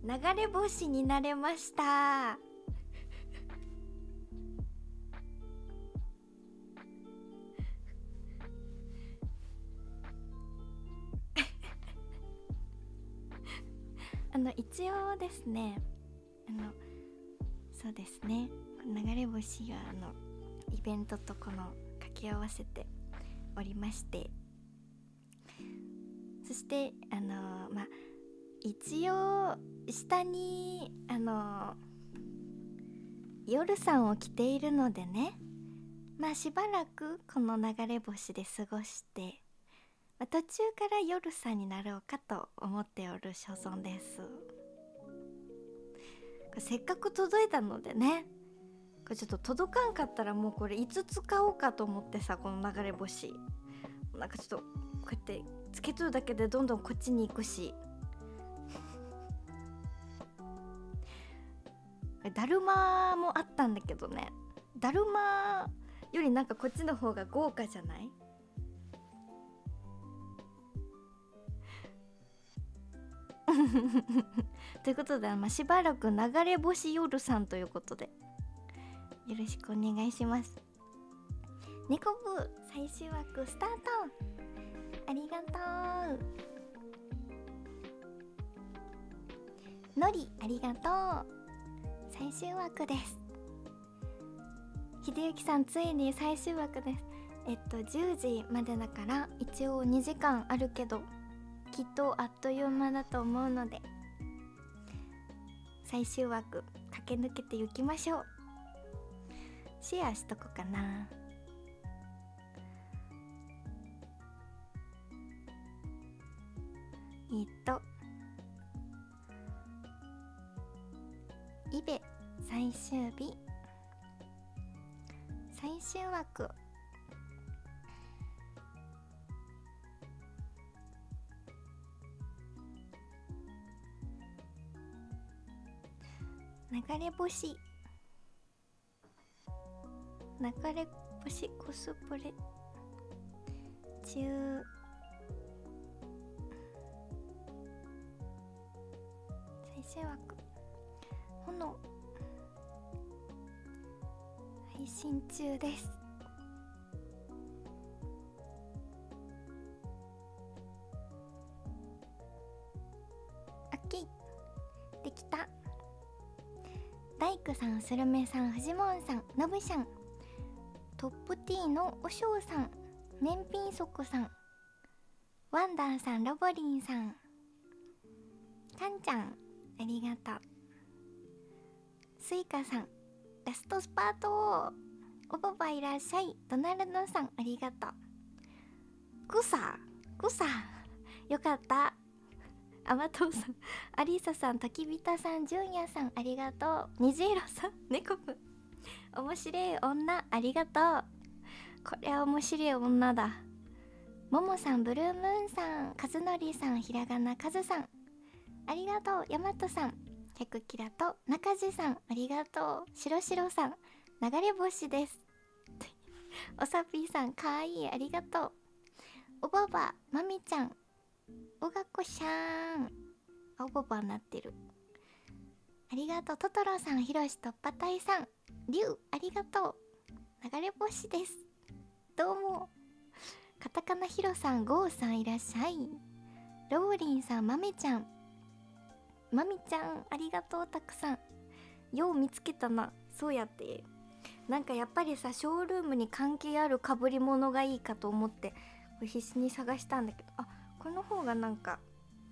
流れ星になれました一応ですね、そうですね、流れ星がイベントとこの掛け合わせておりまして、そして一応下に夜さんを着ているのでね、しばらくこの流れ星で過ごして、途中から夜さんになろうかと思っておる所存です。せっかく届いたのでね、これちょっと届かんかったらもうこれいつ使おうかと思ってさ、この流れ星なんかちょっとこうやってつけとるだけでどんどんこっちに行くし、だるまもあったんだけどね、だるまよりなんかこっちの方が豪華じゃない？ということで、しばらく流れ星夜さんということでよろしくお願いします。猫部最終枠スタート。ありがとう。のりありがとう。最終枠です。秀幸さんついに最終枠です。10時までだから一応2時間あるけど、きっとあっという間だと思うので最終枠駆け抜けていきましょう。シェアしとこかな。イベ最終日最終枠、流れ星コスプレ中。最終枠炎配信中です。オッケーできた。大工さん、スルメさん、フジモンさん、ノブさん、トップ T のおしょうさん、燃品足さん、ワンダーさん、ロボリンさん、カンちゃんありがとう。スイカさん、ラストスパート。おばばいらっしゃい。ドナルドさんありがとう。クサよかった。アマトウさん、アリサさん、タキビタさん、ジュンヤさんありがとう。虹色さん、ネコブ面白い女ありがとう。これは面白い女だ。ももさん、ブルームーンさん、カズノリさん、ひらがなカズさんありがとう。ヤマトさん、100キラと中地さんありがとう。しろしろさん、流れ星ですおさぴーさん、かわいいありがとう。おばば、まみちゃん、おがこしゃーん、おばばなってるありがとう。トトロさん、ひろしとっぱたいさん、りゅうありがとう。流れ星です。どうも。カタカナヒロさん、ゴーさんいらっしゃい。ローリンさん、まみちゃんありがとう。たくさんよう見つけたな。そうやって、なんかやっぱりさ、ショールームに関係ある被り物がいいかと思って必死に探したんだけど、この方がなんか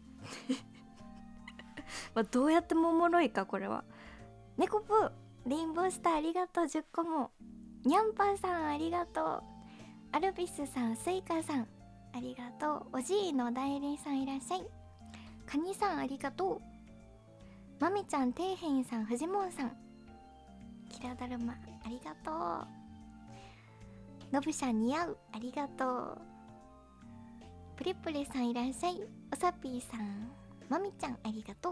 どうやってもおもろいかこれは。猫プー、レインボースターありがとう。10個も。にゃんぱさんありがとう。アルビスさん、スイカさんありがとう。おじいの代理さんいらっしゃい。カニさんありがとう。まみちゃん、ていへんさん、フジモンさん、キラだるまありがとう。のぶさん似合うありがとう。プレプレさんいらっしゃい。おさぴーさん、まみちゃんありがと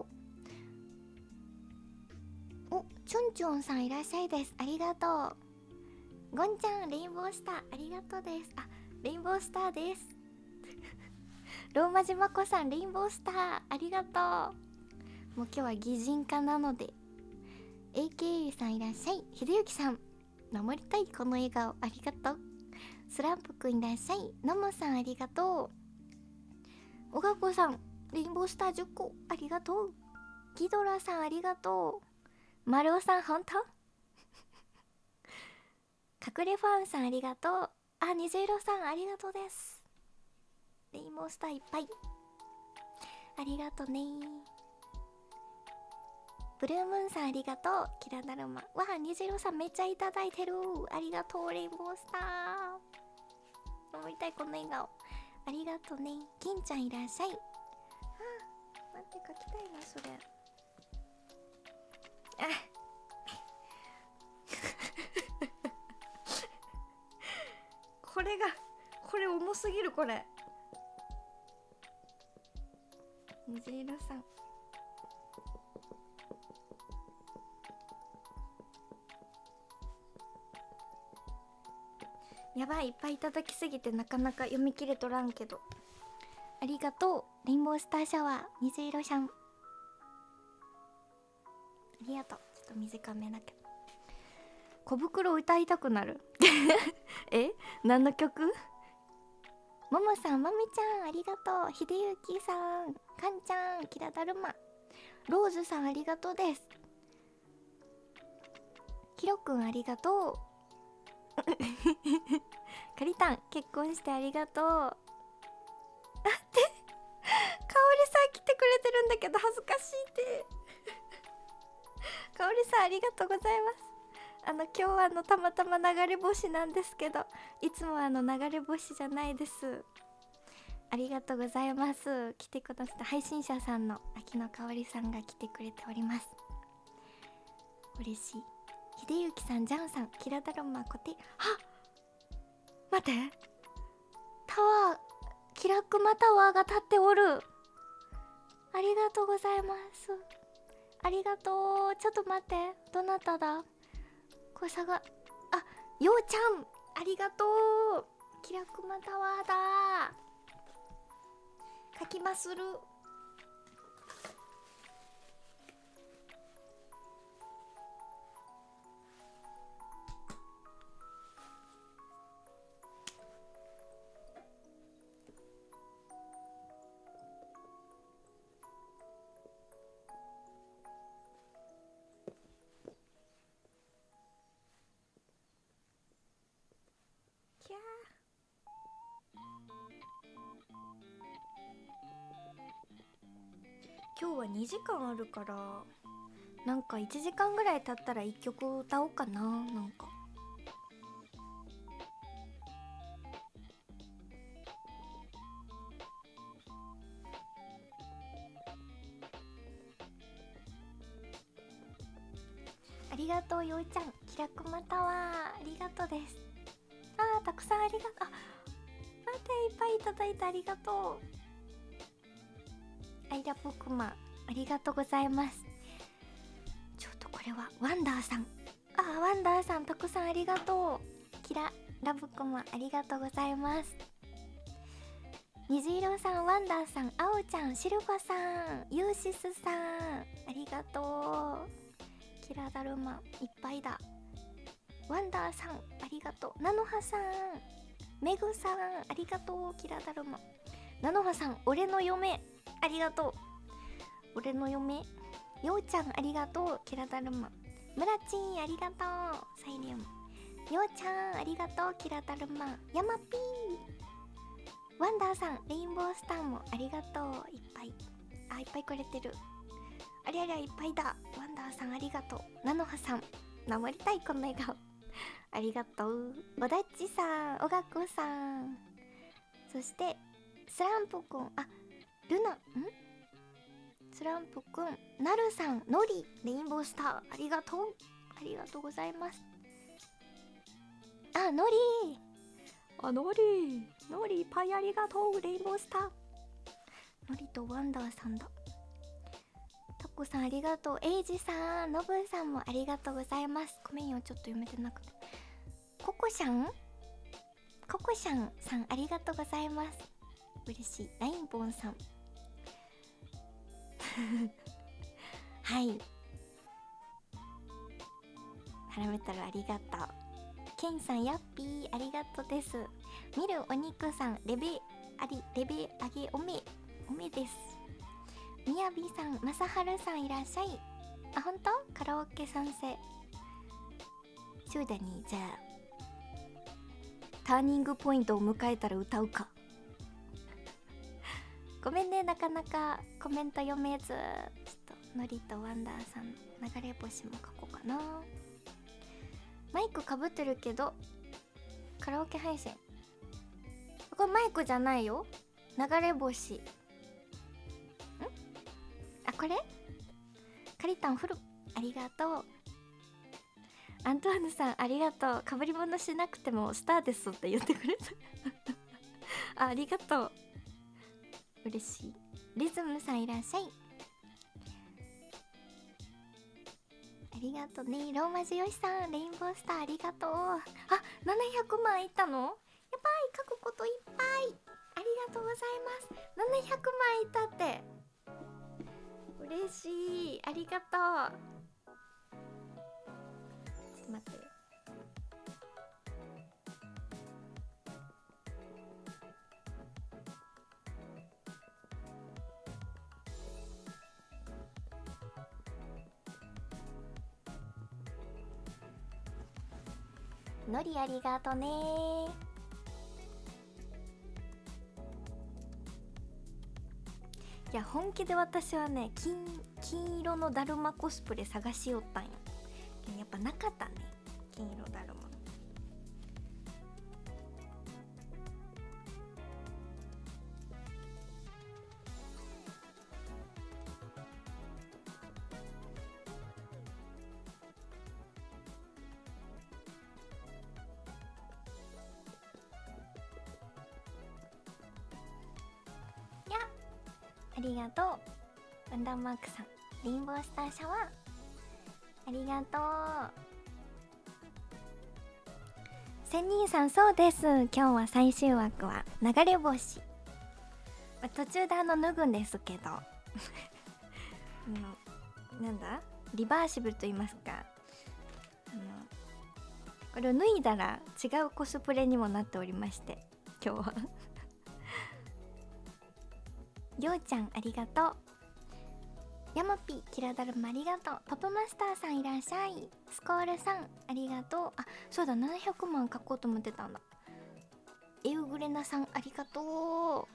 う。お、チョンチョンさんいらっしゃいです。ありがとう。ゴンちゃん、レインボースターありがとうです。レインボースターですローマ字まこさん、レインボースターありがとう。 もう今日は擬人化なので。 AKA さんいらっしゃい。秀幸さん守りたいこの笑顔ありがとう。スランプくんいらっしゃい。のもさんありがとう。おがこさんレインボースター10個ありがとう。ギドラさんありがとう。丸尾さんほんと隠れファンさんありがとう。あ、虹色さんありがとうです。レインボースターいっぱいありがとね。ブルームーンさんありがとう。キラダルマわあ、虹色さんめっちゃいただいてる。ありがとうレインボースター。守りたいこの笑顔ありがとうね。金ちゃんいらっしゃい。あ、待って書きたいなそれ。これ重すぎる。これ虹色さんやばい、いっぱいいただきすぎてなかなか読み切れとらんけど、ありがとうレインボースターシャワー虹色さんありがとう。ちょっと短めだけど小袋歌いたくなるえ、何の曲？ももさん、まみちゃんありがとう。ひでゆきさん、かんちゃん、きらだるま、ローズさんありがとうです。ひろくんありがとうかりたん結婚してありがとう。あってかおりさん来てくれてるんだけど恥ずかしいってかおりさんありがとうございます。今日はたまたま流れ星なんですけど、いつも流れ星じゃないです。ありがとうございます。来てくださった配信者さんの秋野かおりさんが来てくれております。嬉しい。秀幸さん、ジャンさん、キラダロマコテ。はっ、待ってタワー、キラクマタワーが立っておる。ありがとうございます。ありがとう。ちょっと待って、どなただこれあ、ようちゃんありがとう。キラクマタワーだ。書きまする。キャー。今日は2時間あるから、なんか1時間ぐらい経ったら1曲歌おうかな。なんかありがとうようちゃん、キラクマタワーありがとうです。あー、たくさんありがとう。あ、待っていっぱいいただいてありがとう。アイラポクマありがとうございます。ちょっとこれはワンダーさん、あ、ワンダーさんたくさんありがとう。キララブクマありがとうございます。虹色さん、ワンダーさん、あおちゃん、シルファさん、ユーシスさんありがとう。キラだるまいっぱいだ。ワンダーさんありがとう。ナノハさん、メグさんありがとう。キラだるま、ナノハさん、俺の嫁ありがとう。俺の嫁、ようちゃんありがとう。キラだるま、ムラチンありがとう。サイリウム、ようちゃんありがとう。キラだるま、ヤマピー、ワンダーさん、レインボースターもありがとう。いっぱい、あ、いっぱいくれてる。ありゃりゃいっぱいだ。ワンダーさんありがとう。ナノハさん、守りたいこの笑顔ありがとう。おだっちさん、おがこさん、そしてスランプくん、あ、ルナ、スランプくん、なるさん、ノリ、レインボースターありがとう。ありがとうございます。あ、ノリー、あ、ノリいっぱいありがとう。レインボースター、ノリとワンダーさんだ。タコさんありがとう。エイジさん、ノブさんもありがとうございます。ごめんよ、ちょっと読めてなくて。ココシャン、ココシャンさんありがとうございます。嬉しい。ラインボンさんはい、ハラメ太郎ありがとう。ケンさん、ヤッピーありがとうです。見るお肉さん、レベあげおめです。みやびさん、まさはるさんいらっしゃい。あ、ほんと？カラオケ賛成。そうだね、じゃあターニングポイントを迎えたら歌うか。ごめんね、なかなかコメント読めず。ちょっとノリとワンダーさんの流れ星も書こうかな。マイクかぶってるけどカラオケ配信、これマイクじゃないよ。流れ星あ、これカリタンフルありがとう。アントワーヌさんありがとう。かぶり物しなくてもスターですって言ってくれたありがとう、嬉しい。リズムさんいらっしゃい。ありがとうね。ローマ字よしさん、レインボースターありがとう。あ、700万いったの？やばい、書くこといっぱい。ありがとうございます。700万いったって嬉しい。ありがとう。ちょっと待って。のりありがとね。いや、本気で私はね、金色のだるまコスプレ探しよったんよ。やっぱなかったね、金色だるま。いや、ありがとう。ワンダーマークさん、レインボースターシャワーありがとう。千人さん、そうです。今日は最終枠は流れ星。途中で脱ぐんですけどなんだ、リバーシブルと言いますか、これを脱いだら違うコスプレにもなっておりまして、今日はりょうちゃんありがとう。ヤマピキラダルマありがとう。パパマスターさんいらっしゃい。スコールさんありがとう。あ、そうだ、700万書こうと思ってたんだ。エウグレナさんありがとう。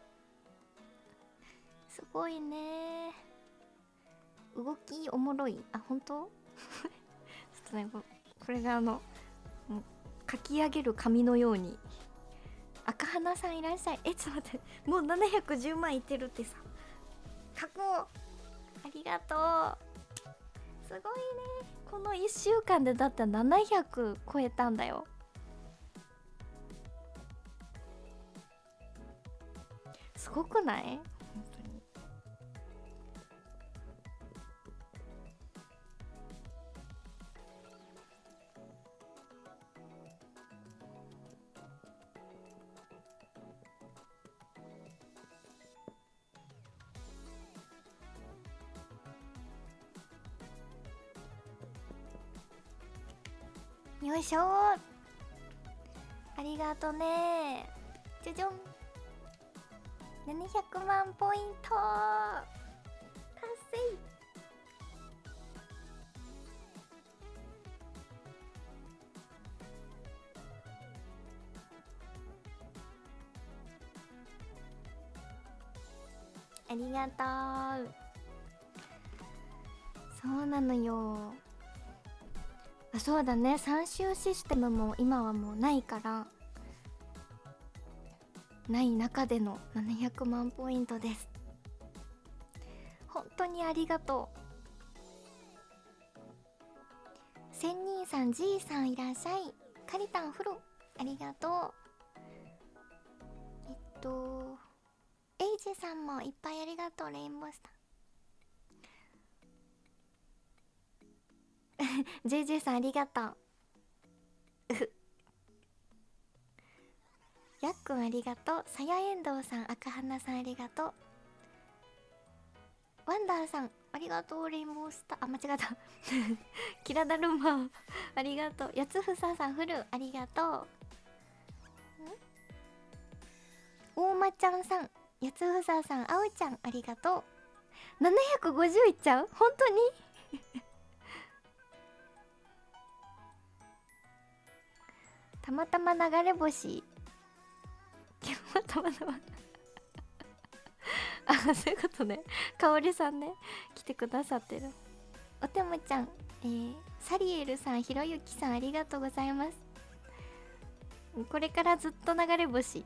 すごいね、動きおもろい。あ、本当ちょっとね、これがもう書き上げる紙のように。赤花さんいらっしゃい。ちょっと待って、もう710万いってるってさ。書こう。ありがとう。すごいね、この1週間でだって700超えたんだよ。すごくない？本当に。よいしょー、ありがとね。じゃじゃん、700万ポイント達成。ありがとう。そうなのよ。あ、そうだね、3周システムも今はもうないから、ない中での700万ポイントです。本当にありがとう。千人さん、G さんいらっしゃい。カリタンフルありがとう。エイジさんもいっぱいありがとう。レインボースターJJ さんありがとう。やっくんありがとう。さやえんどうさん、赤花さんありがとう。ワンダーさんありがとう。レインボースター、あ、間違えたキラダルマありがとう。やつふささん、フルありがとう。大間ちゃんさん、やつふささん、あおちゃんありがとう。750いっちゃう、本当にたまたま流れ星たまたまあ、そういうことね。かおりさんね、来てくださってる。おてむちゃん、サリエルさん、ひろゆきさんありがとうございます。これからずっと流れ星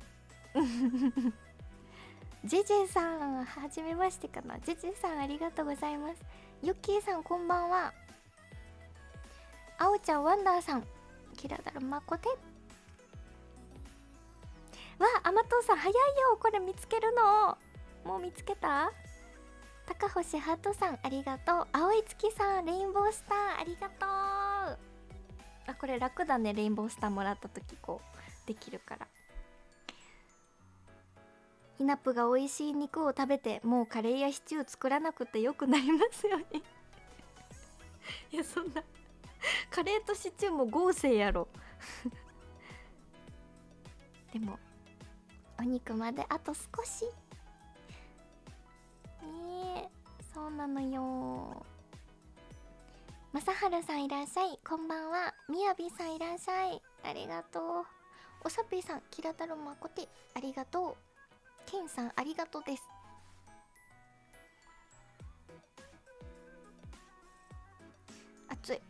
ジェジェさん、はじめましてかな。ジェジェさんありがとうございます。ユッキーさんこんばんは。あおちゃん、ワンダーさん、キラダルマコテ。わあ、甘党さん早いよ、これ見つけるの。もう見つけた。高星ハートさんありがとう。青い月さん、レインボースターありがとう。あ、これ楽だね。レインボースターもらった時こうできるから。ヒナプが美味しい肉を食べて、もうカレーやシチュー作らなくてよくなりますようにいや、そんなカレーとシチューも合成やろでもお肉まであと少し。そうなのよ。まさはるさんいらっしゃい、こんばんは。みやびさんいらっしゃい、ありがとう。おさぴーさん、キラタロマコテありがとう。ケンさんありがとうです。熱い。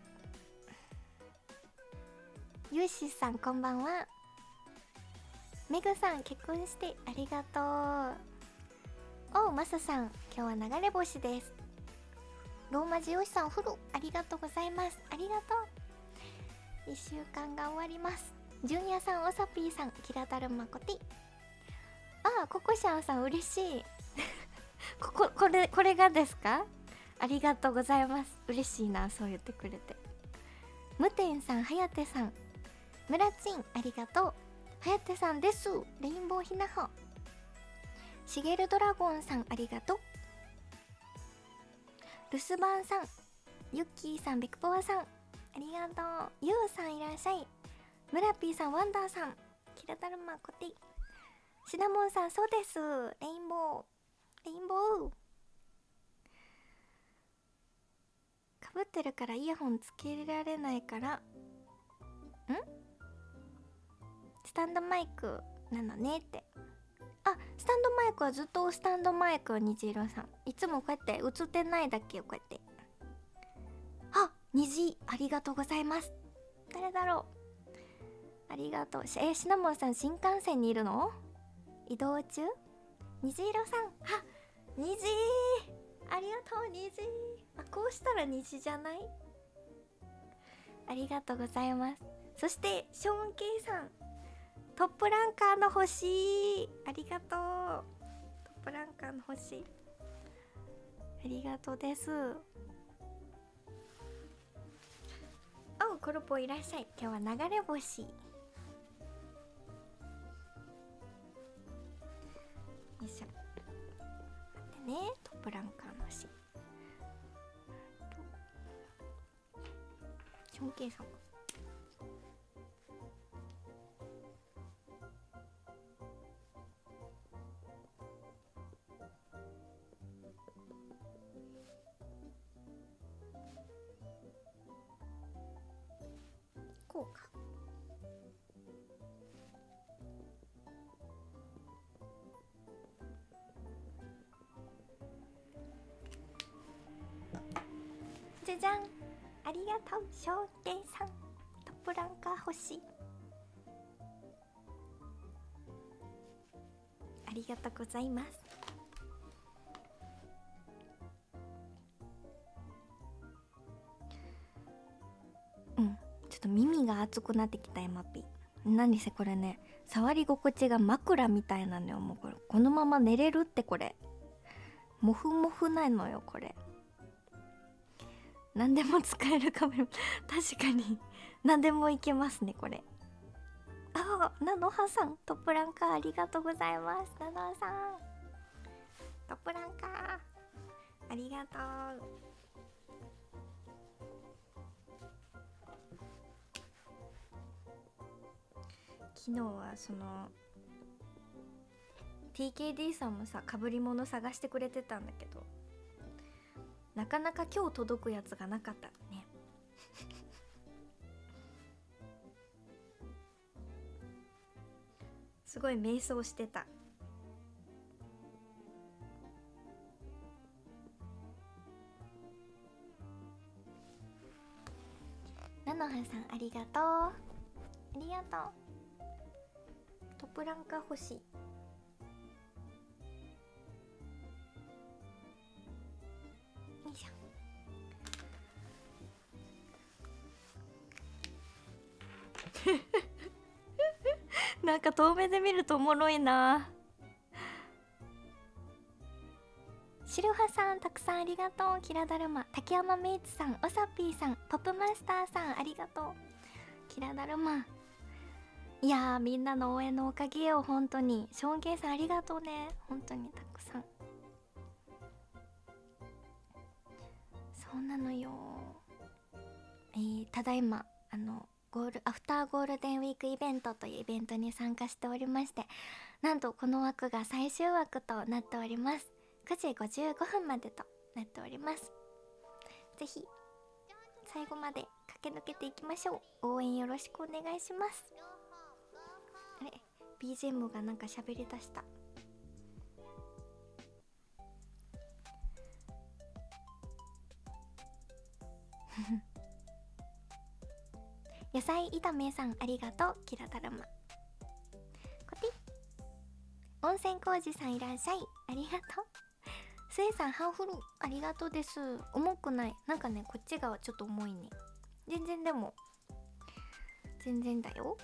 ゆうしさんこんばんは。めぐさん結婚してありがとう。おう、まささん今日は流れ星です。ローマ字よしさんフルありがとうございます。ありがとう。1週間が終わります。ジュニアさん、おさぴーさん、キラタルマコティ。ああ、ココシャンさん嬉しいこれがですか。ありがとうございます。嬉しいな、そう言ってくれて。ムテンさん、はやてさん、ムラチンありがとう。はやてさんです。レインボーひなは。しげるドラゴンさんありがとう。留守番さん、ユッキーさん、ビッグポアさんありがとう。ユウさんいらっしゃい。ムラピーさん、ワンダーさん、キラダルマコティ。シナモンさん、そうです。レインボーレインボー。かぶってるからイヤホンつけられないから、スタンドマイクなのねって。あ、スタンドマイクはずっとスタンドマイクは虹色さん。いつもこうやって映ってないだけよ、こうやって。あ、虹ありがとうございます。誰だろう。ありがとう。シナモンさん新幹線にいるの？移動中？虹色さん、あ、虹ありがとう。虹、あ、こうしたら虹じゃない？ありがとうございます。そしてショーン・ケイさん、トップランカーの星ありがとう。トップランカーの星ありがとうです。おう、コロポいらっしゃい。今日は流れ星。よいしょ。待ってね、トップランカーの星。ショーン・ケイさん、こうか。じゃじゃん、ありがとう。ショーケイさん、トップランカー星ありがとうございます。ちょっと耳が熱くなってきた。エマピー、何せこれね、触り心地が枕みたいなのよ。もうこれこのまま寝れるって。これモフモフないのよ。これ何でも使えるかも確かに何でもいけますね、これ。あ、ナノハさん、トップランカーありがとうございます。ナノハさん、トップランカーありがとう。昨日はその TKD さんもさ、かぶり物探してくれてたんだけど、なかなか今日届くやつがなかったね。すごい迷走してた。菜の葉さんありがとう。ありがとう。トップランカー欲しい。よいしょ。なんか遠目で見るとおもろいな。白羽さんたくさんありがとう。キラだるま、竹山メイツさん、おさぴーさん、ポップマスターさんありがとう。キラだるま、いやー、みんなの応援のおかげよ。本当にショーンケイさんありがとうね。本当にたくさん。そうなのよ。ただいまアフターゴールデンウィークイベントというイベントに参加しておりまして、なんとこの枠が最終枠となっております。9時55分までとなっております。ぜひ最後まで駆け抜けていきましょう。応援よろしくお願いします。あれ BGM がなんか喋りだした。野菜炒めさんありがとう。キラだるま、こて温泉工事さんいらっしゃい、ありがとう。スエさんハーフルありがとうです。重くない。なんかね、こっちがちょっと重いね。全然でも全然だよ。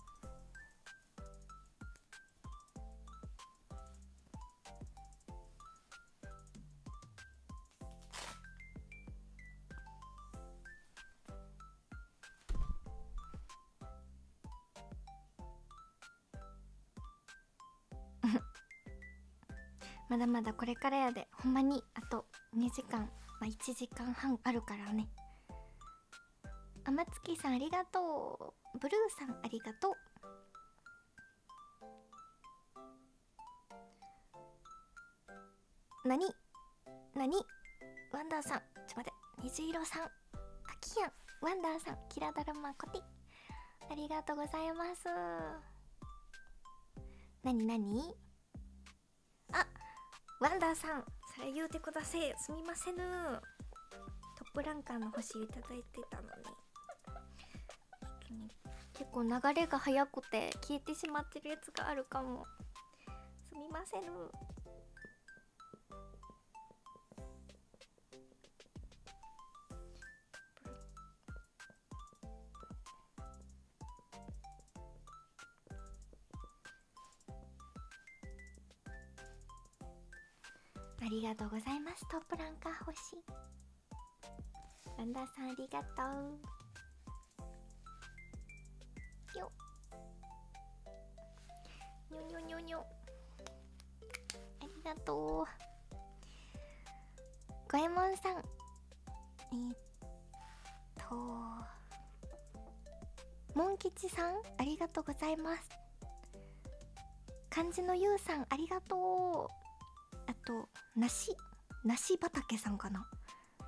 まだまだこれからやで。ほんまにあと2時間、1時間半あるからね。天月さんありがとう。ブルーさんありがとう。なにワンダーさん、ちょっと待って、虹色さん、あきやん、ワンダーさん、キラだるまこてありがとうございます。なにあ、ワンダーさん、それ言うてください。すみませぬ。トップランカーの星いただいてたのに、結構流れが速くて消えてしまってるやつがあるかも。すみませぬ。ありがとうございます。トップランカー星ワンダーさんありがとうよ。にょにょにょにょ、ありがとう。ごえもんさん、モン吉さんありがとうございます。漢字のゆうさんありがとう。あと梨畑さんかな。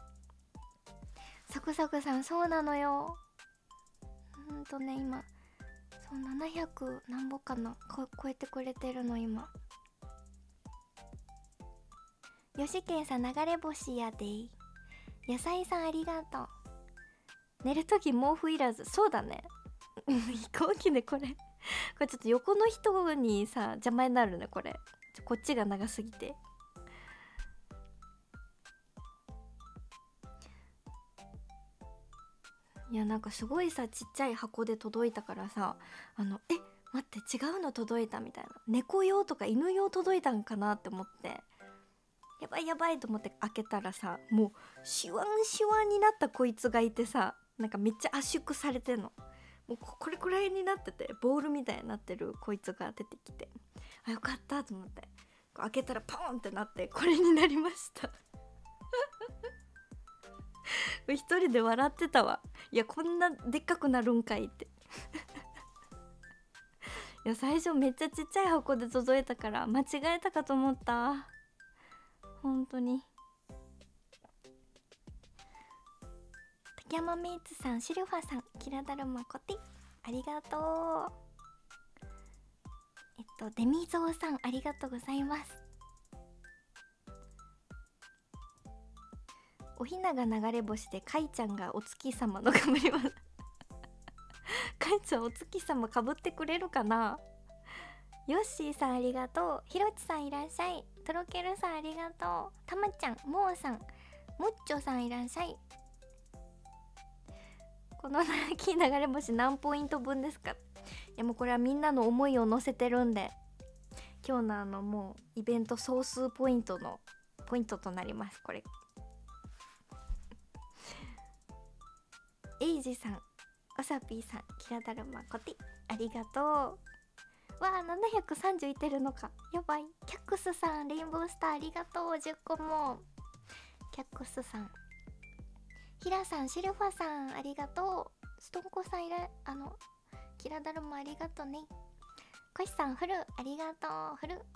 サクサクさん、そうなのよ。今そう700何ぼかな、超えてくれてるの今。よしけいさん、流れ星やで。野菜さんありがとう。寝るとき毛布いらず。そうだね。飛行機でこれちょっと横の人にさ邪魔になるねこれ。こっちが長すぎて。いや、なんかすごいさちっちゃい箱で届いたからさ、待って違うの届いたみたいな、猫用とか犬用届いたんかなって思って、やばいやばいと思って開けたらさ、もうシワンシワンになったこいつがいてさ、なんかめっちゃ圧縮されてんの。もうこれくらいになってて、ボールみたいになってるこいつが出てきて、あ、よかったと思って開けたらポーンってなって、これになりました。 一人で笑ってたわ。いや、こんなでっかくなるんかいっていや、最初めっちゃちっちゃい箱で届いたから間違えたかと思った。本当に。竹山メイツさん、シルファさん、キラダルマコティ、ありがとう。デミゾーさん、ありがとうございます。おひなが流れ星でかいちゃんがお月様のかぶりますかいちゃんお月様かぶってくれるかな。ヨッシーさんありがとう。ひろちさんいらっしゃい。とろけるさんありがとう。たまちゃん、もーさん、もっちょさんいらっしゃい。この大流れ星何ポイント分ですか。いや、もうこれはみんなの思いを乗せてるんで、今日のもうイベント総数ポイントのポイントとなります。これエイジさん、おさぴーさん、キラダルマコティ、ありがとう。わあ、730いってるのか、やばい。キャックスさん、レインボースターありがとう。10個も。キャックスさん、ヒラさん、シルファさんありがとう。ストンコさんキラダルマありがとうね。コシさん、フルありがとう。フル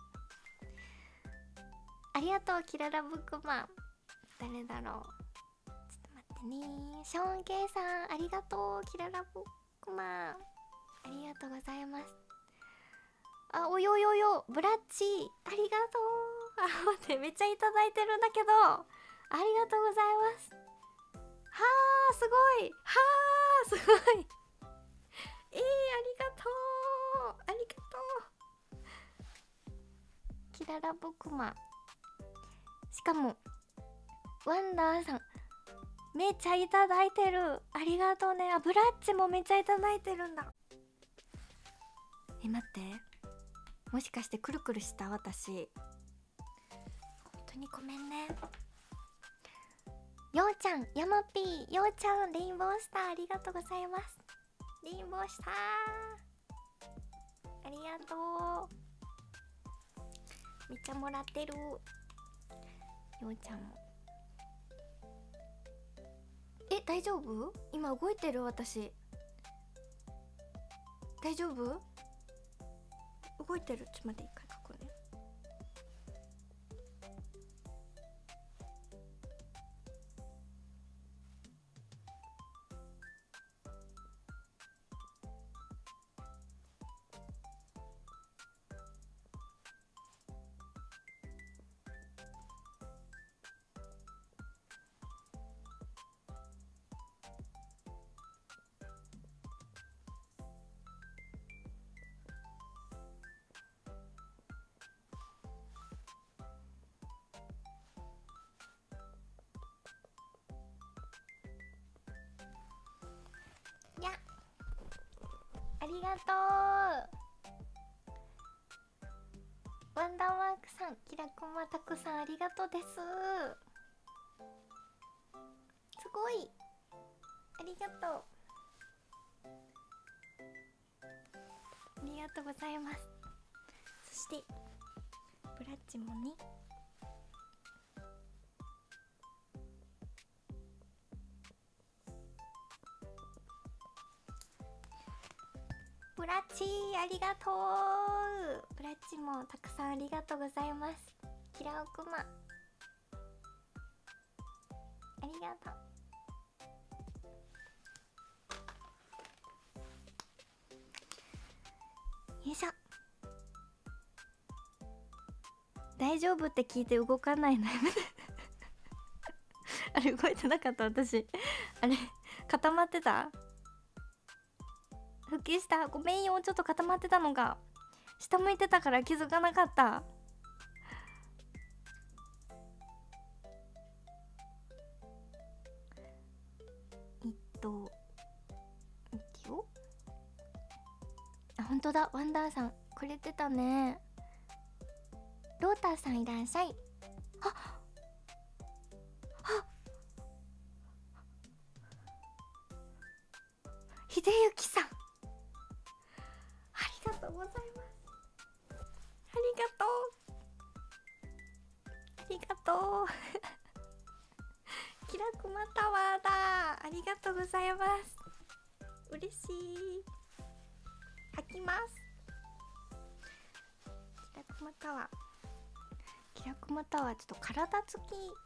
ありがとう。キララブクマン、誰だろう、ね。ショーンケイさんありがとう。キララブクマンありがとうございます。あ、およよよ、ブラッチありがとう。あ、待って、めっちゃいただいてるんだけど、ありがとうございます。はあ、すごい。はあ、すごい。ありがとう。ありがとう。キララブクマン、しかもワンダーさんめっちゃいただいてる。ありがとうね。あ、ブラッチもめっちゃいただいてるんだ。待って、もしかしてくるくるした私。本当にごめんね。ようちゃん、ヤマピー、ようちゃん、レインボースターありがとうございます。レインボースターありがとう。めっちゃもらってる。ようちゃんも。大丈夫？今動いてる私。大丈夫？動いてる。ちょっと待って、一回書くね。やっ、ありがとう。ワンダーワークさん、キラコマタクさんありがとうです。すごい、ありがとう。ありがとうございます。そしてブラッチもね。ブラッチありがとう。ブラッチもたくさんありがとうございます。キラオクマありがとう。よいしょ。大丈夫って聞いて動かないのやめてあれ動いてなかった。私あれ固まってた。復帰した。ごめんよ、ちょっと固まってたのが。下向いてたから気づかなかった。いくよ。あ、ほんとだ、ワンダーさんくれてたね。ローターさんいらっしゃい。あ、秀幸さんありがとうございます。ありがとう、ありがとうキらくまタワーだ。ありがとうございます。嬉しい。吐きます。キラクマタワー、キラクマタワーちょっと体つき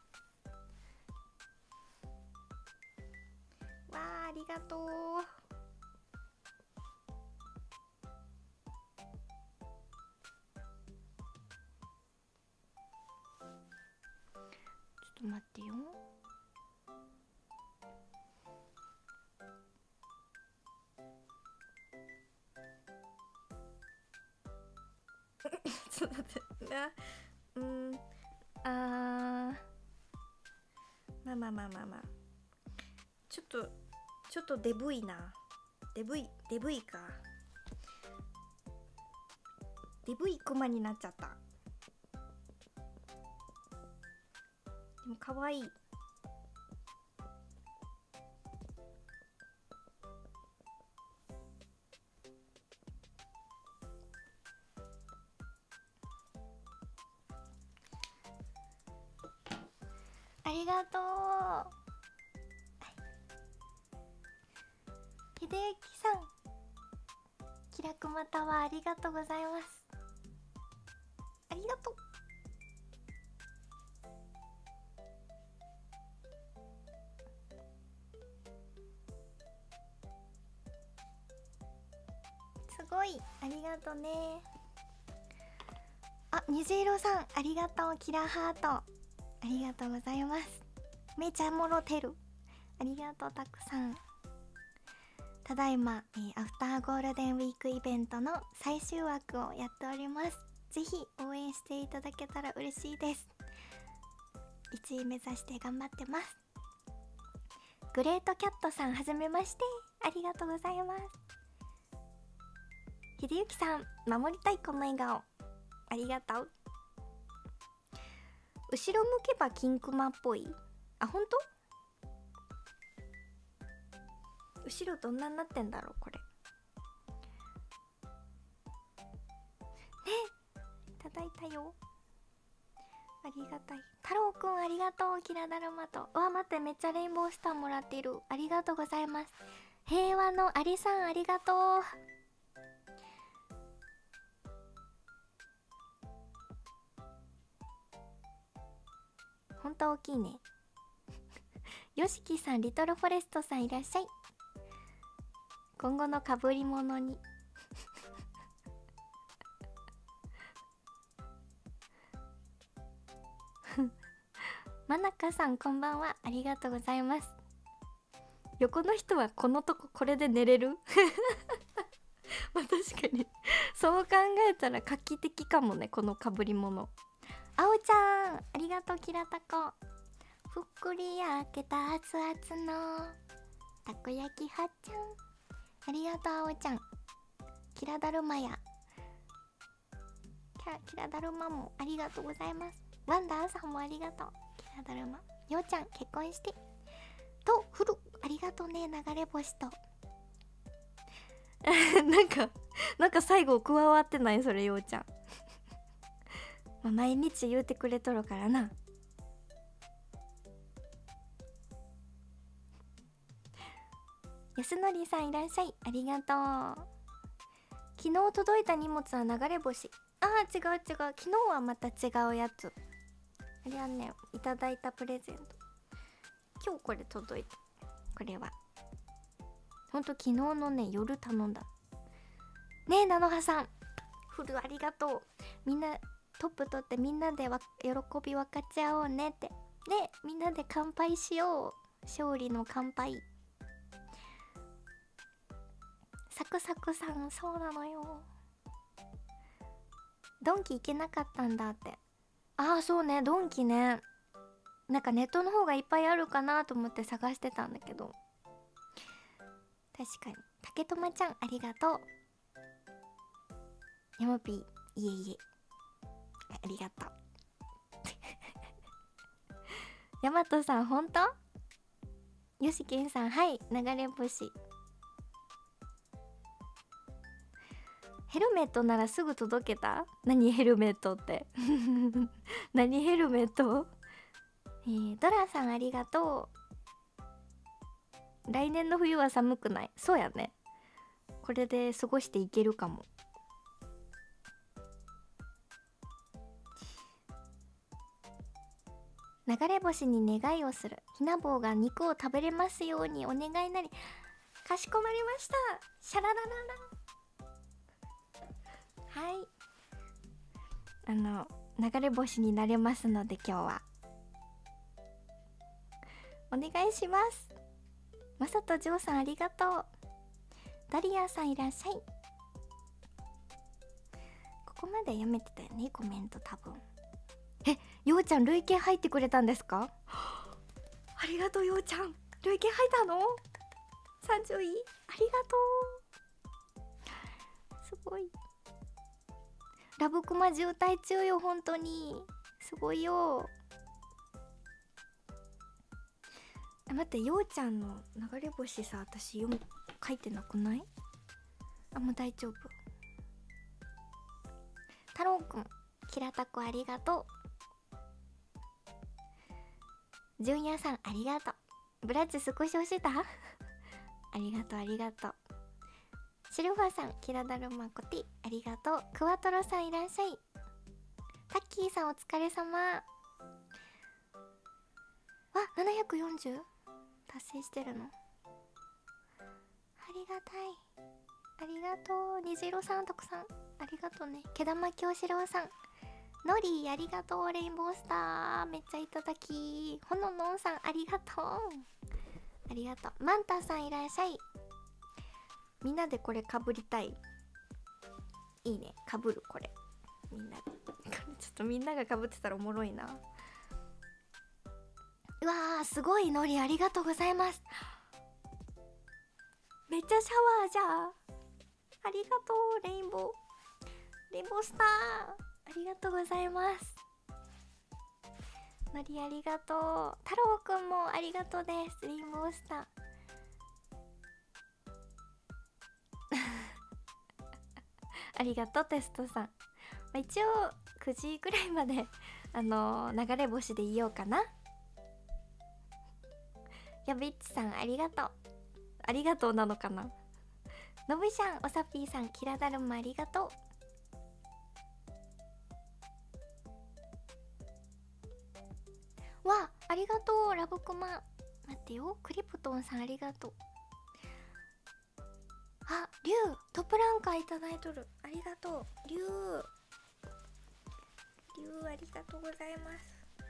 わー、ありがとう。ちょっと待ってよ。ちょっと待ってな。まあちょっとデブいな。デブいか。デブいクマになっちゃった。でもかわいい。ありがとう。秀幸さん、キラクマタワーありがとうございます。ありがとう。すごい、ありがとうね。あ、虹色さんありがとう。キラーハートありがとうございます。めちゃもろてる。ありがとう、たくさん。ただいま、アフターゴールデンウィークイベントの最終枠をやっております。ぜひ応援していただけたら嬉しいです。1位目指して頑張ってます。グレートキャットさんはじめまして、ありがとうございます。秀幸さん、守りたいこの笑顔ありがとう。後ろ向けば金クマっぽい。あ、ほんと？後ろどんなになってんだろうこれ。ね、いただいたよ。ありがたい。太郎くんありがとう。キラだるまと。うわ、待って、めっちゃレインボースターもらっている。ありがとうございます。平和のアリさんありがとう。ほんと大きいね。よしきさん、リトルフォレストさんいらっしゃい。今後のかぶり物にまなかさんこんばんは、ありがとうございます。横の人はこのとここれで寝れるまあ確かにそう考えたら画期的かもね、このかぶり物。あおちゃんありがとう。きらたこふっくり焼けた熱々のたこ焼きはっちゃんありがとう。あおちゃん、キラだるまやキラだるまもありがとうございます。ワンダーさんもありがとう。キラだるまようちゃん結婚してとフルありがとうね。流れ星となんか最後加わってないそれ、ようちゃんまあ毎日言うてくれとるからな。安則さんいらっしゃい、ありがとう。昨日届いた荷物は流れ星。あー、違う昨日はまた違うやつ。あれはね、いただいたプレゼント。今日これ届いた。これはほんと昨日のね夜頼んだねえ。なのはさんフルありがとう。みんなトップ取ってみんなで喜び分かち合おうねって。ね、みんなで乾杯しよう。勝利の乾杯。サクサクさん、そうなのよ。ドンキ行けなかったんだって。ああそうね、ドンキね。なんかネットの方がいっぱいあるかなと思って探してたんだけど、確かに。竹友ちゃんありがとう。ヤマピーいえいえありがとうヤマトさんほんと？よしけんさん、はい、流れ星。ヘルメットならすぐ届けた？何ヘルメットって何ヘルメット？ドラさんありがとう。 来年の冬は寒くない？そうやね。これで過ごしていけるかも。流れ星に願いをする。ひなぼうが肉を食べれますようにお願いなり。かしこまりました。シャララララ。はい、流れ星になれますので今日はお願いします。まさとジョーさんありがとう。ダリアさんいらっしゃい。ここまで読めてたよね、コメント多分。ようちゃん累計入ってくれたんですか？ありがとうようちゃん、累計入ったの？30位ありがとう。すごい。ラブコマ渋滞中よ、本当にすごいよ。待って、ようちゃんの流れ星さ、私書いてなくない？もう大丈夫。太郎くん、きらたこありがとう。純也さんありがとう。ブラッチ少し押したありがとうありがとう。シルファーさん、キラダルマコティありがとう。クワトロさんいらっしゃい。タッキーさんお疲れ様。わ、740達成してるの？ありがたい、ありがとう。虹色さん、たくさんありがとうね。毛玉京志郎さん、ノリーありがとう。レインボースターめっちゃいただき。ほののんさんありがとう、ありがとう。マンタさんいらっしゃい。みんなでこれかぶりたい。いいね、かぶる。これみんなでこれちょっとみんながかぶってたらおもろいな。うわー、すごい。ノリありがとうございます。めっちゃシャワーじゃあ。ありがとう。レインボースターありがとうございます。のりありがとう。太郎くんもありがとうです。レインボースターありがとう。テストさん、一応9時くらいまで流れ星でいようかな。やべっちさんありがとう。ありがとうなのかな。のぶしゃん、おさぴーさん、キラダルマありがとう。わ、ありがとう。ラブコマ待ってよ。クリプトンさんありがとう。あ、リュウトップランカーいただいとる。ありがとうリュウありがとうございます。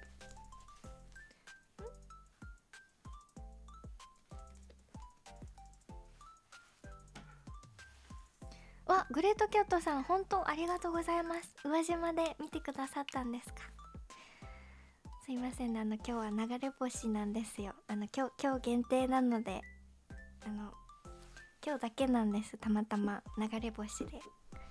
わ、グレートキャットさん、本当ありがとうございます。宇和島で見てくださったんですか？すいませんね、今日は流れ星なんですよ。今日限定なので、今日だけなんです。たまたま流れ星で。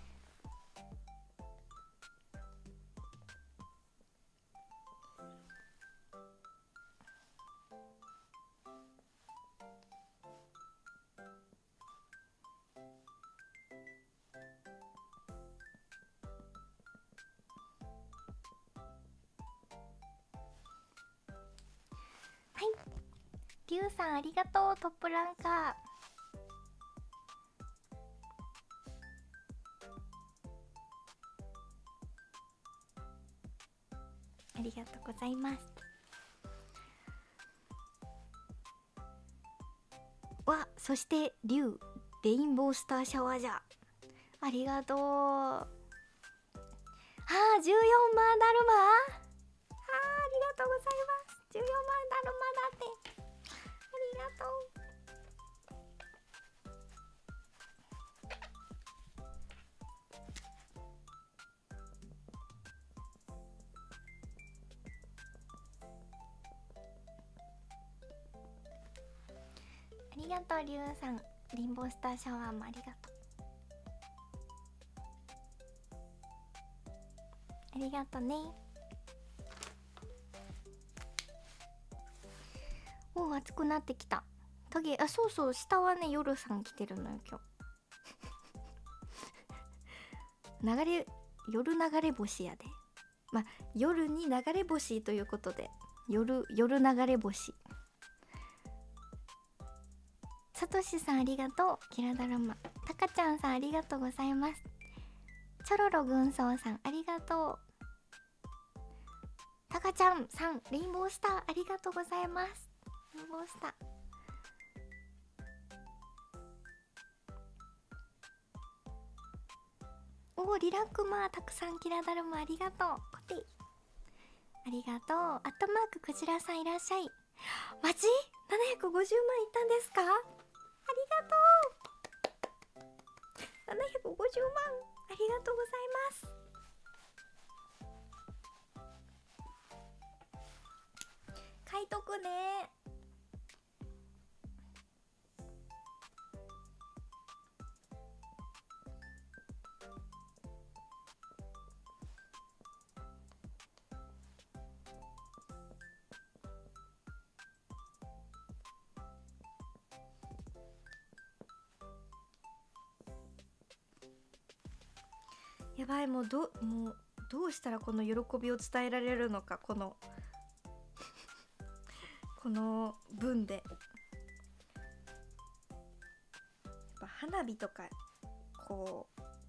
はい、リュウさんありがとう。トップランカーありがとうございます。わ、そしてリュウレインボースターシャワーじゃ。ありがとう。14万ダルマ。ありがとうございます。14万ダルマだって。ありがとう。ありがとう、リュウさん。レインボースターシャワーもありがとう。ありがとね。おお、暑くなってきた。トゲ、あ、そうそう、下はね、夜さん来てるのよ、今日。夜流れ星やで。まあ、夜に流れ星ということで、夜流れ星。 さとしさんありがとう。キラだるま。たかちゃんさんありがとうございます。チョロロ軍曹さんありがとう。たかちゃんさんレインボースターありがとうございます。レインボースター。おおリラックマーたくさんキラだるまありがとう。コティありがとう。アットマーククジラさんいらっしゃい。マジ750万いったんですか？ありがとう。750万ありがとうございます。書いとくね。やばい、もうどうしたらこの喜びを伝えられるのか、このこの文で。やっぱ花火とかこ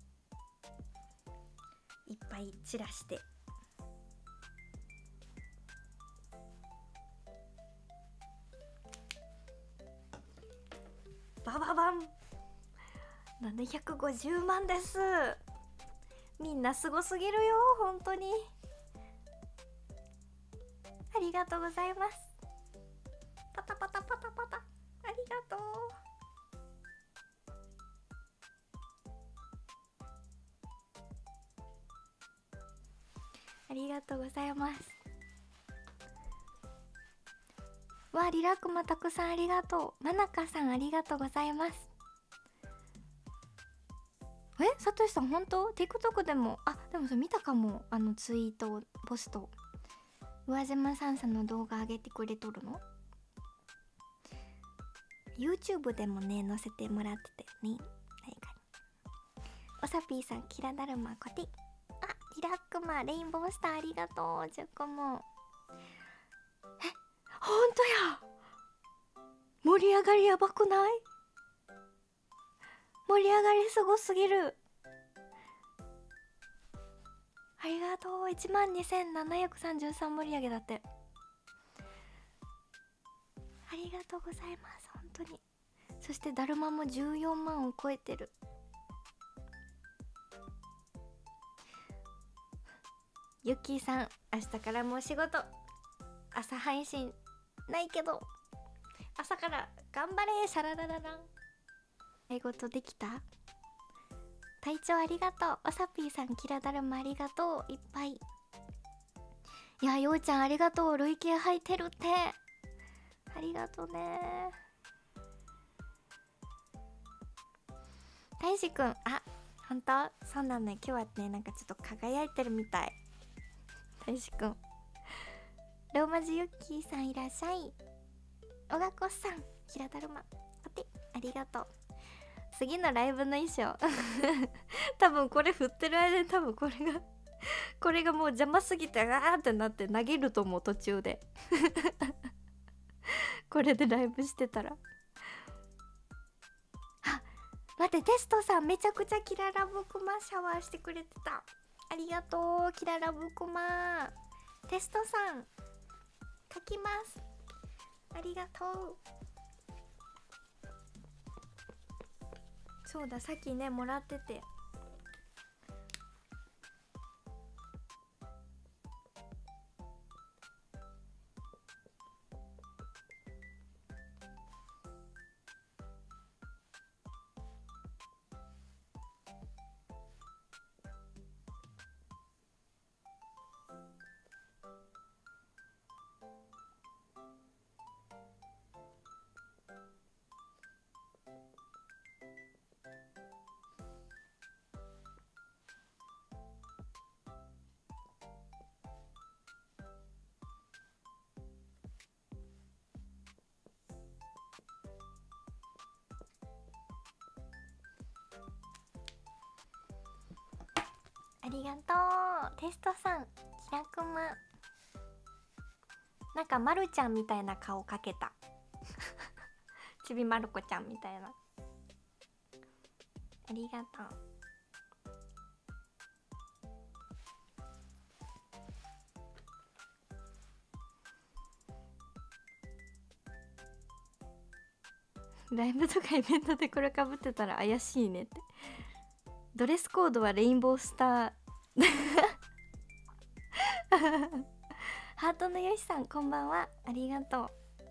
ういっぱい散らしてバババン750万です。みんなすごすぎるよ本当に。ありがとうございます。パタパタパタパタありがとう。ありがとうございます。わリラックマたくさんありがとう。まなかさんありがとうございます。さとしさん本当 TikTok でもでもそれ見たかも。ツイートポスト宇和島さんさんの動画上げてくれとるの。 YouTube でもね載せてもらってたよね。おさぴーさんキラだるまコティリラックマレインボースターありがとう。10個もほんとや。盛り上がりやばくない？盛り上がりすごすぎる。ありがとう。12,733盛り上げだって。ありがとうございます本当に。そしてだるまも14万を超えてる。ゆっきーさん明日からもう仕事。朝配信ないけど朝から頑張れ。シャララララン。英語とできた？体調ありがとう。おさぴーさんキラだるまありがとう。いっぱい。いやようちゃんありがとう。累計入ってるってありがとうね。大志くんほんとそうなのよ。今日はねなんかちょっと輝いてるみたい。大志くんローマ字ユッキーさんいらっしゃい。おがこさんキラだるまおてありがとう。次のライブの衣装多分これ振ってる間に多分これがもう邪魔すぎてってなって投げると思う途中でこれでライブしてたら。待ってテストさんめちゃくちゃキララブクマシャワーしてくれてた。ありがとうキララブクマ。テストさん書きます。ありがとう。そうださっきねもらってて。ありがとうテストさん。キラクマなんかまるちゃんみたいな顔かけたちびまる子ちゃんみたいな。ありがとう。ライブとかイベントでこれかぶってたら怪しいねって。ドレスコードはレインボースターハートのよしさんこんばんは、ありがとう。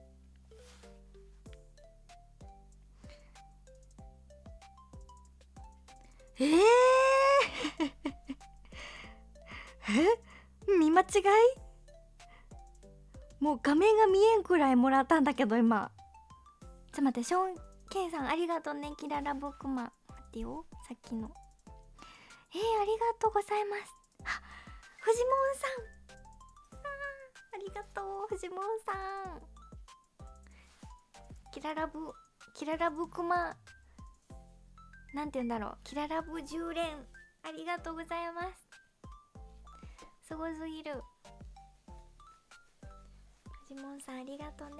え見間違い？もう画面が見えんくらいもらったんだけど今。ちょっと待って、ショーン・ケイさんありがとうね。キララボクマ待ってよ、さっきの。ありがとうございます。あ、フジモンさん、ありがとうフジモンさん。キララブクマ、なんて言うんだろう、キララブ10連ありがとうございます。すごすぎる。フジモンさんありがとうね。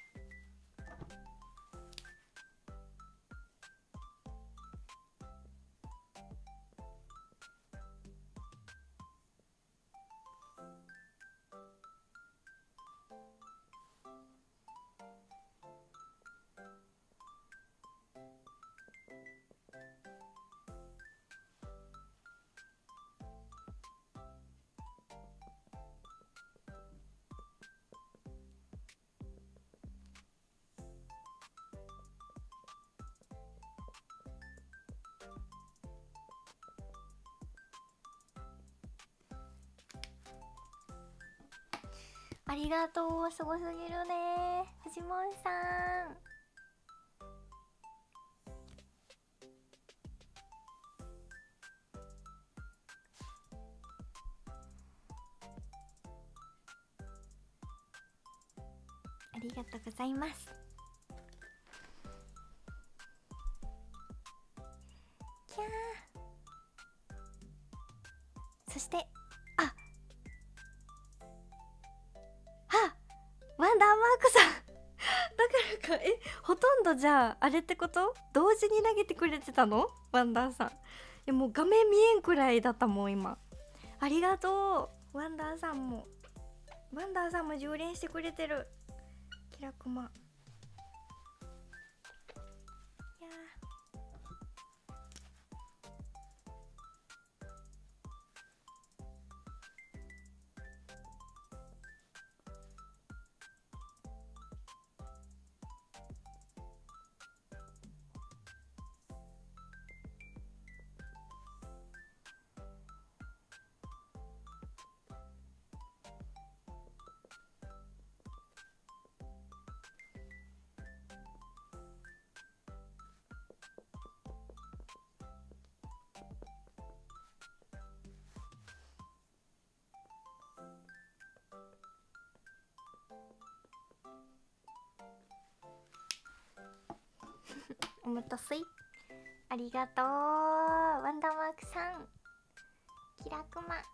ありがとう、すごすぎるねフジモンさん。ありがとうございます。キャー。そしてワンダーマークさんだからか、ほとんどじゃああれってこと？同時に投げてくれてたの？ワンダーさん。もう画面見えんくらいだったもん今。ありがとうワンダーさんも。ワンダーさんも10連してくれてる。キラクマ。いやおむとすい。ありがとうワンダーマークさん。キラクマ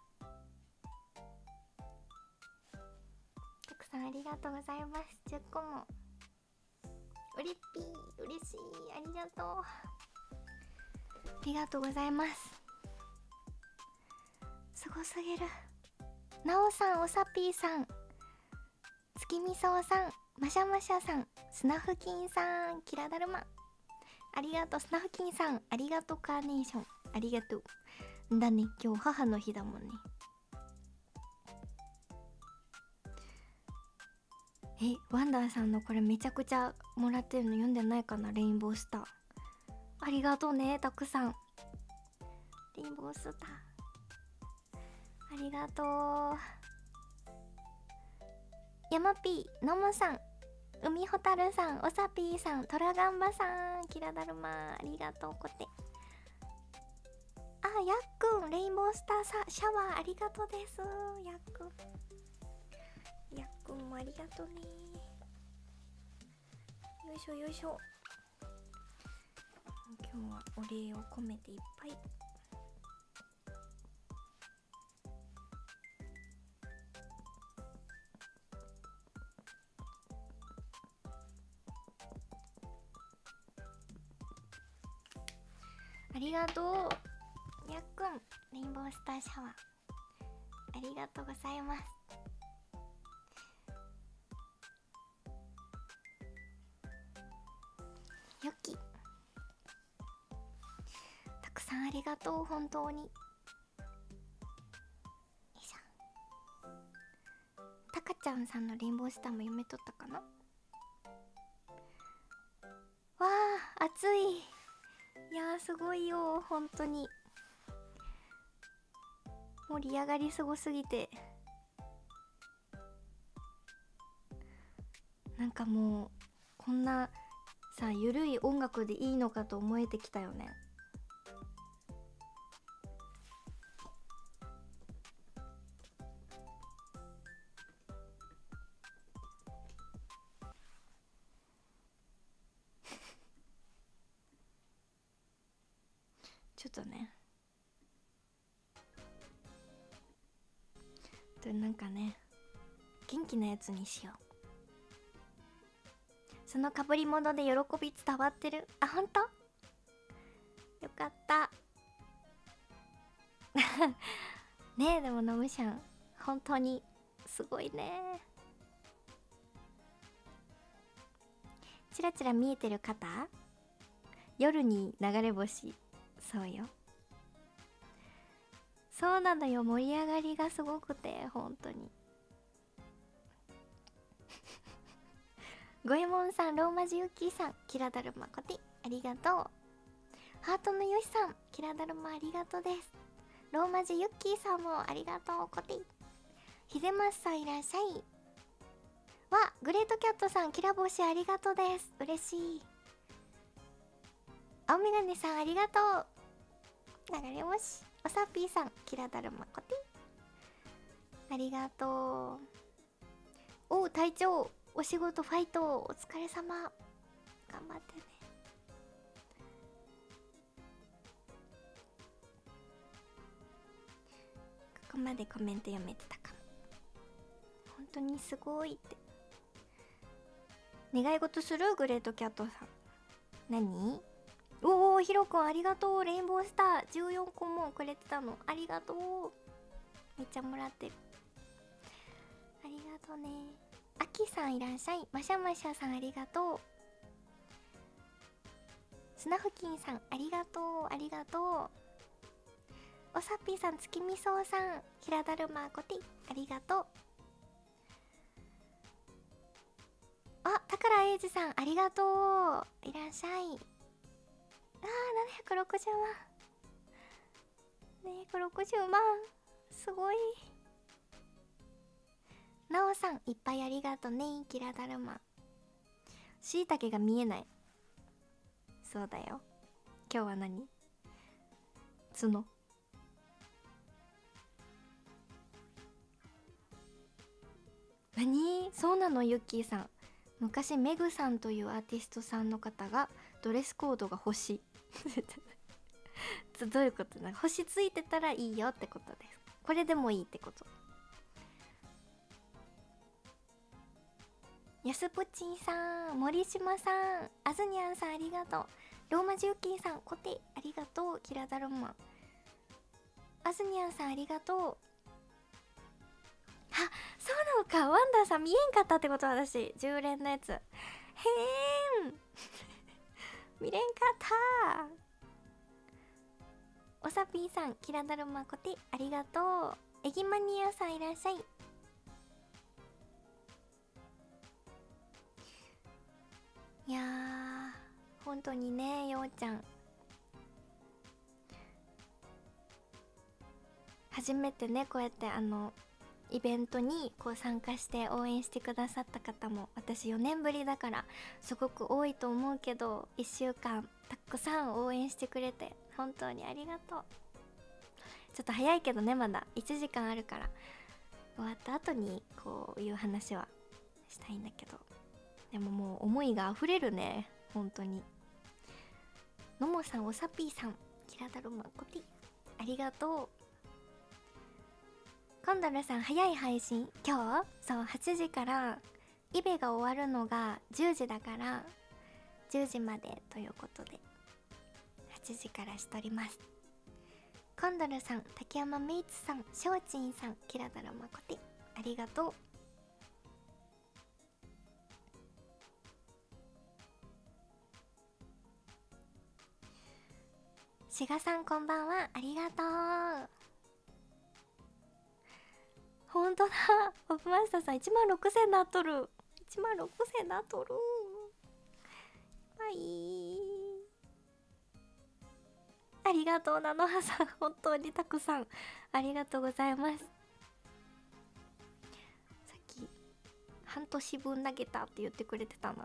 たくさんありがとうございます。10個もうれっぴー、嬉しい、ありがとうありがとうございます。すごすぎる。なおさん、おさぴーさん、月見そうさん、マシャマシャさん、スナフキンさん、キラだるまありがとう。スナフキンさんありがとう。カーネーションありがとう。だね、今日母の日だもんね。ワンダーさんのこれめちゃくちゃもらってるの読んでないかな。レインボースターありがとうね、たくさん。レインボースターありがとう。ヤマピー、ノムさん、海ほたるさん、おさぴーさん、トラガンバさん、キラだるまありがとう。こてやっくん、レインボースターシャワーありがとうです。やっくん、やっくんもありがとうね。よいしょよいしょ。今日はお礼を込めていっぱい。 ありがとうやっくん。レインボースターシャワーありがとうございます。よきたくさんありがとう本当に。よいしょ。たかちゃんさんのレインボースターも読めとったかな。わあ暑い。いやーすごいよ本当に。盛り上がりすごすぎてなんかもうこんなさゆるい音楽でいいのかと思えてきたよね。ちょっとねなんかね元気なやつにしよう。そのかぶり物で喜び伝わってる。あ、ほんとよかったねえ。でものむしゃん本当にすごいね。チラチラ見えてる方、夜に流れ星。そうよそうなのよ。盛り上がりがすごくて本当にゴエモンさん、ローマ字ユッキーさん、キラダルマコティありがとう。ハートのヨシさん、キラダルマありがとうです。ローマ字ユッキーさんもありがとうコティ。ひでますさんいらっしゃい。わ、グレートキャットさん、キラ星ありがとうです。嬉しい。青メガネさんありがとう。流れ星。おさっぴーさん、キラダルマコティありがとう。おう隊長、お仕事ファイトお疲れ様。頑張ってね。ここまでコメント読めてたかも。本当にすごいって。願い事するグレートキャットさん。何？おお、ひろくんありがとう。レインボースター14個もくれてたのありがとう。めっちゃもらってる。ありがとうね。あきさんいらっしゃい。マシャマシャさんありがとう。スナフキンさんありがとう。ありがとう。おさっぴーさん、月見そうさん、ひらだるまこてありがとう。あ、たからえいじさんありがとう。いらっしゃい。あー、760万760万すごい。なおさんいっぱいありがとね。キラだるま。しいたけが見えない。そうだよ。今日は何？角。何？そうなのユッキーさん。昔メグさんというアーティストさんの方がドレスコードが星どういうことなの？星ついてたらいいよってことです。これでもいいってこと。やすぽちんさん、森島さん、あずにゃんさんありがとう。ローマジューキーさん、コテありがとう。キラダルマ。あずにゃんさんありがとう。あ、そうなのか。ワンダーさん見えんかったってこと。私10連のやつへーん見れんかった。おさぴーさん、キラダルマコテありがとう。エギマニアさんいらっしゃい。いやー本当にね、ようちゃん初めてねこうやってイベントにこう参加して応援してくださった方も私4年ぶりだからすごく多いと思うけど、1週間たくさん応援してくれて本当にありがとう。ちょっと早いけどね、まだ1時間あるから終わった後にこういう話はしたいんだけど、でももう思いが溢れるね本当に。のもさん、おさぴーさん、キラダルマコティありがとう。コンドルさん、早い配信。今日そう8時からイベが終わるのが10時だから10時までということで8 8時からしております。コンドルさん、竹山メイツさん、しょうちんさん、キラダラマコティ、ありがとう。しがさんこんばんは、ありがとう。ほんとだ、オブマスターさん16000なっとる。16000なっとる。はい、ありがとう。なのはさん、本当にたくさんありがとうございます。さっき半年分投げたって言ってくれてたな。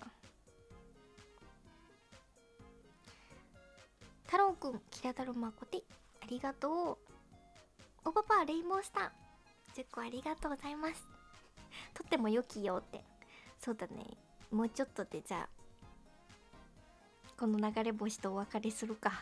太郎くん、キラダルマコティ、ありがとう。おパパレインボースター10個ありがとうございます。とっても良きよって。そうだね、もうちょっとでじゃあこの流れ星とお別れするか。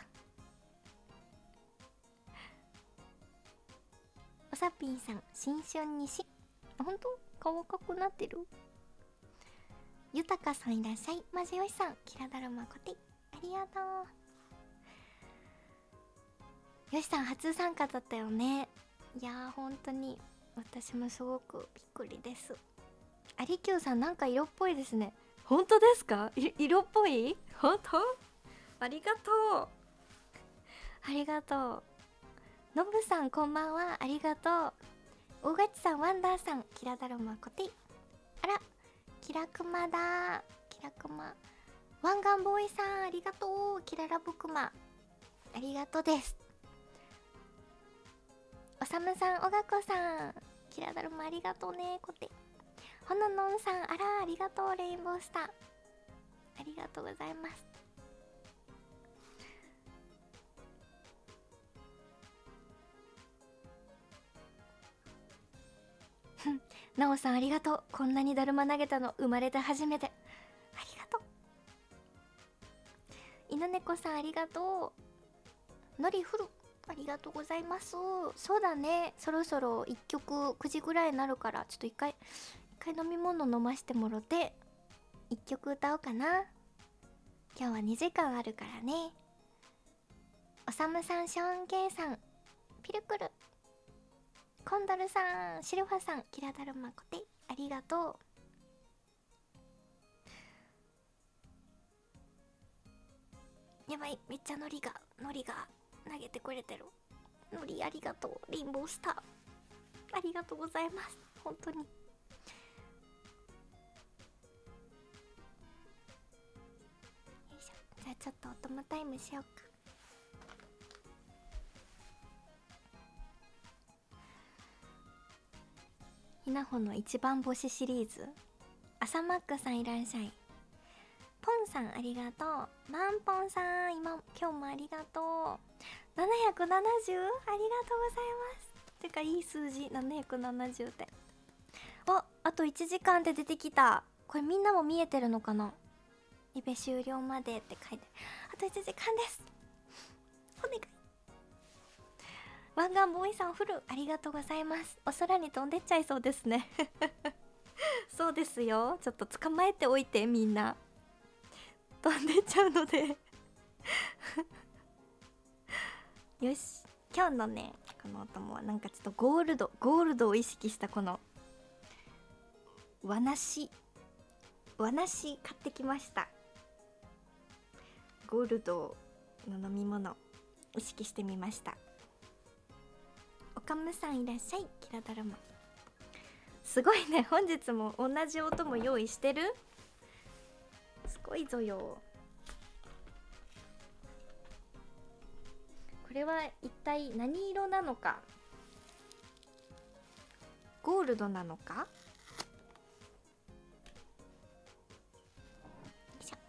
おさぴんさん、新春西、ほんと顔赤くなってる。ゆたかさんいらっしゃい。まじよしさん、キラダルマコティ、ありがとう。よしさん初参加だったよね。いやー本当に私もすごくびっくりです。アリキューさん、なんか色っぽいですね。本当ですか？色っぽい？本当？ありがとう。ありがとう。のぶさんこんばんは、ありがとう。大勝さん、ワンダーさん、キラダルマコティ、あら、キラクマだ。キラクマ。ワンガンボーイさん、ありがとう。キララブクマ、ありがとうです。おさむさん、おがこさん、キラダルマありがとうねコテ。ほののんさん、あら、ありがとう。レインボースター、ありがとうございます。なおさんありがとう。こんなにだるま投げたの生まれて初めて。ありがとう。犬猫さんありがとう。のりふる、ありがとうございます。そうだね、そろそろ1曲9時ぐらいになるから、ちょっと一回飲み物飲ましてもろて1曲歌おうかな。今日は2時間あるからね。おさむさん、ショーンケイさん、ピルクル、コンドルさん、シルファさん、キラダルマコテ、ありがとう。やばい、めっちゃノリが投げてくれてる。ノリありがとう。レインボースターありがとうございます、本当に。よいしょ、じゃあちょっとお供タイムしようか。ひなほの一番星シリーズ。朝マックさんいらっしゃい。ポンさんありがとう。マンポンさん、今日もありがとう。770、ありがとうございます。てかいい数字、770って。あと1時間で出てきた。これみんなも見えてるのかな。イベ終了までって書いてあと1時間です。お願い。ワンガンボーイさんフル、ありがとうございます。お空に飛んでっちゃいそうですねそうですよ、ちょっと捕まえておいて、みんな飛んでっちゃうのでよし、今日のねこのお供はなんかちょっとゴールドを意識したこの和梨買ってきました。ゴールドの飲み物意識してみました。おかむさんいらっしゃい。キラダルマ、すごいね、本日も同じ音も用意してる。すごいぞよ。これは一体何色なのか。ゴールドなのか。よいしょ。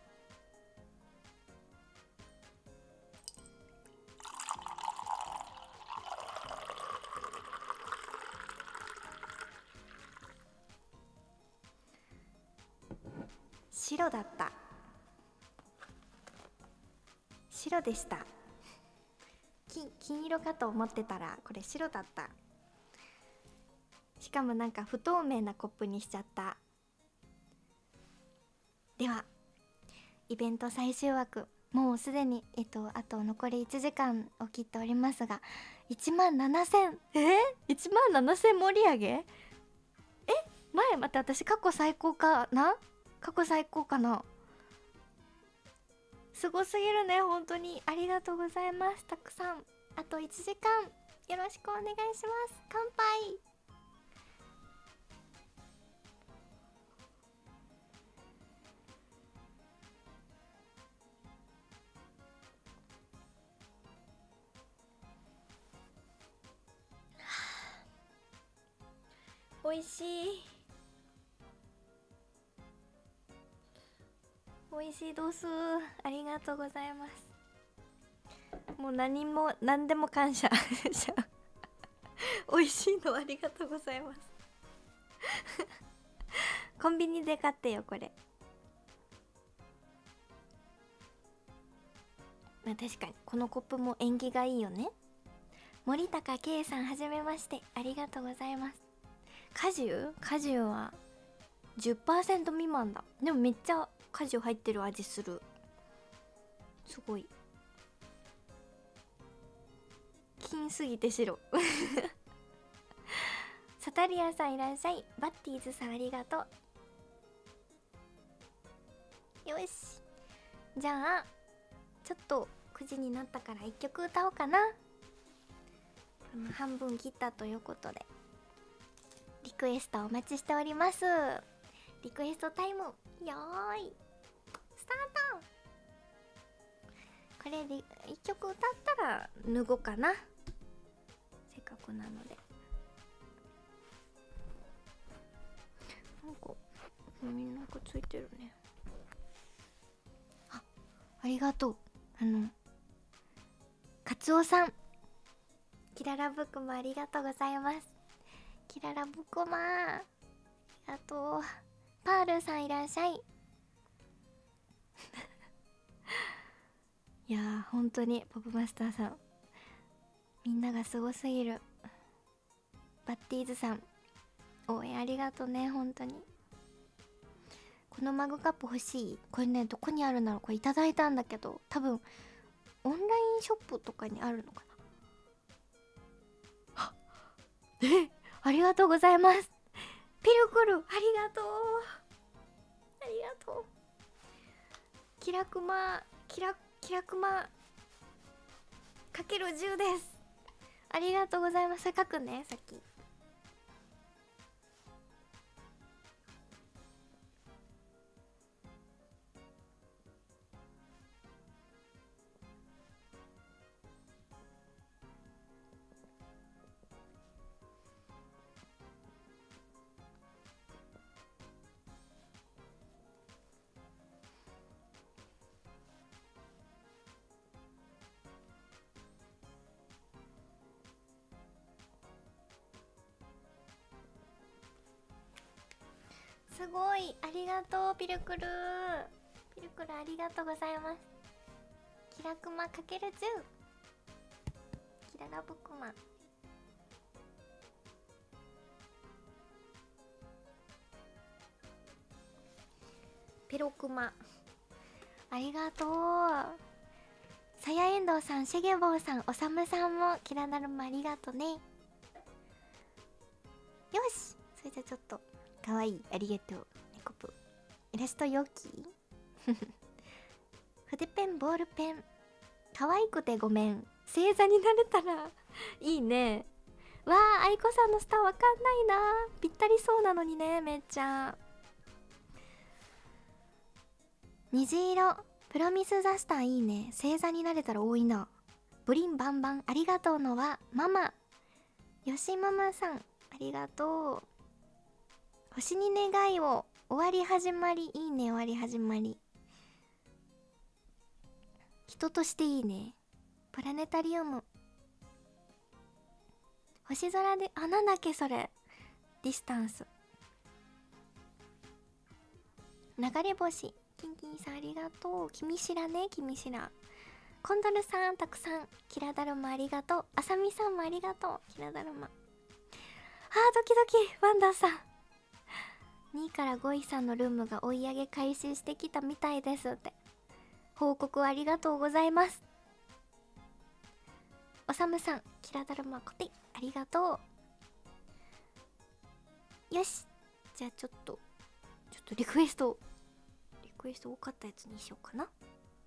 白だった。白でした。金色かと思ってたらこれ白だった。しかもなんか不透明なコップにしちゃった。ではイベント最終枠もうすでにあと残り1時間を切っておりますが、1万7000、1万7000盛り上げ、待って、私過去最高かな、過去最高かな。すごすぎるね、本当にありがとうございます。たくさん、あと1時間よろしくお願いします。乾杯。美味しい、美味しいどす。ありがとうございます。もう何でも感謝美味しいのありがとうございますコンビニで買ってよこれ。まあ確かにこのコップも縁起がいいよね。森高圭さん、はじめまして、ありがとうございます。果汁は 10% 未満だ。でもめっちゃ果汁入ってる味する。すごい金すぎて白サタリアさんいらっしゃい。バッティーズさんありがとう。よし、じゃあちょっと9時になったから1曲歌おうかな。半分切ったということで、リクエストお待ちしております。リクエストタイム、よーいスタート。これで1曲歌ったら脱ごうかな、せっかくなので。なんかなんかついてるね。ありがとう。カツオさん、キララブクマありがとうございます。キララブクマありがとう。パールさんいらっしゃいいやー本当にポップマスターさん、みんながすごすぎる。バッティーズさん、応援ありがとうね、本当に。このマグカップ欲しい。これね、どこにあるんだろう。これいただいたんだけど、多分オンラインショップとかにあるのかな。ありがとうございます。ピルクル、ありがとう、ありがとう。キラクマかける10です。ありがとうございます。それ書くね、さっき。すごい、ありがとうピルクル。ピルクルありがとうございます。キラクマかける10、キララブクマ。ピロクマありがとう。さやえんどうさん、しげぼうさん、おさむさんもキラダルマありがとね。よし、それじゃちょっとかわいい、ありがとうネコプイラストよき筆ペンボールペン、可愛くてごめん、星座になれたらいいね。わあ、愛子さんのスターわかんないな、ぴったりそうなのにね、めっちゃ。虹色プロミスザスターいいね、星座になれたら多いな。ブリンバンバンありがとうのはママ、よしママさんありがとう。星に願いを、終わり始まりいいね、終わり始まり。人としていいね、プラネタリウム。星空で、あ、なんだっけそれ、ディスタンス。流れ星、キンキンさんありがとう。君しらね、君しら。コンドルさんたくさん、キラダルマありがとう。あさみさんもありがとう、キラダルマ。ドキドキ、ワンダーさん2位から5位さんのルームが追い上げ開始してきたみたいですって。 報告ありがとうございます。おさむさん、キラだるまこてありがとう。よし、じゃあちょっとリクエスト多かったやつにしようかな。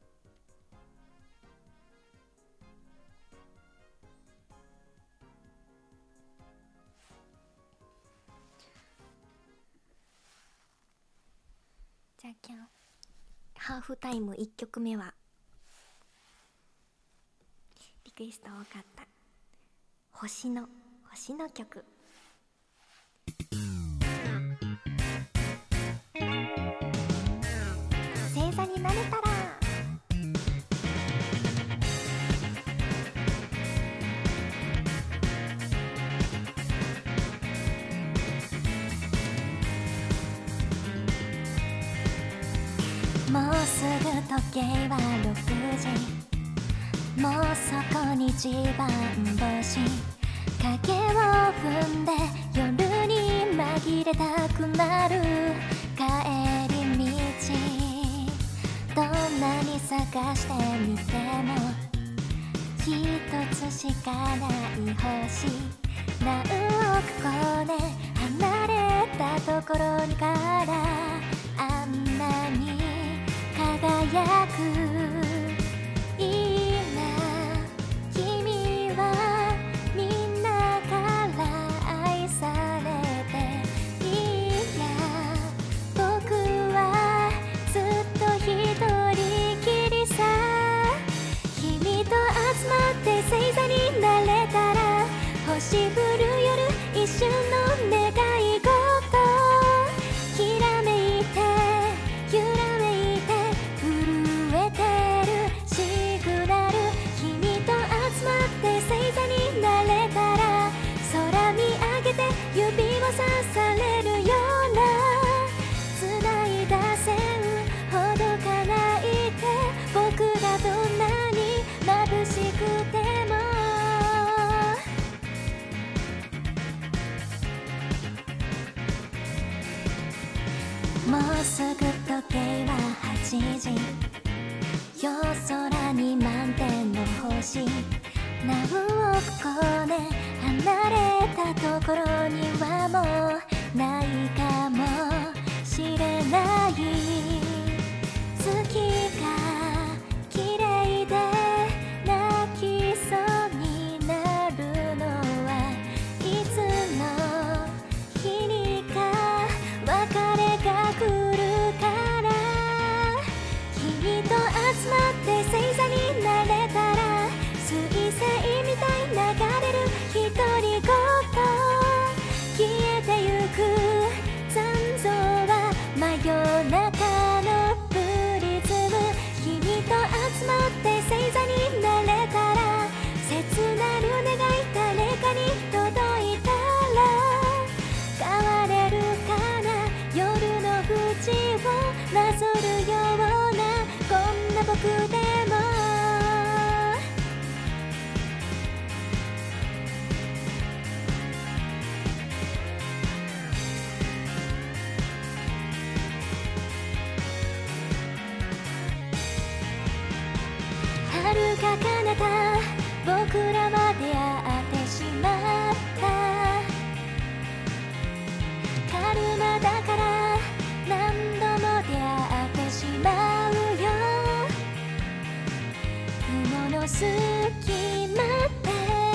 じゃあハーフタイム1曲目はリクエスト多かった星の曲。星座になれたら。もうすぐ時計は6時、もうそこに一番星、影を踏んで夜に紛れたくなる帰り道、どんなに探してみても一つしかない星、何億光年離れたところからあんなに輝く。今君はみんなから愛されていや、僕はずっと一人きりさ。君と集まって星座になれたら、星降る夜一瞬の願い事、きらめいて揺らめいて震えてるシグナル、君と集まって星座になれたら、空見上げて指をさされるような繋いだ線ほどかないて、僕がどんなに眩しくてももうすぐ時計は8時、夜空に満天の星、何億光年離れたところにはもうないかもしれない。月が綺麗で泣きそうになるのはいつの日にか別れが来るから、君と集まって星座になれたら、水星みたい流れる独り言、消えてゆく残像は真夜中のプリズム、君と集まって星座になれたら、切なる願い誰かに届いたら変われるかな、夜の淵をなぞるようなこんな僕でも。遥か彼方僕らは出会ってしまった、カルマだから何度も出会ってしまうよ、雲の隙間で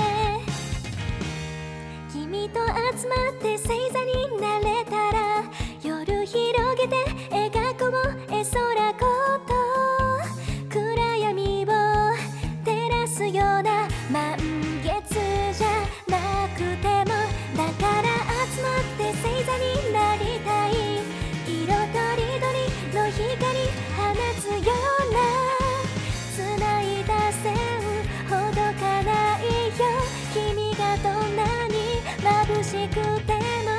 君と集まって星座になれたら、夜広げて描こう絵空ごと、暗闇を照らすような満月じゃなくても、だから集まって星座になりたい、色とりどりの光放つような繋いだ線ほどかないよ、君がどんなに眩しくても。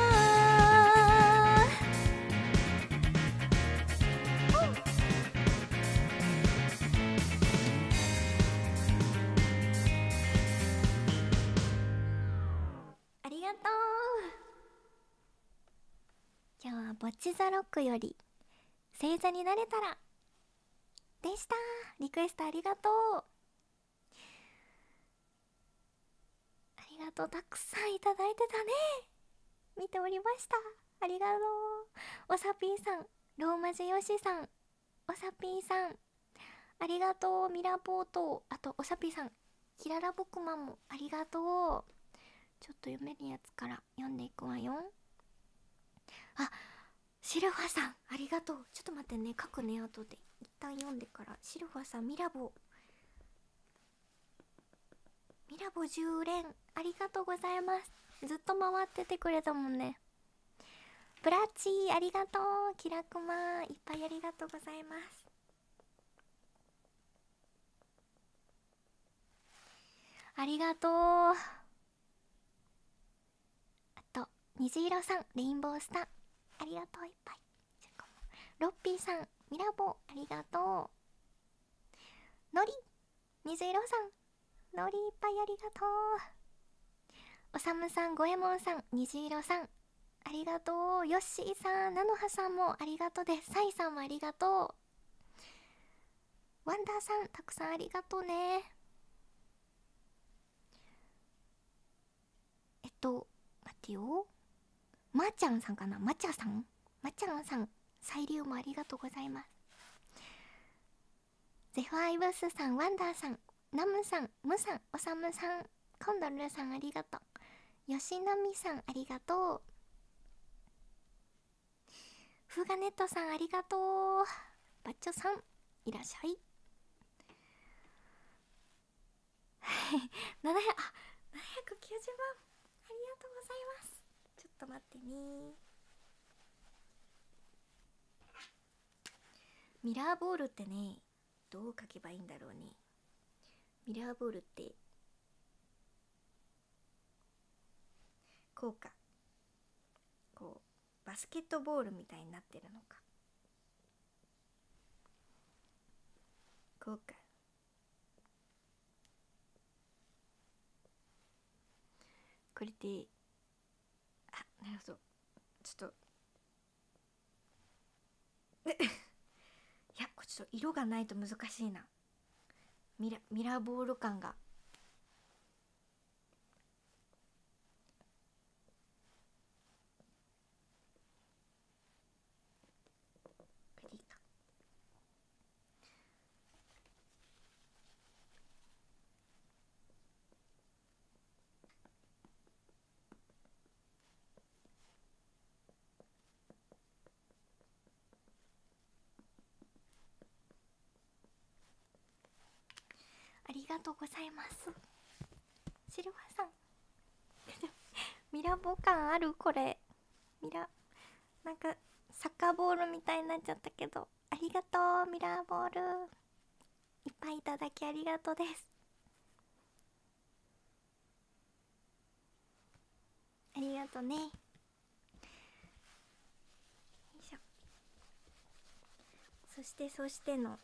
ありがとう。今日はボッチザロックより星座になれたらでした。リクエストありがとう。ありがとう、たくさんいただいてたね。見ておりました。ありがとう。おさぴーさん、ローマ字よしさん、おさぴーさん、ありがとう。ミラポート、あとおさぴーさん、キララボクマンもありがとう。ちょっと読めるやつから読んでいくわよ。あ、シルファさんありがとう。ちょっと待ってね、書くね、後で一旦読んでから。シルファさん、ミラボ10連ありがとうございます。ずっと回っててくれたもんね。ブラッチーありがとう。キラクマいっぱいありがとうございます。ありがとう。あと虹色さん、レインボースターありがとう。いっぱい。ロッピーさん、ミラボありがとう。のり、虹色さん、のりいっぱいありがとう。おさむさん、ごえもんさん、虹色さんありがとう。ヨッシーさん、なのはさんもありがとうです。サイさんもありがとう。ワンダーさん、たくさんありがとうね。待ってよ。まーちゃんさんかな、まちゃさん、まちゃんさん、サイリウムありがとうございます。ゼファイブスさん、ワンダーさん、ナムさん、ムさん、おさむさん、コンドルさんありがとう。よしなみさんありがとう。フーガネットさんありがとう。バッチョさんいらっしゃい。790番、ありがとうございます。ちょっと待ってね。ミラーボールってね、どう書けばいいんだろうね。ミラーボールってこうか、こうバスケットボールみたいになってるのか、こうか、これで、あ、なるほど。ちょっといや、これちょっと色がないと難しいな。ミラーボール感が。これでいいか。ありがとうございます。シルバーさんミラボ感あるこれ。なんかサッカーボールみたいになっちゃったけど、ありがとう。ミラーボールいっぱいいただきありがとうです。ありがとうね。よいしょ。そしての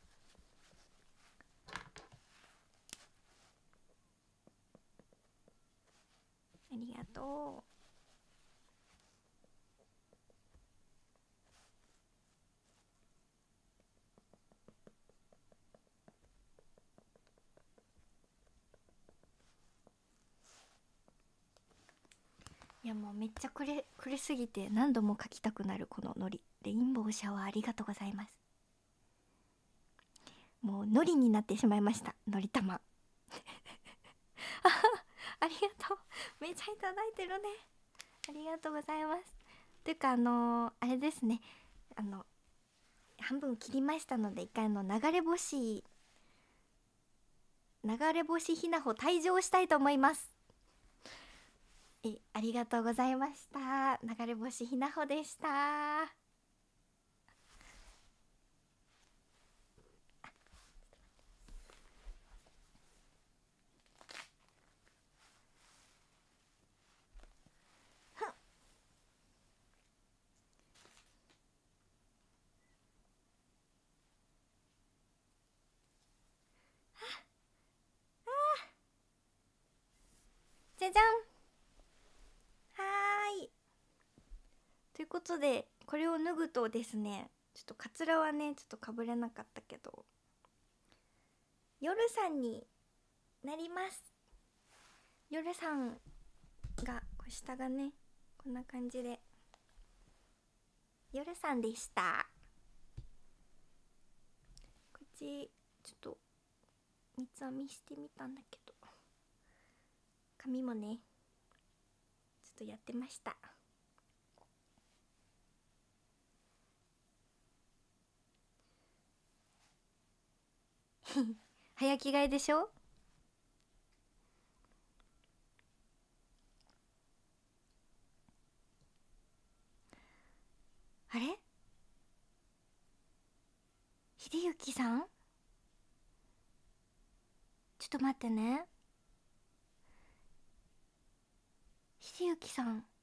ありがとう。いやもうめっちゃくれすぎて何度も書きたくなるこののり。レインボーシャワーありがとうございます。もうのりになってしまいました、のりたまありがとう。めっちゃいただいてるね。ありがとうございます。というかあれですね、半分切りましたので、一回流れ星ひなほ退場したいと思います。ありがとうございました。流れ星ひなほでした。じゃじゃん。はーい。ということでこれを脱ぐとですね、ちょっとカツラはねちょっとかぶれなかったけど、 夜さんになります。夜さんが下がねこんな感じで夜さんでした。こっちちょっと三つ編みしてみたんだけど髪もねちょっとやってました早着替えでしょ。あれ秀幸さん、ちょっと待ってね。秀幸さん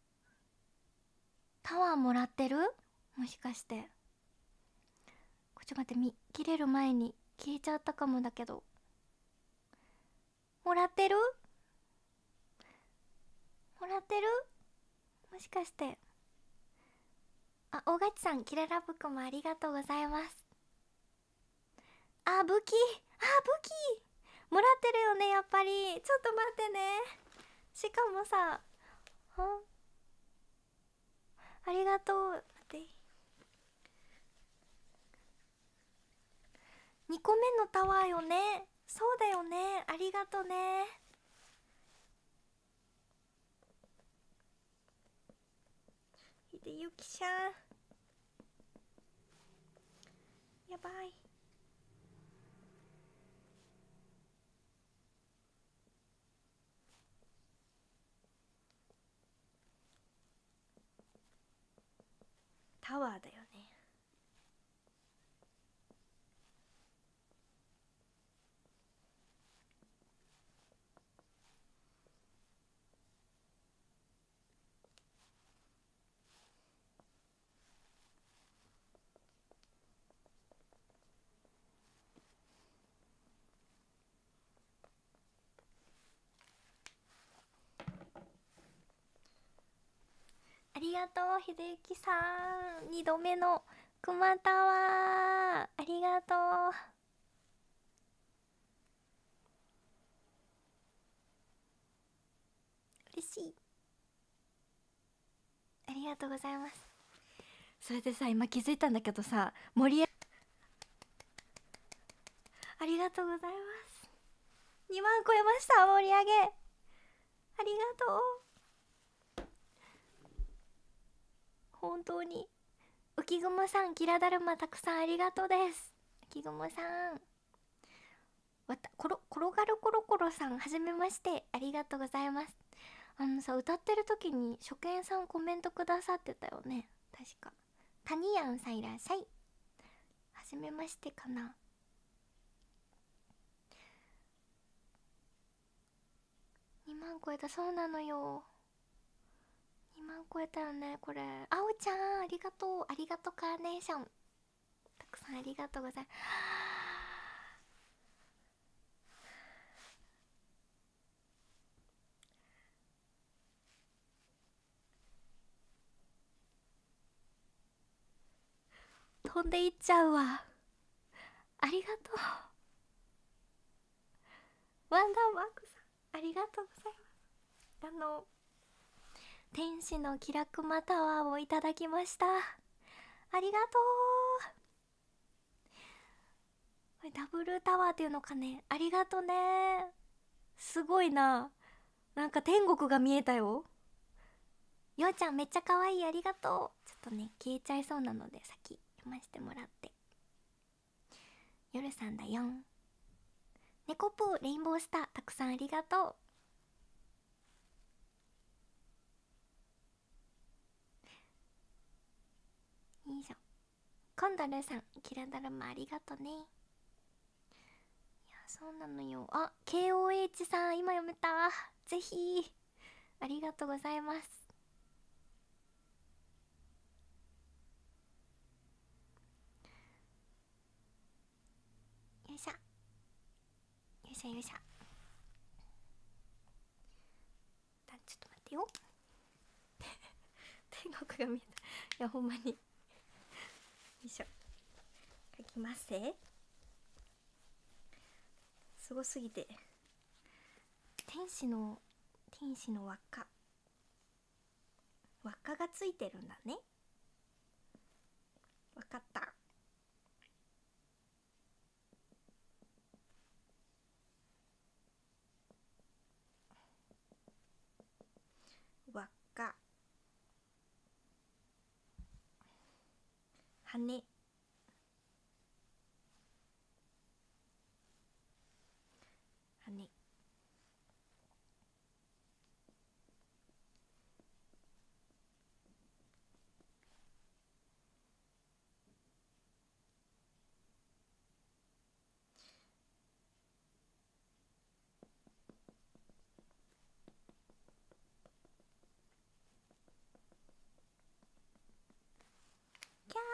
タワーもらってる？もしかしてちょっと待って、切れる前に消えちゃったかもだけど、もらってる？もらってる？もしかして。あ、大勝さん、キララブコもありがとうございます。あ、武器、武器もらってるよね、やっぱり。ちょっと待ってね。しかもさ、ありがとう。待って、2個目のタワーよね。そうだよね、ありがとね。秀幸ちゃん、やばい。タワーだよね。ありがとう秀幸さん、2度目のくまタワー、ありがとう。嬉しい、ありがとうございます。それでさ、今気づいたんだけどさ、ありがとうございます。2万超えました。盛り上げありがとう。本当に浮雲さん、キラだるまたくさんありがとうです。浮雲さん、転がるコロコロさん、はじめまして、ありがとうございます。歌ってる時に初見さんコメントくださってたよね、確か。タニヤンさんいらっしゃい。はじめましてかな。2万超えた、そうなのよ。2万超えたよね、これ。あおちゃん、ありがとう。ありがとうカーネーション。たくさんありがとうございます。飛んでいっちゃうわ。ありがとう。ワンダーマークさん、ありがとうございます。天使のキラクマタワーをいただきました。ありがとう。これダブルタワーっていうのかね。ありがとね。すごいな。なんか天国が見えたよ。ようちゃんめっちゃ可愛い、ありがとう。ちょっとね消えちゃいそうなので先読ませてもらって。夜さんだよ。猫プーレインボースターたくさんありがとう。いいじゃん。コンドルさん、キラダルマありがとね。いやそうなのよ。あ、 KOH さん今読めた。ぜひありがとうございます。よいしょよいしょよいしょ。ちょっと待ってよ。天国が見えた。いやほんまに。よいしょ、書きます。 すごすぎて、天使の輪っかがついてるんだね。わかった。輪っか、羽、キャー、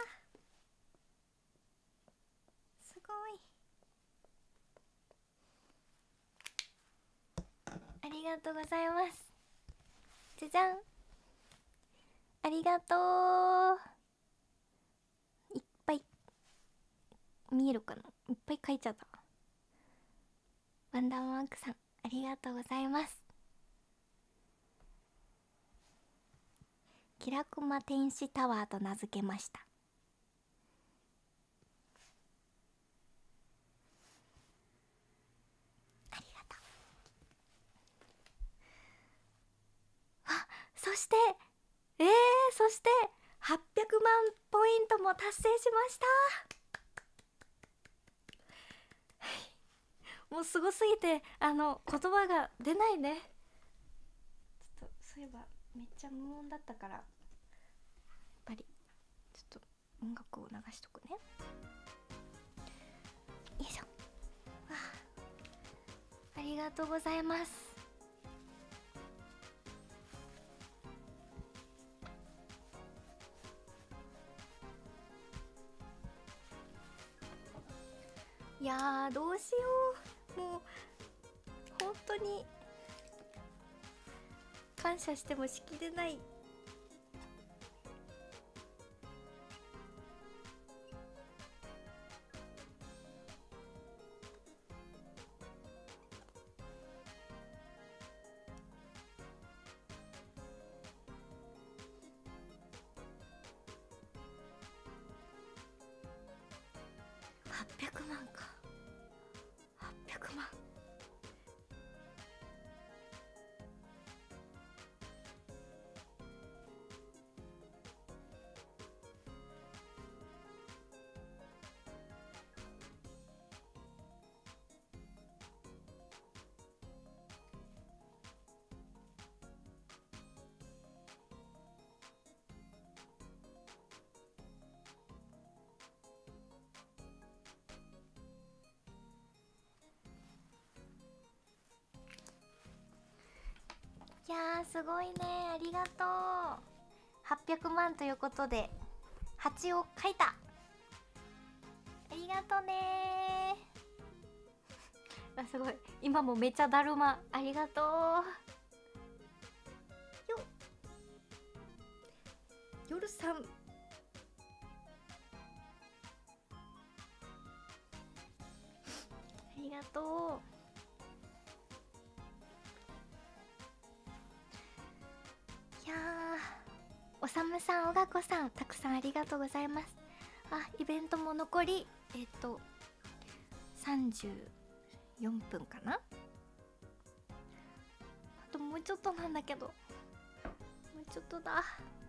すごい。ありがとうございます。じゃじゃん、ありがとう。いっぱい見えるかな、いっぱい書いちゃった。ワンダーマークさん、ありがとうございます。キラクマ天使タワーと名付けました。ありがとう。あ、そしてそして800万ポイントも達成しました。もうすごすぎて言葉が出ないね。ちょっとそういえばめっちゃ無音だったから、やっぱりちょっと音楽を流しとくね。よいしょ。ありがとうございます。いやー、どうしよう。もう本当に感謝してもしきれない。800万か。800万。いやー、すごいね、ありがとう。800万ということで8を書いた。ありがとねー。あ、すごい、今もめちゃだるま。ありがとうよ。夜さん、ありがとう。いやー、おさむさん、おがこさん、たくさんありがとうございます。あ、イベントも残り34分かな。あともうちょっとなんだけど、もうちょっとだ。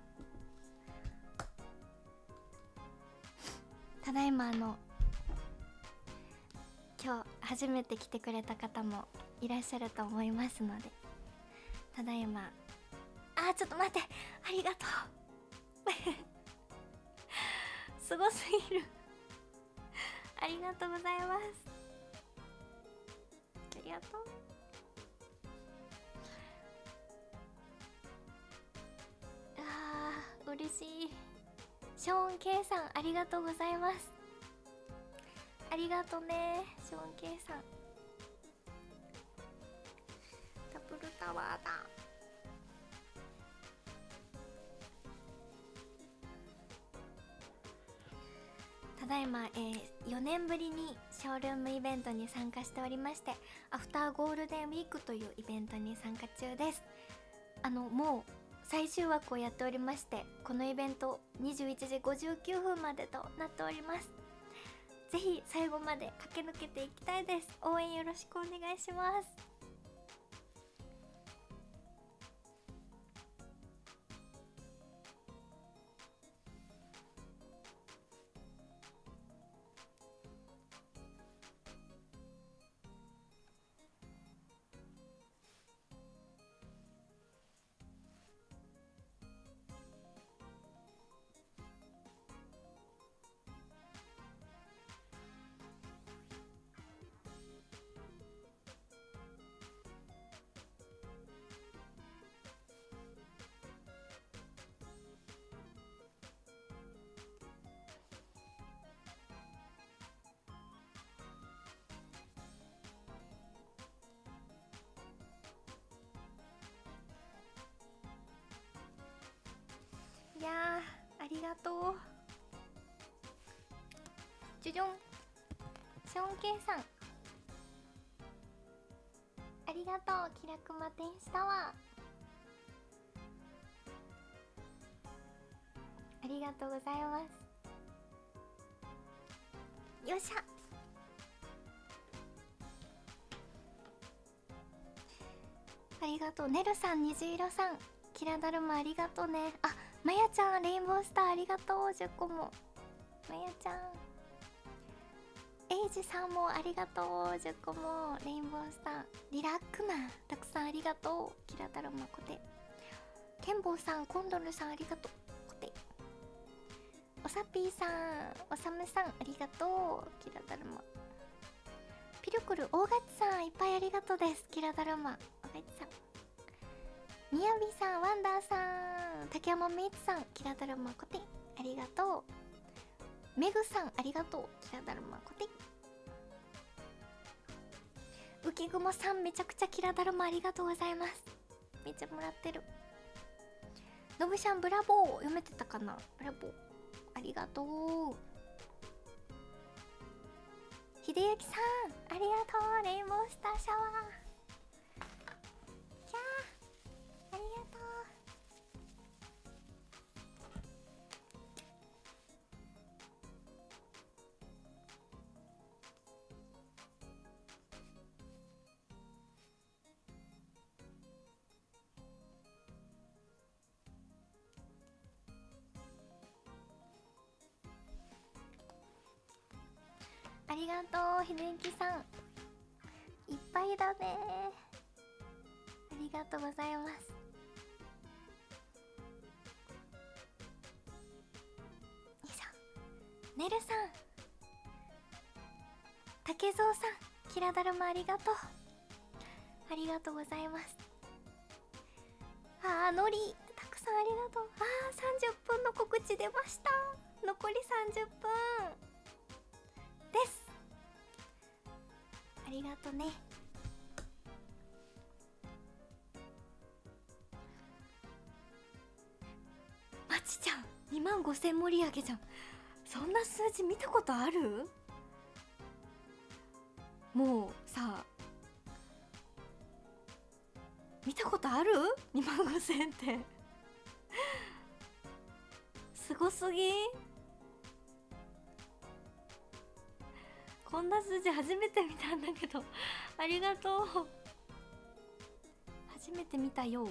ただいま今日初めて来てくれた方もいらっしゃると思いますので、ただいま、ちょっと待って、ありがとうすごすぎるありがとうございます。ありがとう。嬉しい。ショーン K さん、ありがとうございます。ありがとね、ショーン K さん。ダブルタワーだ。ただいま、4年ぶりにシショールームイベントに参加しておりまして、アフターゴールデンウィークというイベントに参加中です。もう最終枠をやっておりまして、このイベント21時59分までとなっております。ぜひ最後まで駆け抜けていきたいです。応援よろしくお願いします。いやー、ありがとう。じゅじょん、ショーンケイさん、ありがとう。気楽魔天使タワー、ありがとうございます。よっしゃ。ありがとう。ねるさん、虹色さん、キラだるまありがとうね。あ、まやちゃん、レインボースターありがとう。10個もまやちゃん。エイジさんもありがとう。10個もレインボースター。リラックマンたくさんありがとう。キラだるまコテ。ケンボーさん、コンドルさんありがとう。コテ。おさぴーさん、おさむさんありがとう。キラだるま。ピルクル大勝さんいっぱいありがとうです。キラだるま大勝さん。みやびさん、ワンダーさん、竹山メイツさん、キラだるまコテありがとう。メグさんありがとう。キラだるまコテ。浮雲さんめちゃくちゃキラだるまありがとうございます。めっちゃもらってる。のぶしゃんブラボー読めてたかな。ブラボーありがとう。ひでゆきさんありがとう。レインボースターシャワーキャーありがとう。ありがとう。ひでゆきさんいっぱいだね。ありがとうございます。よいしょ。ねるさん、竹蔵さん、キラだるまありがとう。ありがとうございます。あー、のりたくさんありがとう。あー、30分の告知出ました。残り30分です。ありがとね。まちちゃん25000盛り上げじゃん。そんな数字見たことある？もうさ、見たことある？ 25000ってすごすぎん？こんな数字初めて見たんだけどありがとう。初めて見たよ。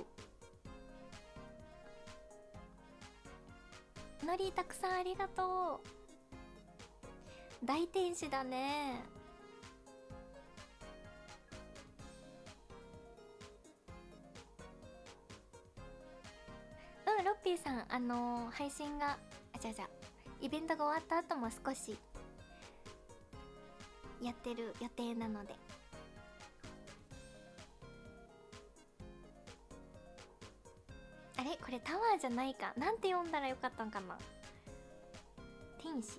のりたくさんありがとう。大天使だね。うん、ロッピーさん、配信がイベントが終わった後も少しやってる予定なので。あれこれタワーじゃないか。なんて読んだらよかったんかな。天使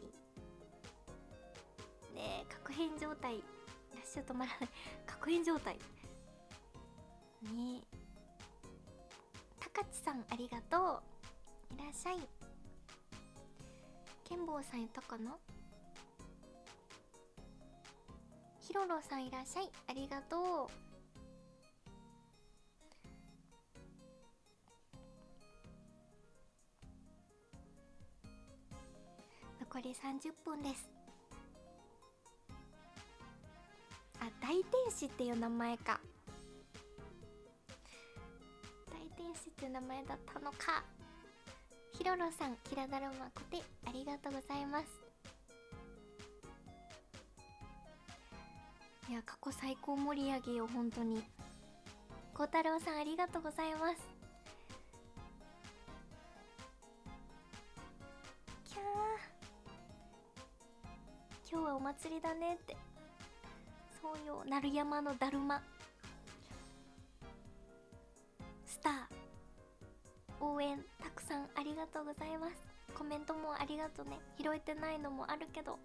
ねえ、確変状態。ラッシュ止まらない確変状態ねえ。高知さんありがとう。いらっしゃい。ケンボーさんいたかな。 ひろろさんいらっしゃい、ありがとう。残り30分です。あ、大天使っていう名前か。大天使っていう名前だったのか。ひろろさん、キラだるまこてありがとうございます。いや、過去最高盛り上げよ、本当に。こうたろうさん、ありがとうございます。キャー、今日はお祭りだねって。そうよ、鳴山のだるまスター応援たくさんありがとうございます。コメントもありがとうね。拾えてないのもあるけど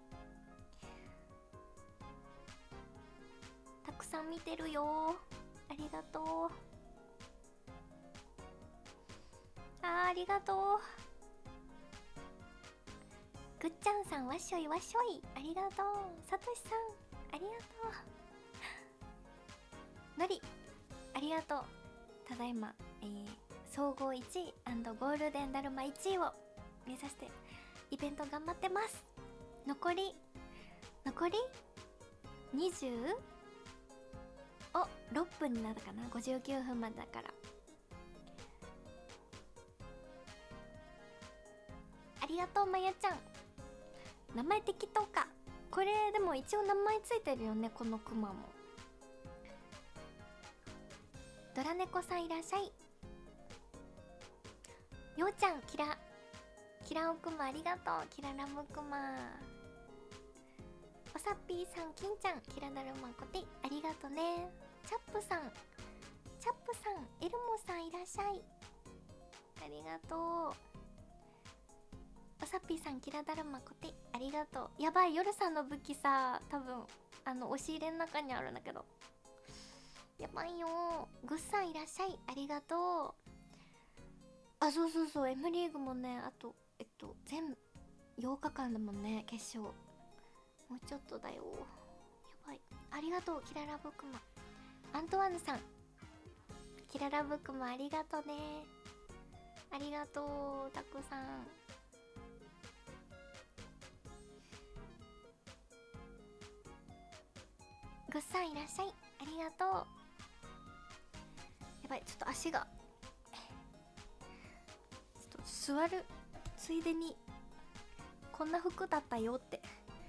たくさん見てるよ、ありがとう。ありがとう。ぐっちゃんさん、わっしょいわっしょい、ありがとう。さとしさん、ありがとう。のり、ありがとう。ただいま、総合1位&ゴールデンだるま1位を目指してイベント頑張ってます。残り20お6分になるかな。59分までだから。ありがとう、まやちゃん。名前適当か。これでも一応名前ついてるよね、このクマも。ドラネコさんいらっしゃい。ようちゃん、キラおくまありがとう。キララムクマ。おさっぴーさん、金ちゃん、キラだるまこてありがとね。チャップさん、エルモさんいらっしゃい、ありがとう。おさっぴーさん、キラだるまこてありがとう。やばい、夜さんの武器さ、多分押し入れの中にあるんだけど、やばいよ。グッさんいらっしゃい、ありがとう。あ、そうそうそう、M リーグもね、あと全8日間だもんね、決勝。もうちょっとだよ、やばい。ありがとう、キララブクマ。アントワヌさん、キララブクマありがとね。ありがとう、たくさん。グッさんいらっしゃい、ありがとう。やばい、ちょっと足が座るついでにこんな服だったよって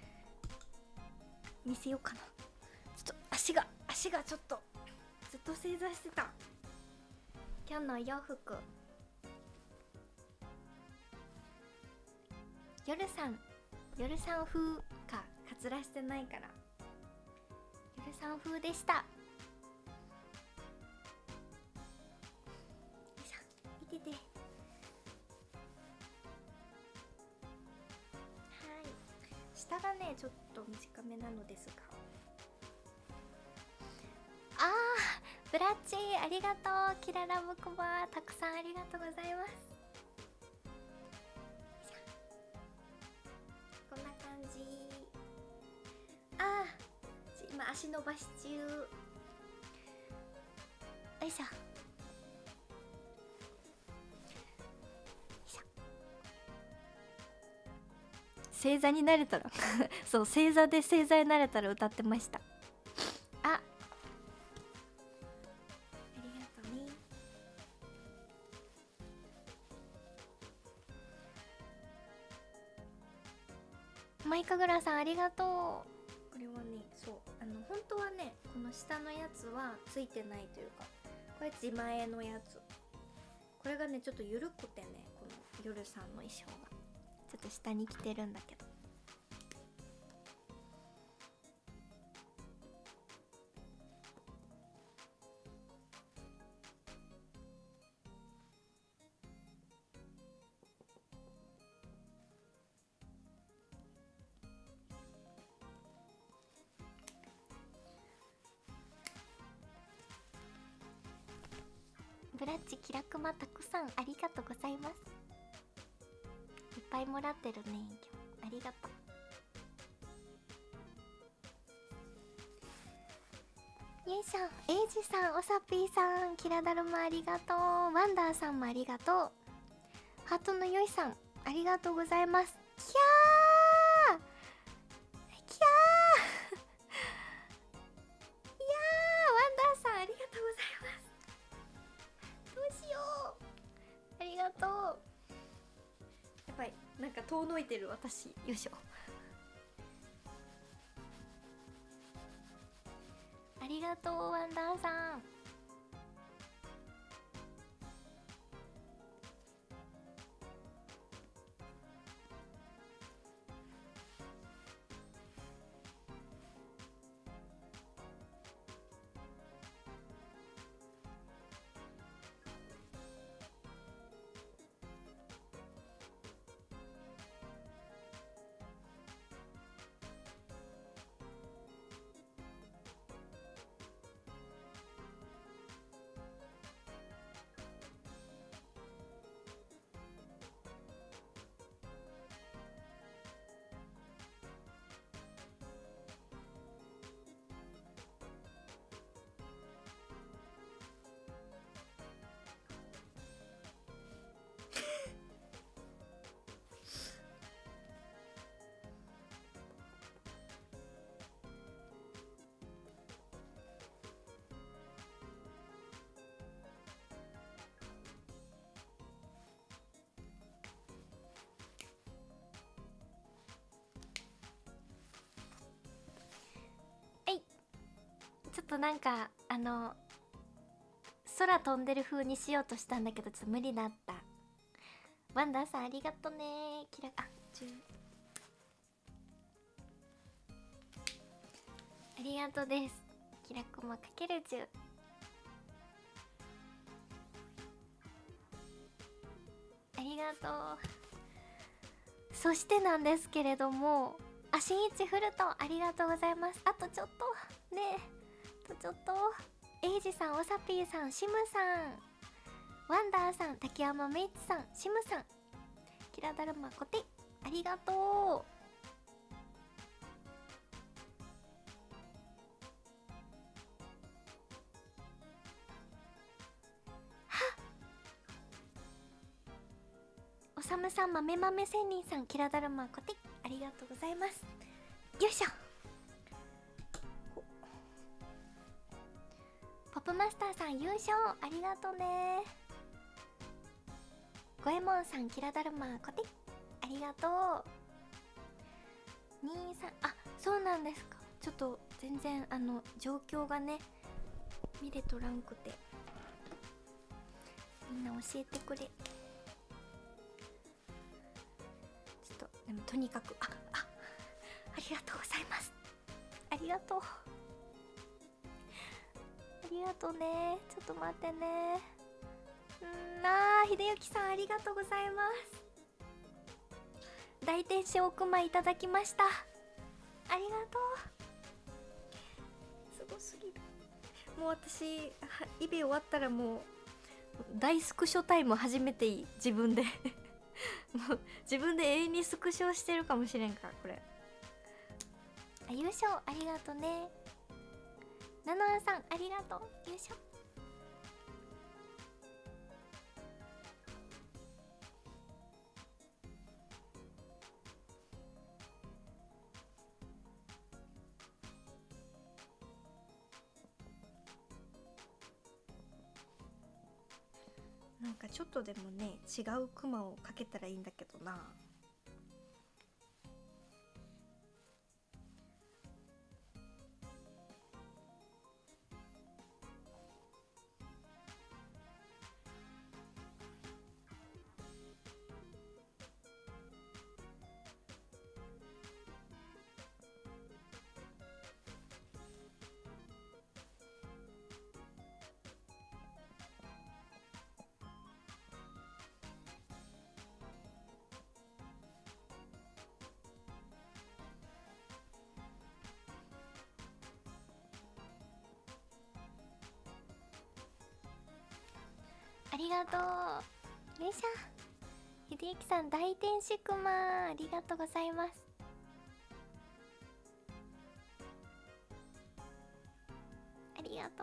見せようかな。ちょっと足がちょっとずっと正座してた。今日の洋服、夜さん風か、かつらしてないから夜さん風でした。よいしょ、見てて。下がねちょっと短めなのですが、ブラッチありがとう。キララブコバたくさんありがとうございます。こんな感じ。今足伸ばし中。よいしょ。正座になれたらそう、正座で正座になれたら歌ってました。ありがとうね。マイカグラさんありがとう。これはね、そう本当はね、この下のやつはついてないというか、これ自前のやつ。これがねちょっと緩くてね、この夜さんの衣装がちょっと下に着てるんだけど、ブラッチキラクマたくさんありがとうございます。いっぱいもらってるね、今日ありがとう。 よいしょ。エイジさん、おさぴーさん、キラだるまありがとう。ワンダーさんもありがとう。ハートのよいさん、ありがとうございます。キャーキャーいやー、ワンダーさんありがとうございます。どうしよう、ありがとう。やばい、なんか遠のいてる私。よいしょ。ありがとうワンダーさん。ちょっとなんか空飛んでる風にしようとしたんだけどちょっと無理だった。ワンダーさんありがとね。キラありがとうです。キラコマかける10。ありがとう。そしてなんですけれども、しんいちフルトありがとうございます。あとちょっとねえ、ちょっとエイジさん、おさぴーさん、シムさん、ワンダーさん、竹山メイツさん、シムさん、キラだるまコテありがとう。はっ、おさむさん、豆豆仙人さん、キラだるまコテありがとうございます。よいしょ。ポップマスターさん優勝ありがとね。ゴエモンさん、キラだるまコテありがとう。23、そうなんですか。ちょっと全然状況がね見れとらんくて、みんな教えてくれ。ちょっとでもとにかくありがとうございます。ありがとう、ありがとうね。ちょっと待ってね。秀幸さんありがとうございます。大天使奥間いただきました。ありがとう。すごすぎる。もう私イベ終わったらもう大スクショタイム始めていい。自分でもう自分で永遠にスクショしてるかもしれんからこれ。優勝ありがとね。ナナさんありがとう。優勝。なんかちょっとでもね違うクマをかけたらいいんだけどな。ありがとう。よいしょ。秀幸さん大天使クマありがとうございます。ありがとう。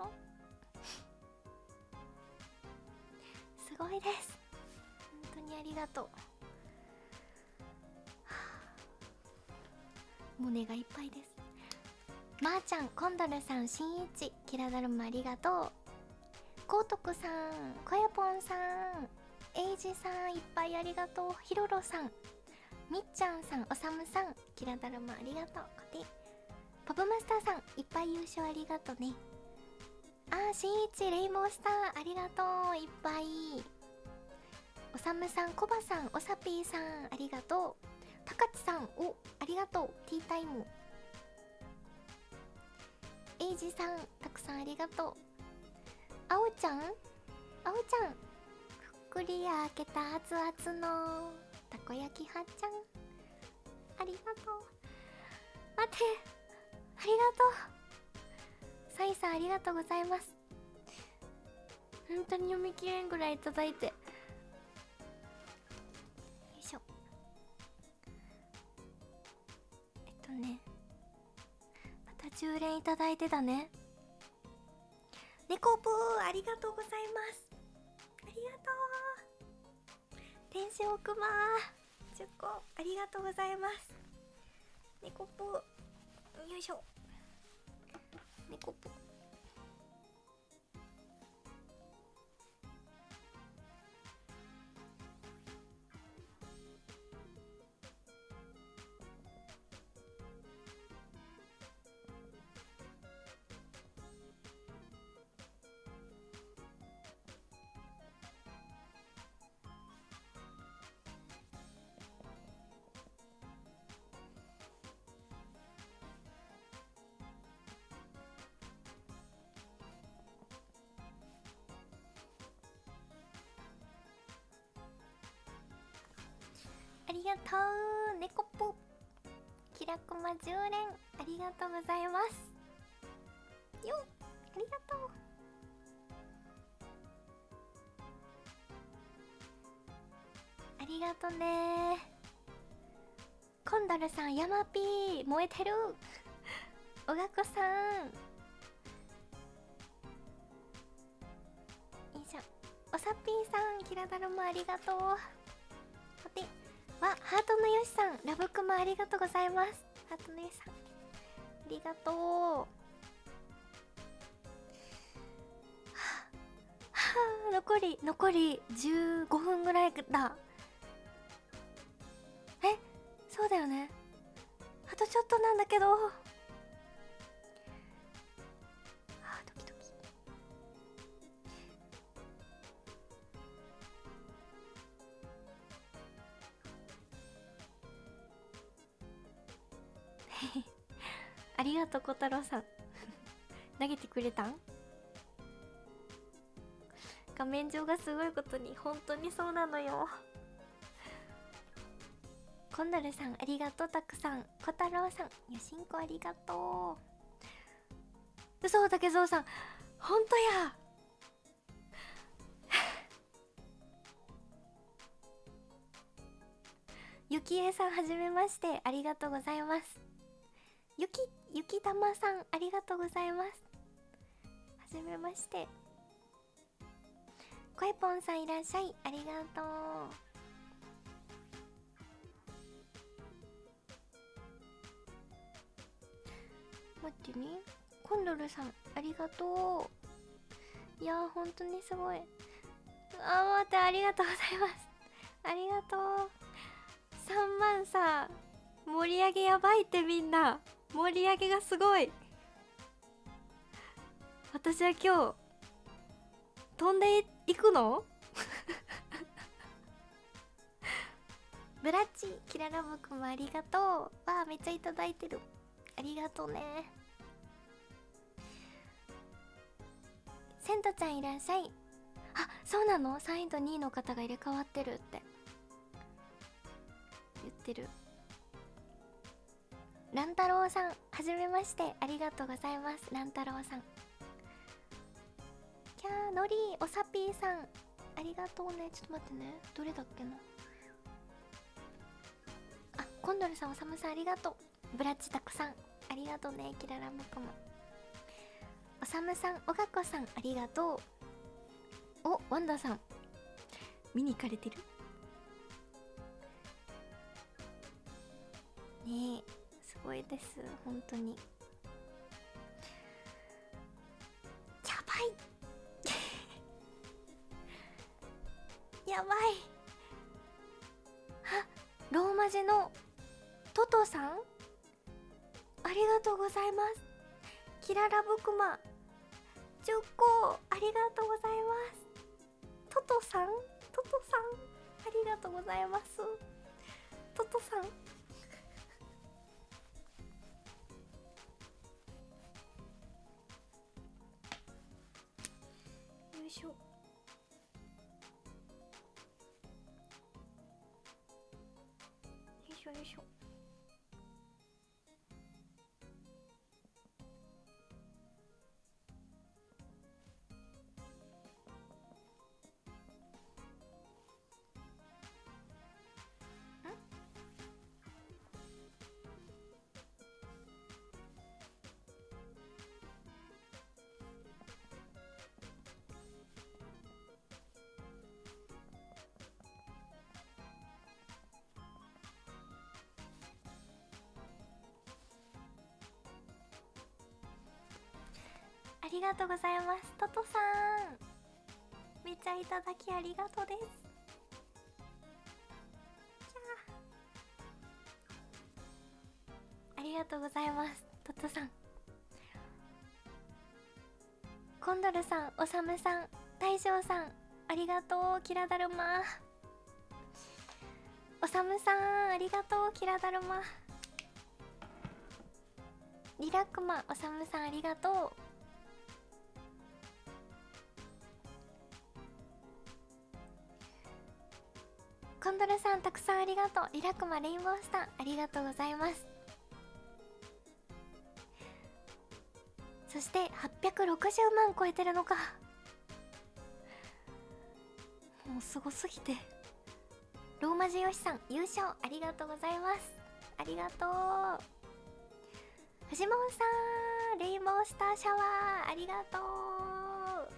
すごいです、本当にありがとう。胸がいっぱいです。まーちゃん、コンドルさん、しんいち、キラダルマありがとう。こうとくさん、こやぽんさん、エイジさん、いっぱいありがとう。ひろろさん、みっちゃんさん、おさむさん、キラダルマありがとう。こてポブマスターさん、いっぱい優勝ありがとうね。しんいち、レインボースターありがとう、いっぱい。おさむさん、こばさん、おさぴーさんありがとう。たかちさん、おありがとう。ティータイム。エイジさん、たくさんありがとう。あおちゃん、あおちゃん、ふっくり焼けた熱々のたこ焼きはっちゃんありがとう。待って、ありがとう。サイさんありがとうございます。本当に読み切れんぐらいいただいて、よいしょ。また10連いただいてたね。猫ブーありがとうございます。ありがとう。天使奥間10個ありがとうございます。猫ブーよいしょ。猫ブーありがとう。猫ぽキラコマ10連ありがとうございます。よっ、ありがとう。ありがとね。コンドルさん、ヤマピー燃えてる。おがこさん、よいしょ。おさぴーさん、キラダルもありがとう。でハートのよしさん、ラブクマありがとうございます。ハートのよしさんありがとう。残り15分ぐらいだ。そうだよね、あとちょっとなんだけど。ドキドキ。ありがとう小太郎さん。投げてくれたん？画面上がすごいことに、本当にそうなのよ。コンドルさんありがとう。たくさん小太郎さん、よしんこありがとう。嘘だけぞうさん、ほんとや。ゆきえさんはじめまして、ありがとうございます。ゆきたまさんありがとうございます。はじめまして。こえぽんさんいらっしゃい、ありがとう。待ってね、コンドルさんありがとう。いやー本当にすごい。待って、ありがとうございます。ありがとう。3万さ、盛り上げやばいって。みんな盛り上げがすごい。私は今日飛んでいくのブラッチキララブくんもありがとう。わあ、めっちゃいただいてる。ありがとうね。セントちゃんいらっしゃい。そうなの、3位と2位の方が入れ替わってるって言ってる。乱太郎さんはじめまして、ありがとうございます。乱太郎さん、キャーのりー、おさぴーさんありがとうね。ちょっと待ってね、どれだっけな。コンドルさん、おさむさんありがとう。ブラッチたくさんありがとうね。キララムクマ、おさむさん、おがこさん、ありがとう。お、ワンダさん見に行かれてるねえ、すごいです本当に。やばいやばい。あ、ローマ字のトトさん、ありがとうございます。キララブクマ10個ありがとうございます。トトさん、トトさん、ありがとうございます。トトさん、よいしょ。よいしょよいしょ。ありがとうございます。トトさん、めちゃいただきありがとうです。ありがとうございます。トトさん、コンドルさん、おさむさん、大将さん、ありがとう。キラだるま、おさむさん、ありがとう。キラだるま、リラックマ、おさむさん、ありがとう。コンドルさん、たくさんありがとう。リラクマ、レインボースター、ありがとうございます。そして860万超えてるのか。もうすごすぎて。ローマ字よしさん、優勝ありがとうございます。ありがとう。フジモンさん、レインボースターシャワー、ありがとう。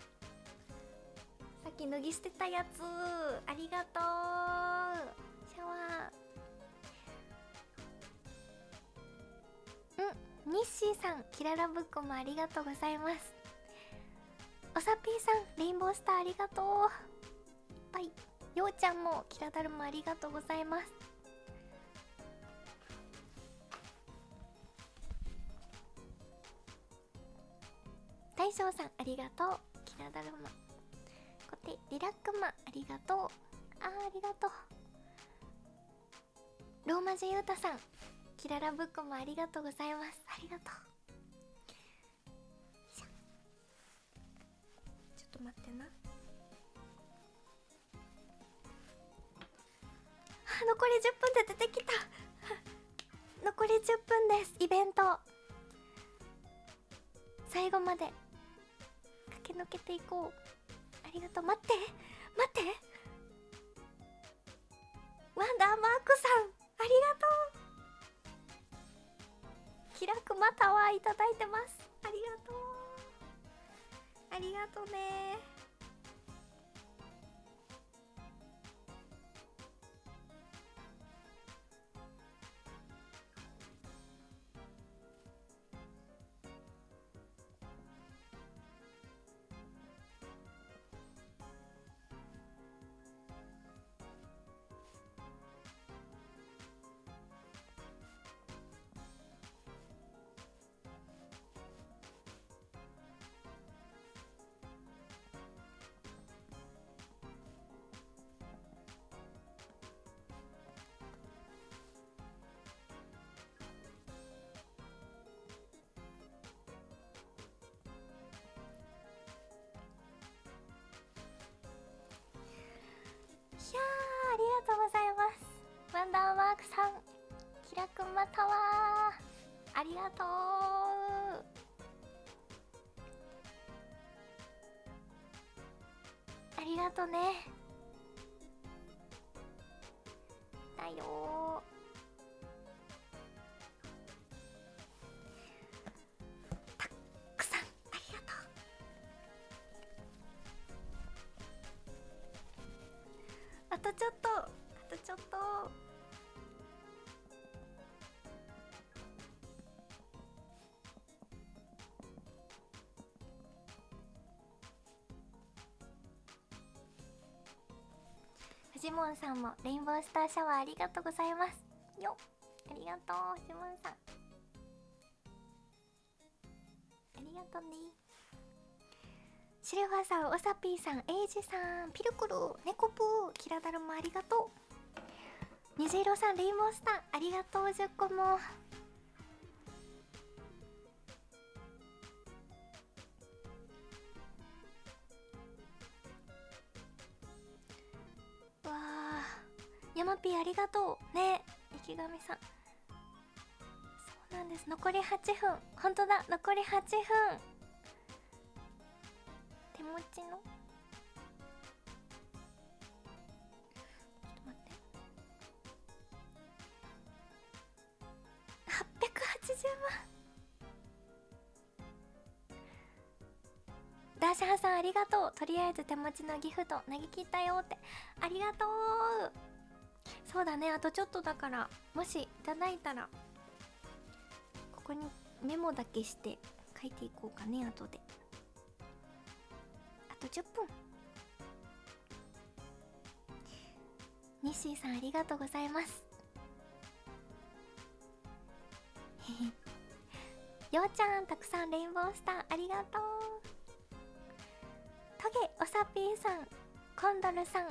さっき脱ぎ捨てたやつ、ありがとう。シャワー。ニッシーさん、キララブックもありがとうございます。おさぴーさん、レインボースターありがとう。いっぱい。ようちゃんもキラダルもありがとうございます。大将さん、ありがとう。キラダルマ、こてリラックマ、ありがとう。ありがとう。ローマ字ゆうたさん、キララブックもありがとうございます。ありがとう。ちょっと待ってな。残り10分で出てきた残り10分です。イベント最後まで駆け抜けていこう。ありがとう。待って待って、ワンダーマークさん、ありがとう。キラクマタワーいただいてます。ありがとう。ありがとうね。いやー、ありがとうございます。ワンダーマークさん、キラクマタワー、ありがとう。ありがとね。だよー。たくさんありフジモンさんもレインボースターシャワーありがとうございますよ。ありがとうフジモンさん、ありがとうね。シルファーさん、おさぴーさん、エイジさん、ピルクル、ネコプー、キラダルもありがとう。虹色さん、レインボースターありがとう。10個もわあ、ヤマピーありがとうね。池上さん、そうなんです。残り8分、本当だ、残り8分。手持ちのちょっと待って、880万。ダーシャハさんありがとう。とりあえず手持ちのギフト投げ切ったよって、ありがとう。そうだね、あとちょっとだから、もしいただいたらここにメモだけして書いていこうかね。後であと10分。ニッシーさんありがとうございます。ようちゃん、たくさんレインボースターありがとう。トゲ、おさぴーさん、コンドルさん、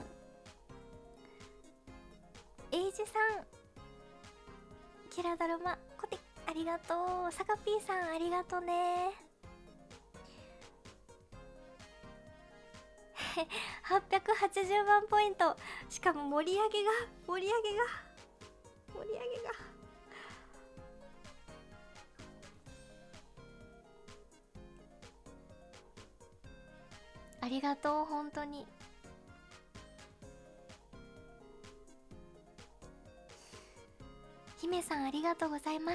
エイジさん、キラだるまコテありがとう。サカピーさんありがとね。880万ポイント。しかも盛り上げがありがとう、本当に。姫さんありがとうございます。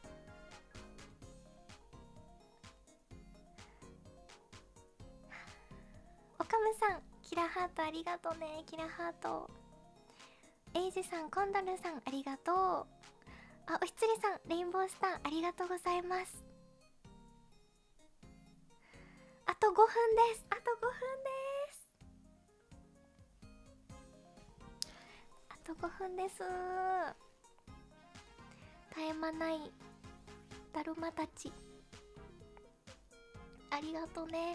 おかむさん、キラハートありがとうね。キラハート。エイジさん、コンドルさんありがとう。あ、おひつりさん、レインボースターありがとうございます。あと5分です。あと5分です。あと5分です。絶え間ないだるまたちありがとね。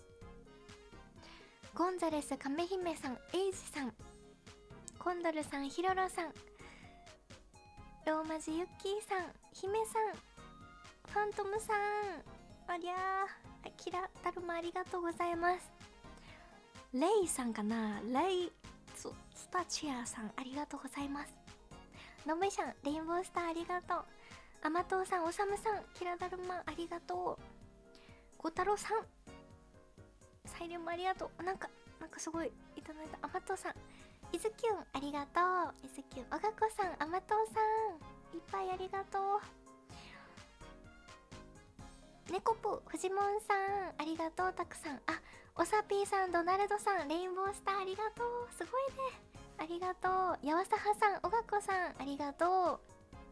ゴンザレス、亀姫さん、エイジさん、コンドルさん、ヒロロさん、ローマ字ユッキーさん、姫さん、ファントムさん、ありゃー、キラだるまありがとうございます。レイさんかな、レイスタチアさんありがとうございます。のぶしゃん、レインボースターありがとう。あまとうさん、おさむさん、キラだるまありがとう。ごたろうさん、サイレンもありがとう。なんかすごいいただいた。あまとうさん、いずきゅんありがとう。いずきゅん、おがこさん、あまとうさん、いっぱいありがとう。ねこぷ、フジモンさんありがとう。たくさん、あ、おさぴーさん、ドナルドさん、レインボースターありがとう。すごいね、ありがとう。やわさはさん、おがこさんありがとう。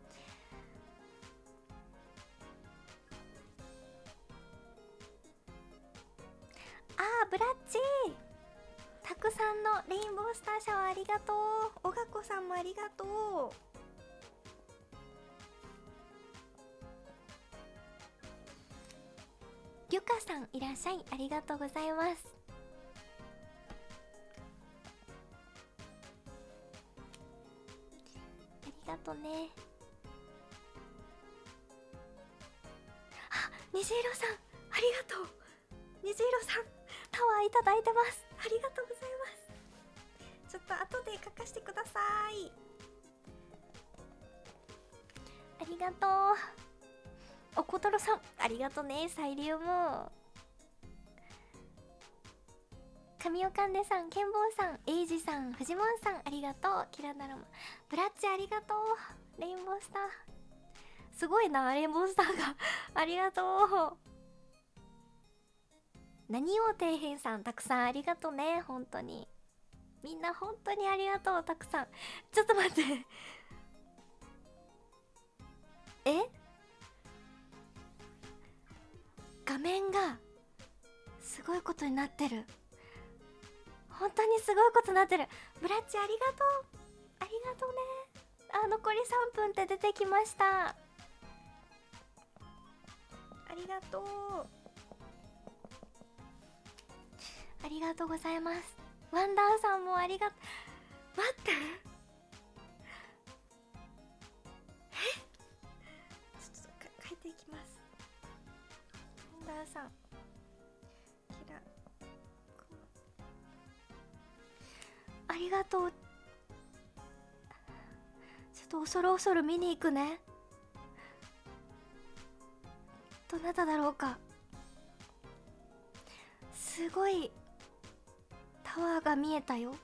あー、ブラッチー、たくさんのレインボースターシャワーありがとう。おがこさんもありがとう。ゆかさんいらっしゃい、ありがとうございます。ありがとね。あ、虹色さんありがとう。虹色さん、タワーいただいてます。ありがとうございます。ちょっと後で書かせてください。ありがとう。おことろさんありがとね。サイリウム、神尾かんでさん、ケンボーさん、エイジさん、フジモンさんありがとう。キラナラマ、ブラッチありがとう。レインボースターすごいな、レインボースターがありがとう。何を底辺さん、たくさんありがとうね。本当にみんな本当にありがとう。たくさん。ちょっと待って画面がすごいことになってる。 本当にすごいことになってる。ブラッチありがとう、ありがとうね。残り3分って出てきました。ありがとう、ありがとうございます。ワンダーさんもありがとう。待って、ちょっと書いていきます。ワンダーさん、キラありがとう。ちょっと恐る恐る見に行くね。どなただろうか。すごいタワーが見えたよ。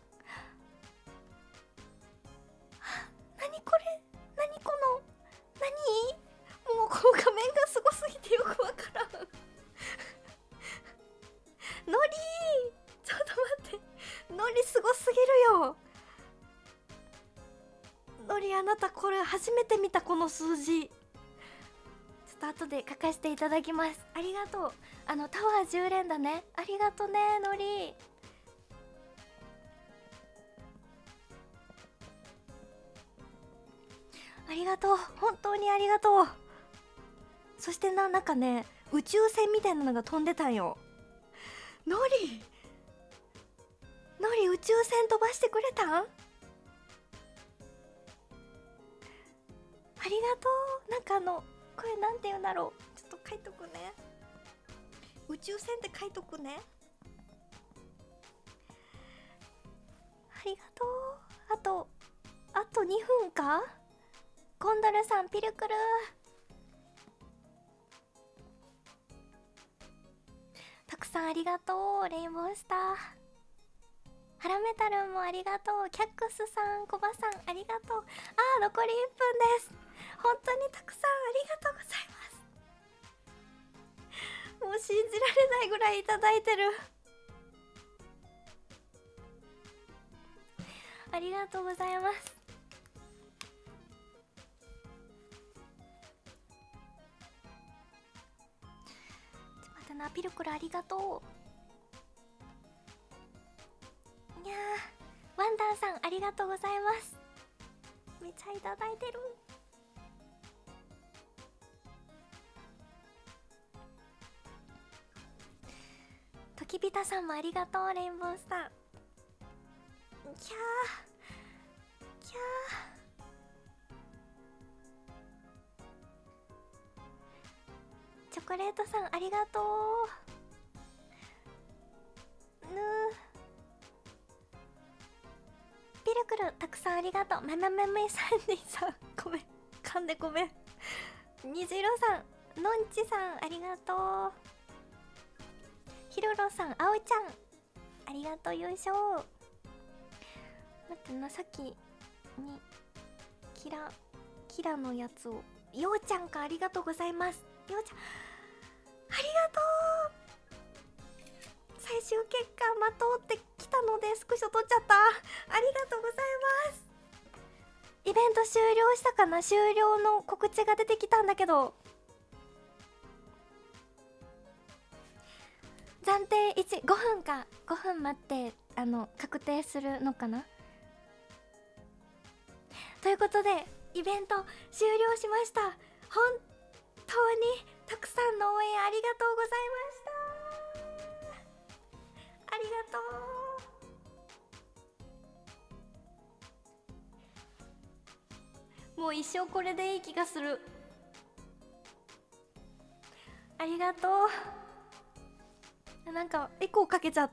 なにこれ、なにこの、なに、もうこの画面がすごすぎてよくわからんノリー、ちょっと待って、ノリすごすぎるよ。ノリ、あなたこれ初めて見た、この数字。ちょっと後で書かせていただきます。ありがとう。タワー10連だね。ありがとね、ノリ。ありがとう、本当にありがとう。そしてなんかね、宇宙船みたいなのが飛んでたんよ。ノリ、ノリ、宇宙船飛ばしてくれたん？ありがとう。なんかこれなんて言うんだろう。ちょっと書いとくね。宇宙船って書いとくね。ありがとう。あと2分か。ゴンドルさん、ピルクルたくさんありがとう。レインボースター、ハラメタルンもありがとう。キャックスさん、コバさんありがとう。残り1分です。本当にたくさんありがとうございます。もう信じられないぐらいいただいてる。ありがとうございます。ちょっと待ってな、ピルクルありがとう。いやー、ワンダーさんありがとうございます。めっちゃいただいてる。ときびたさんもありがとう。レインボースター、キャーキャー。チョコレートさんありがとう。ピルクルたくさんありがとう。めめめめさんにさん、ごめん、噛んでごめん。にじろさん、のんちさんありがとう。ひろろさん、あおちゃんありがとう。よいしょ。待ってな、さっきにキラのやつを、ようちゃんか、ありがとうございます。ようちゃんありがとう。最終結果まとってきたのでスクショ撮っちゃった。ありがとうございます。イベント終了したかな。終了の告知が出てきたんだけど、暫定1、5分か。5分待って確定するのかな。ということでイベント終了しました。本当にたくさんの応援ありがとうございました。ありがとう。もう一生これでいい気がする。ありがとう。なんかエコーかけちゃった。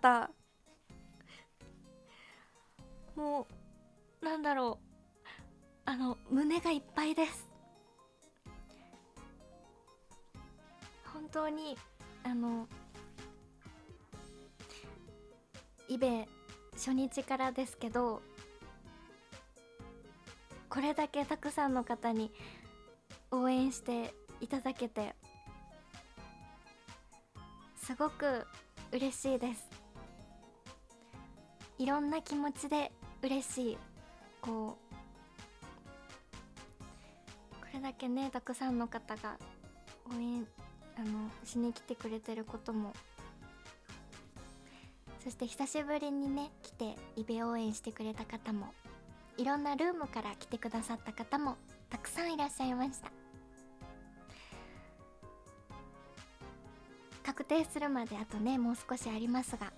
もうなんだろう、胸がいっぱいです。本当にイベ初日からですけど、これだけたくさんの方に応援していただけてすごく嬉しいです。いろんな気持ちで嬉しい。これだけね、たくさんの方が応援しに来てくれてることもそして久しぶりにね来てイベ応援してくれた方も、いろんなルームから来てくださった方もたくさんいらっしゃいました。確定するまであとねもう少しありますが、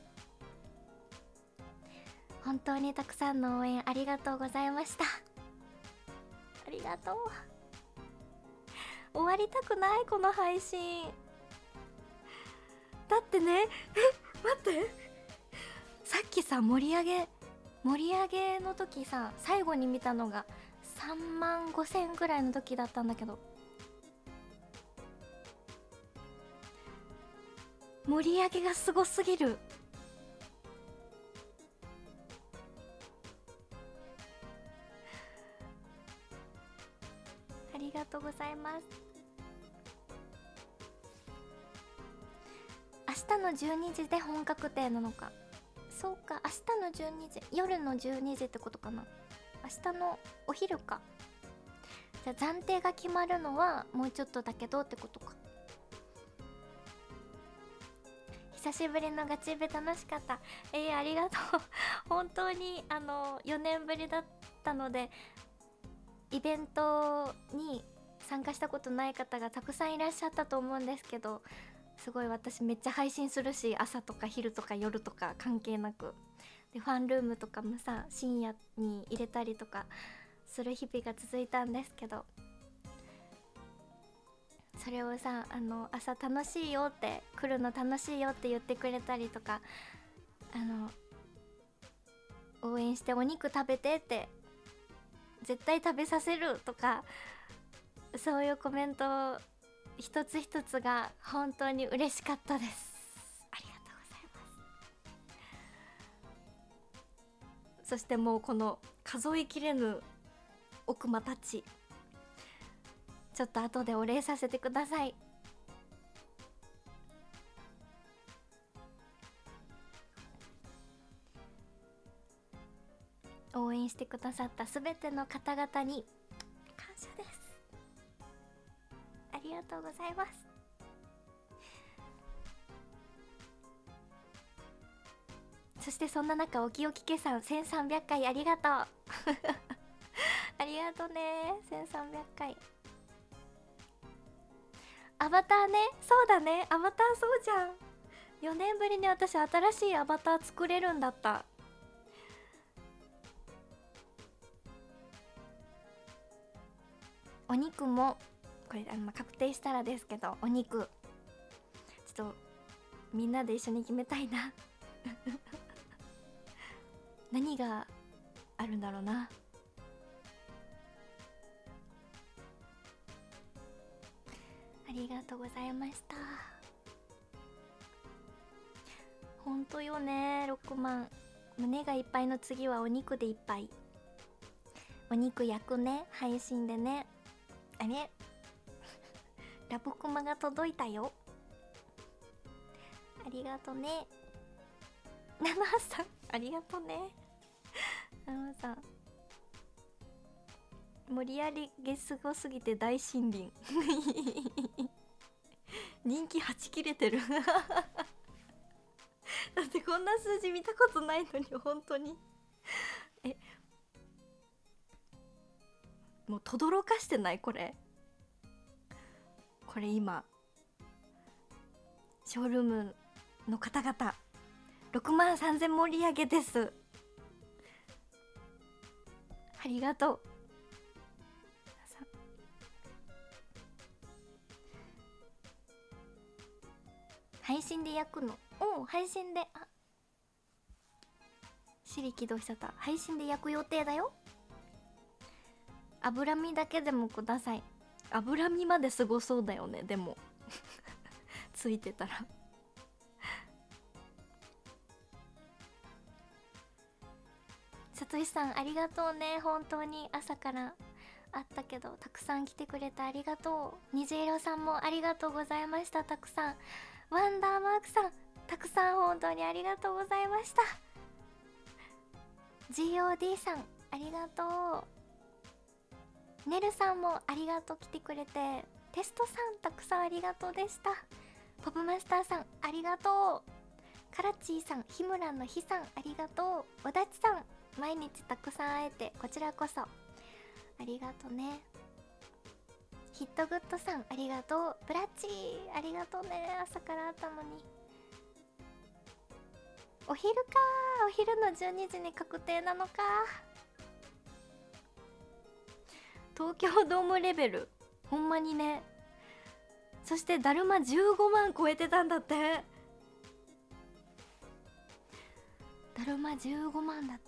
本当にたくさんの応援ありがとうございました。ありがとう。終わりたくないこの配信。だってね、待って、さっきさ盛り上げの時さ、最後に見たのが3万5,000ぐらいの時だったんだけど、盛り上げがすごすぎる。ありがとうございます。明日の12時で本確定なのか。そうか、明日の12時、夜の12時ってことかな。明日のお昼か。じゃあ暫定が決まるのはもうちょっとだけどってことか。久しぶりのガチベ楽しかった。ありがとう。本当に4年ぶりだったので、イベントに参加したことない方がたくさんいらっしゃったと思うんですけど、すごい私めっちゃ配信するし、朝とか昼とか夜とか関係なくで、ファンルームとかもさ深夜に入れたりとかする日々が続いたんですけど、それをさ朝楽しいよって、来るの楽しいよって言ってくれたりとか、応援してお肉食べてって絶対食べさせるとか、そういうコメント一つ一つが本当に嬉しかったです。ありがとうございます。そしてもうこの数えきれぬ奥間たち、ちょっと後でお礼させてください。応援してくださったすべての方々に感謝です。ありがとうございます。そしてそんな中、おきおきけさん1300回ありがとう。ありがとうね、1300回。アバターね、そうだね、アバターそうじゃん。4年ぶりに私新しいアバター作れるんだった。お肉もこれ確定したらですけど、お肉ちょっとみんなで一緒に決めたいな。何があるんだろうな。ありがとうございました。ほんとよね、6万。胸がいっぱいの次はお肉でいっぱい。お肉焼くね、配信でね。あれラブコマが届いたよ。ありがとね。ナナさんありがとね。ナナさん盛り上げすごすぎて大森林。人気はち切れてる。だってこんな数字見たことないのに、本当に。もう轟かしてない？これ今ショールームの方々6万3000盛り上げです。ありがとう。配信で焼くの？おお、配信で、シリ起動しちゃった。配信で焼く予定だよ。脂身だけでもください。脂身まですごそうだよね、でもついてたら。さとしさんありがとうね。本当に朝からあったけどたくさん来てくれてありがとう。虹色さんもありがとうございました。たくさん。ワンダーマークさんたくさん本当にありがとうございました。 GOD さんありがとう。ねるさんもありがとう、来てくれて。テストさんたくさんありがとうでした。ポップマスターさんありがとう。 カラチーさん、日村の日さん、ありがとう。わだちさん、毎日たくさん会えてこちらこそありがとね。ヒットグッドさん、ありがとう。ブラッチー、ありがとうね。朝から会ったのに。お昼かー、お昼の12時に確定なのか。東京ドームレベル、ほんまにね。そしてだるま15万超えてたんだって。だるま15万だって。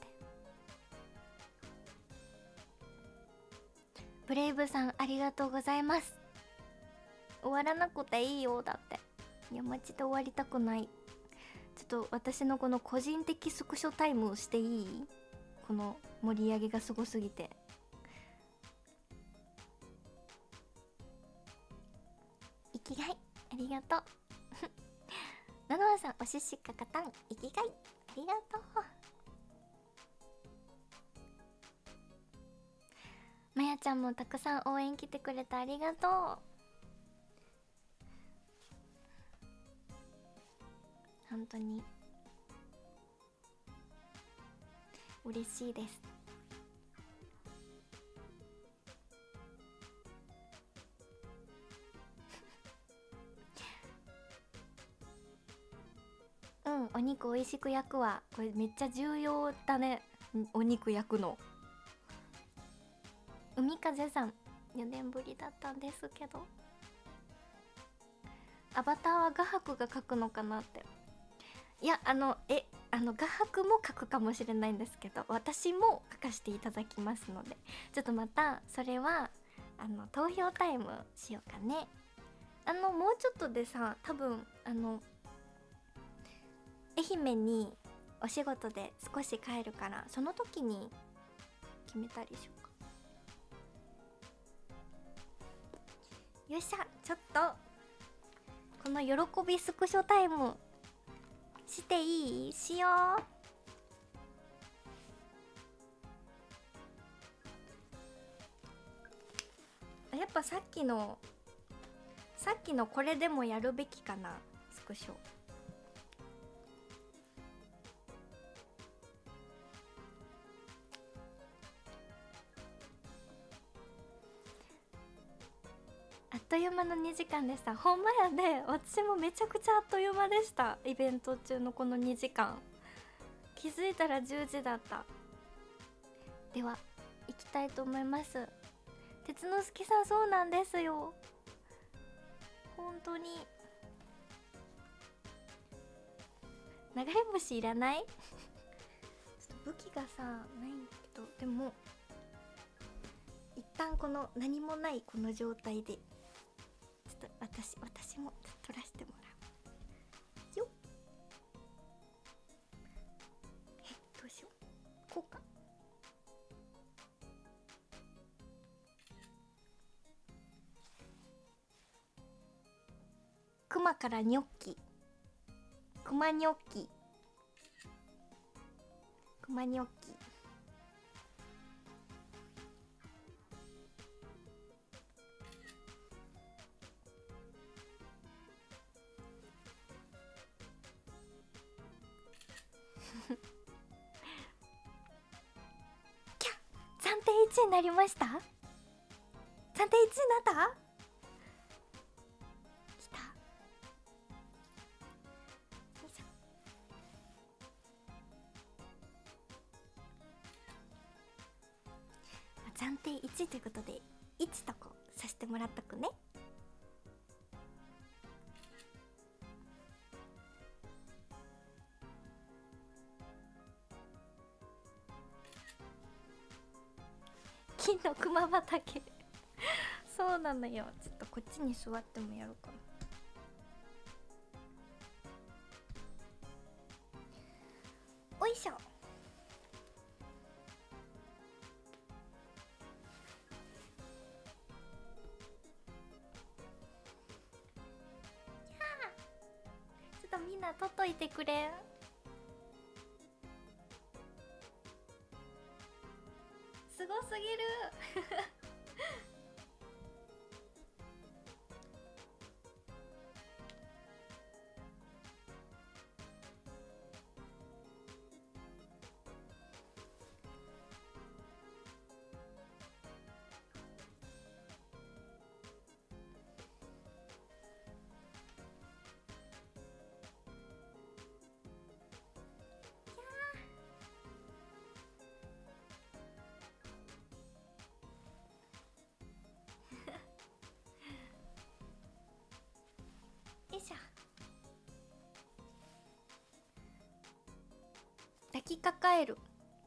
ブレイブさん、ありがとうございます。終わらなくていいよ。だって、いやマジで終わりたくない。ちょっと私のこの個人的スクショタイムをしていい？この盛り上げがすごすぎて。生きがい、ありがとう。ナノアさん、おししかかたん、生きがい、ありがとう。まやちゃんもたくさん応援来てくれてありがとう。本当に嬉しいです。うん、お肉おいしく焼くわ。これめっちゃ重要だね、お肉焼くの。海風さん、4年ぶりだったんですけど、アバターは画伯が描くのかなって。いや、画伯も描くかもしれないんですけど、私も描かせていただきますので、ちょっとまたそれは投票タイムしようかね。もうちょっとでさ、多分愛媛にお仕事で少し帰るから、その時に決めたりしようか。よっしゃ、ちょっとこの喜びスクショタイムしていい？しよう。やっぱさっきのこれでもやるべきかな、スクショ。あっという間の2時間でした。ほんまやで、私もめちゃくちゃあっという間でした。イベント中のこの2時間、気づいたら10時だった。では行きたいと思います。鉄之助さん、そうなんですよ、本当に。流れ星いらない？ちょっと武器がさないんだけど、でも一旦この何もないこの状態でちょっと私も取らせてもらうよ。どうしよう、こうか。クマからニョッキ、クマニョッキ、クマニョッキ。キャッ、暫定1位になりました。暫定1位になった。きた。よいしょ。暫定1ということで1とこさせてもらっとくね。金の熊畑そうなのよ。ちょっとこっちに座ってもやろうかな。おいしょ。ちょっとみんな取っといてくれん？すごすぎる抱きかかえる。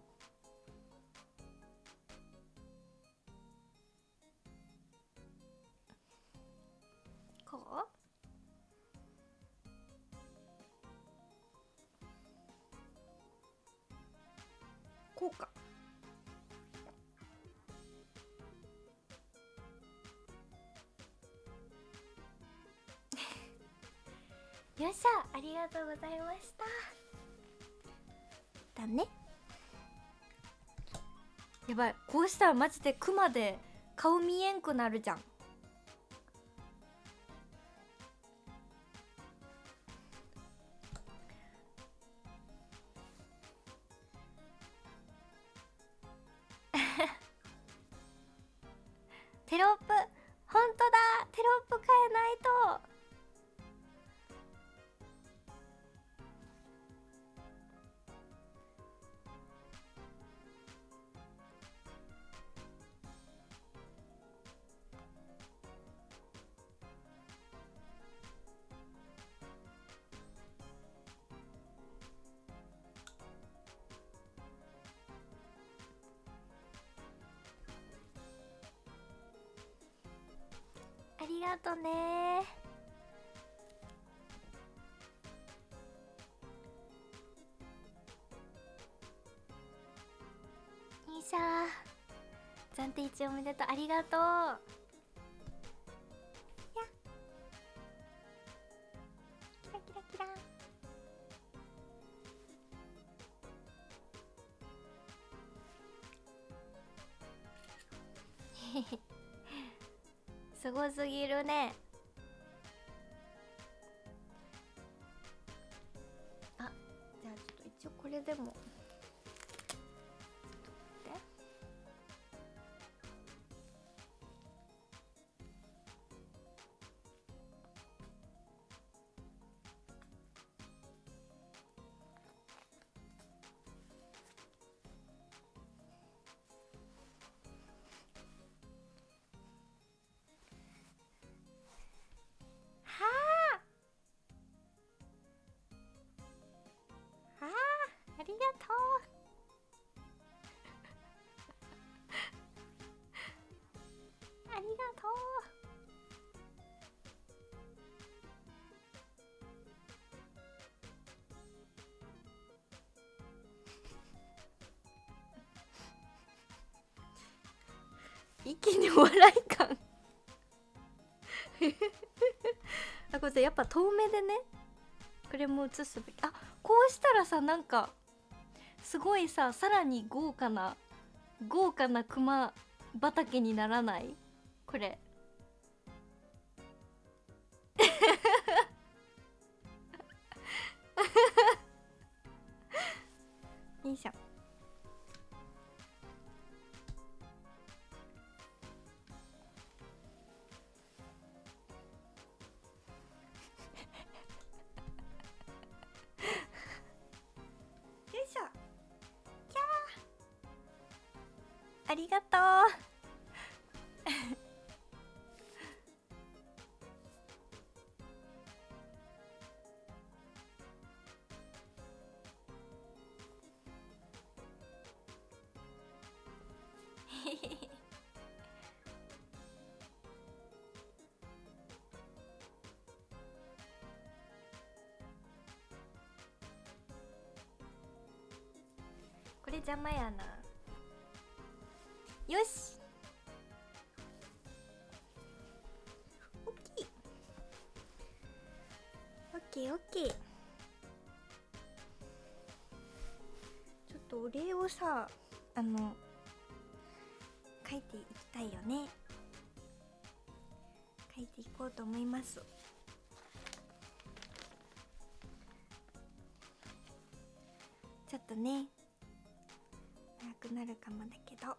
こうこうか。よっしゃ、ありがとうございました。だね。やばい、こうしたらマジでクマで顔見えんくなるじゃん。テロップ、ほんとだ、テロップ変えないと。ありがとね。いいしゃー、暫定1おめでとう、ありがとう。やっ、キラキラキラ。へへ、すごすぎるね。あ、じゃあちょっと一応これでもありがとう。ありがとう。一気にお笑い感あ、これやっぱ遠目でね、これも映すべき。あ、こうしたらさ、なんかすごいさ、さらに豪華なクマ畑にならない？これいいじゃん。よいしょ。キャー、ありがとう。これ邪魔やな。よし、オッケーオッケーオッケー。ちょっとお礼をさ、書いていきたいよね。書いていこうと思います。ちょっとね、長くなるかもだけど。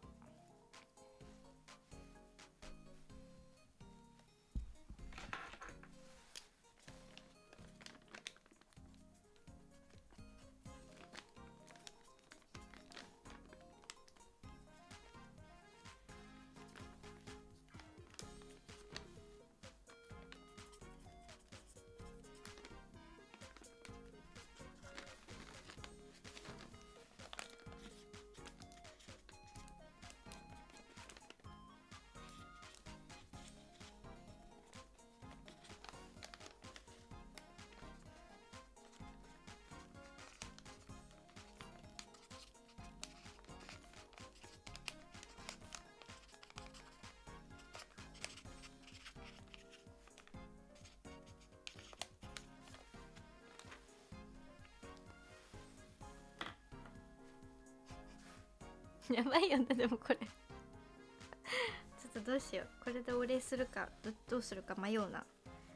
やばいよね。でもこれちょっとどうしよう、これでお礼するかどうするか迷うな。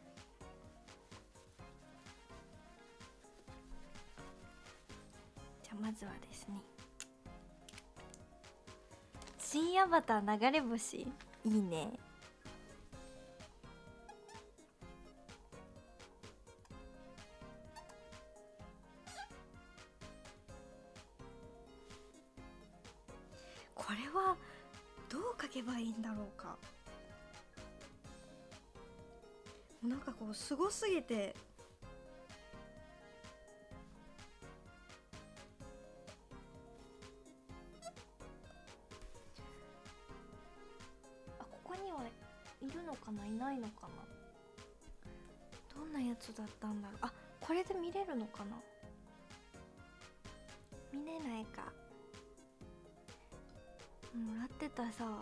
じゃあまずはですね、深夜バター流れ星、いいね。これはどう書けばいいんだろうか。なんかこうすごすぎて、あ、ここにはいるのかな、いないのかな。どんなやつだったんだろう。あ、これで見れるのかな。見れないか。もらってたさ、どん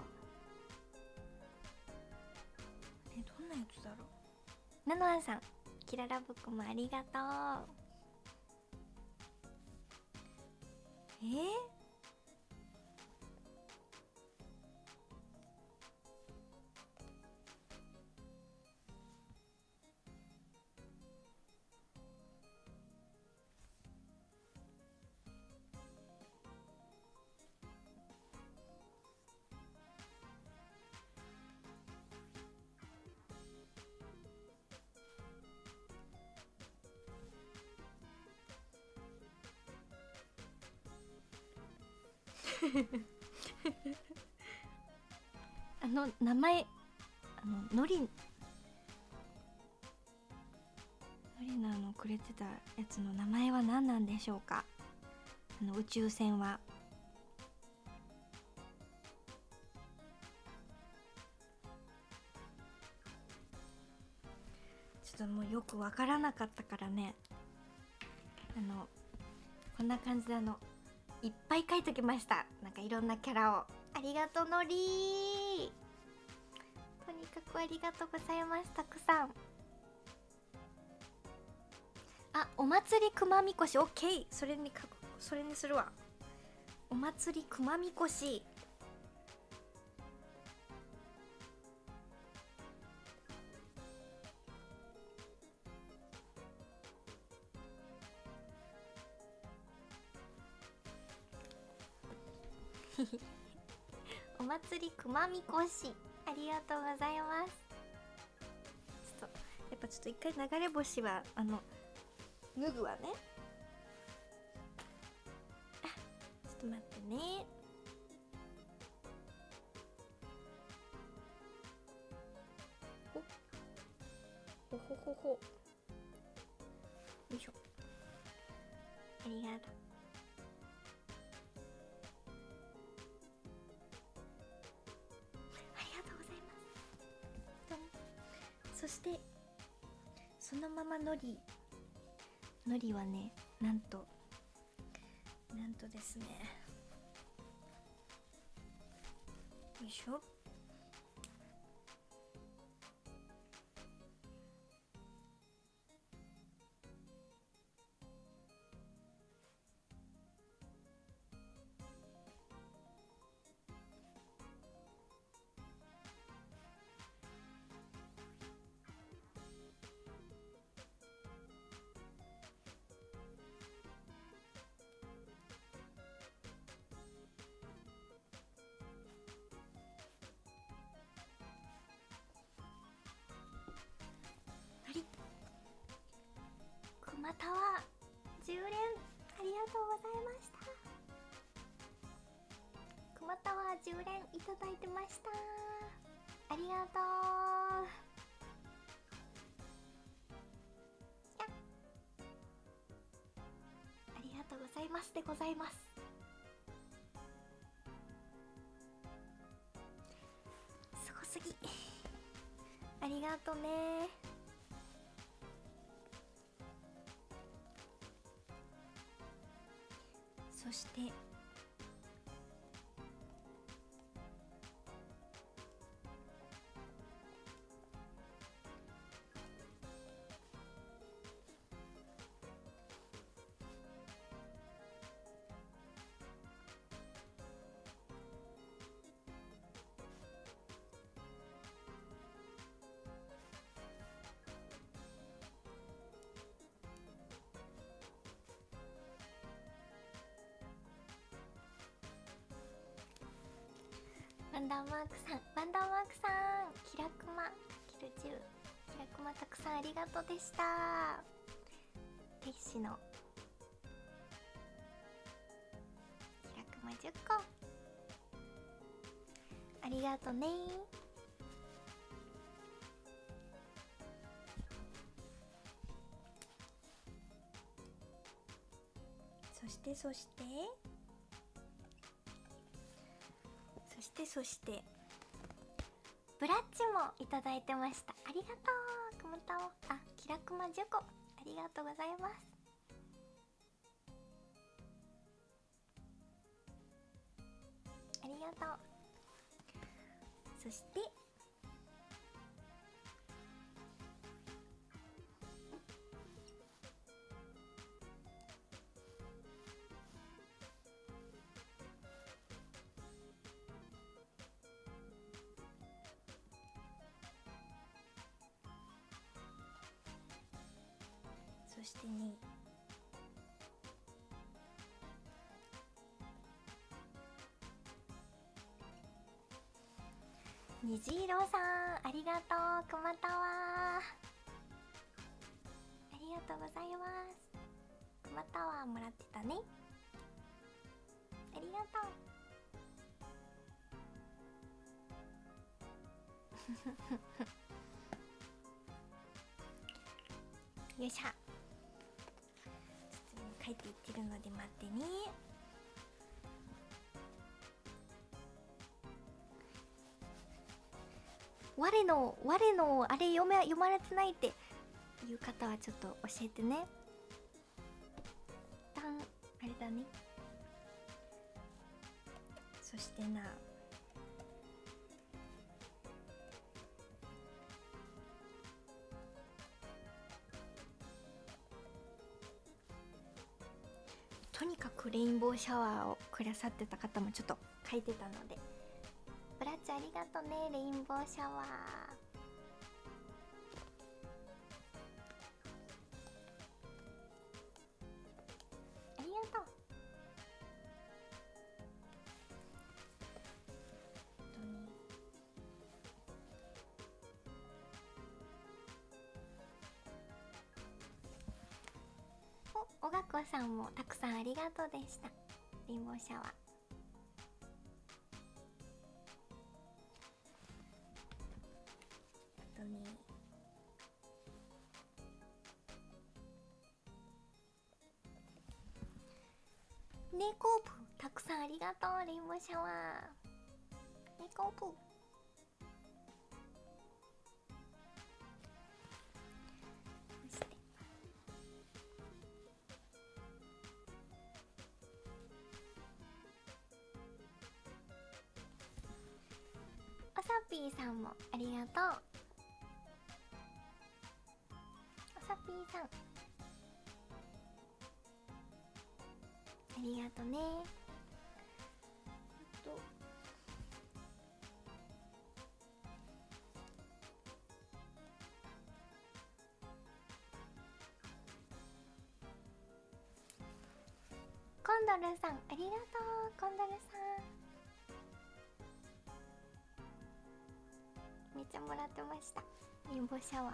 なやつだろう。ナノアさん、キララブックもありがとう。名前、のりのくれてたやつの名前は何なんでしょうか。宇宙船は。ちょっともうよくわからなかったからね、こんな感じでいっぱい書いときました。なんかいろんなキャラを。ありがとうのりー、とにかくありがとうございます。たくさん。あ、お祭りくまみこし、オッケー。それにするわ。お祭りくまみこし。お祭りくまみこし、ありがとうございます。ちょっとやっぱちょっと一回流れ星は脱ぐわね。あ、ちょっと待ってね。ほほほほ。よいしょ。ありがとう。ありがとうございます。そしてそのままのりはね、なんとですね、よいしょ。熊タワー10連ありがとうございました。熊タワー10連いただいてました。ありがとう。ありがとうございますでございます。すごすぎ。ありがとね。そしてワンダーマークさん、ワンダーマークさん、キラクマキル10、キラクマたくさんありがとうでした。天使のキラクマ10個ありがとね。そしてそしてブラッチもいただいてました。ありがとう。くまたお、あ、キラクマ10個ありがとうございます。ありがとう。そしてね、虹色さんありがとう。くまたわありがとうございます。くまたわもらってたね。ありがとうよいしょ。書いていってるので待ってね。我のあれ読まれてないっていう方はちょっと教えてね。一旦あれだね。そしてな、とにかくレインボーシャワーをくださってた方もちょっと書いてたので、ブラッチありがとね。レインボーシャワーありがとう。おがこさんもたくさんありがとうでした。レインボーシャワーネコープたくさんありがとう。レインボーシャワーネコープそしておさぴーさんもありがとう。おさぴーさんありがとね。コンドルさんありがとう。コンドルさんめっちゃもらってました。レインボーシャワー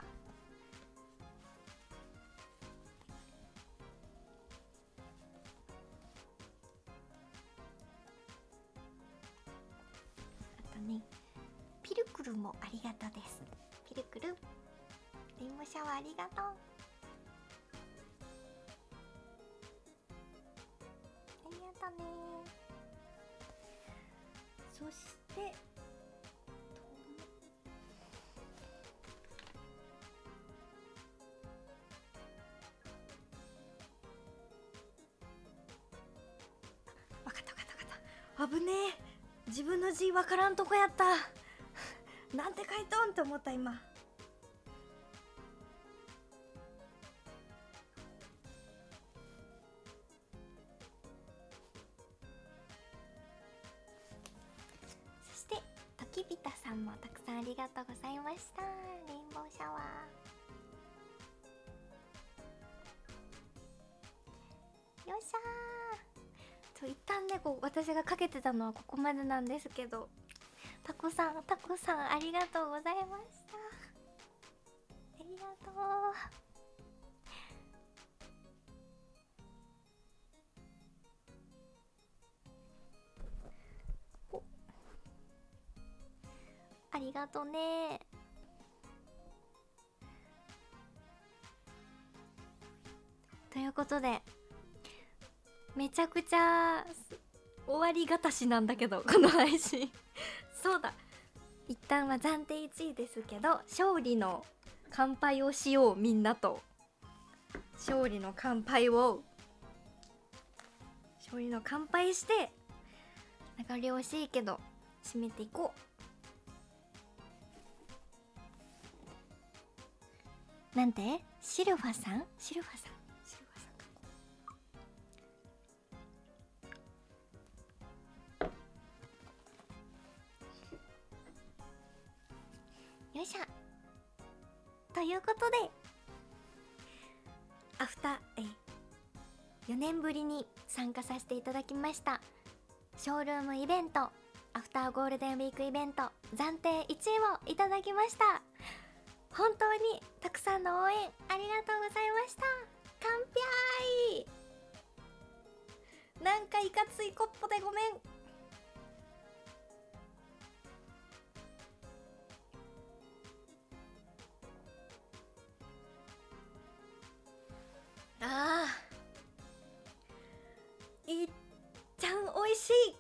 あとね、ピルクルもありがとうです。ピルクルレインボーシャワーありがとう。ありがとうね。そしてわかったわかったわかった。危ねえ、自分の字わからんとこやったなんて書いとんって思った今。そしてときびたさんもたくさんありがとうございました。レインボーシャワーよっしゃー。一旦ね、こう私がかけてたのはここまでなんですけど、 タコさんありがとうございました。ありがとう。ありがとね。ということで、めちゃくちゃ終わりがたしなんだけど、この配信そうだ、一旦は暫定1位ですけど、勝利の乾杯をしよう。みんなと勝利の乾杯して流れ惜しいけど締めていこう。なんてシルファさんよいしょ。ということで、アフター4年ぶりに参加させていただきましたショールームイベント、アフターゴールデンウィークイベント暫定1位をいただきました。本当にたくさんの応援ありがとうございました。乾杯。なんかいかついコップでごめん。あー、いっちゃんおいしい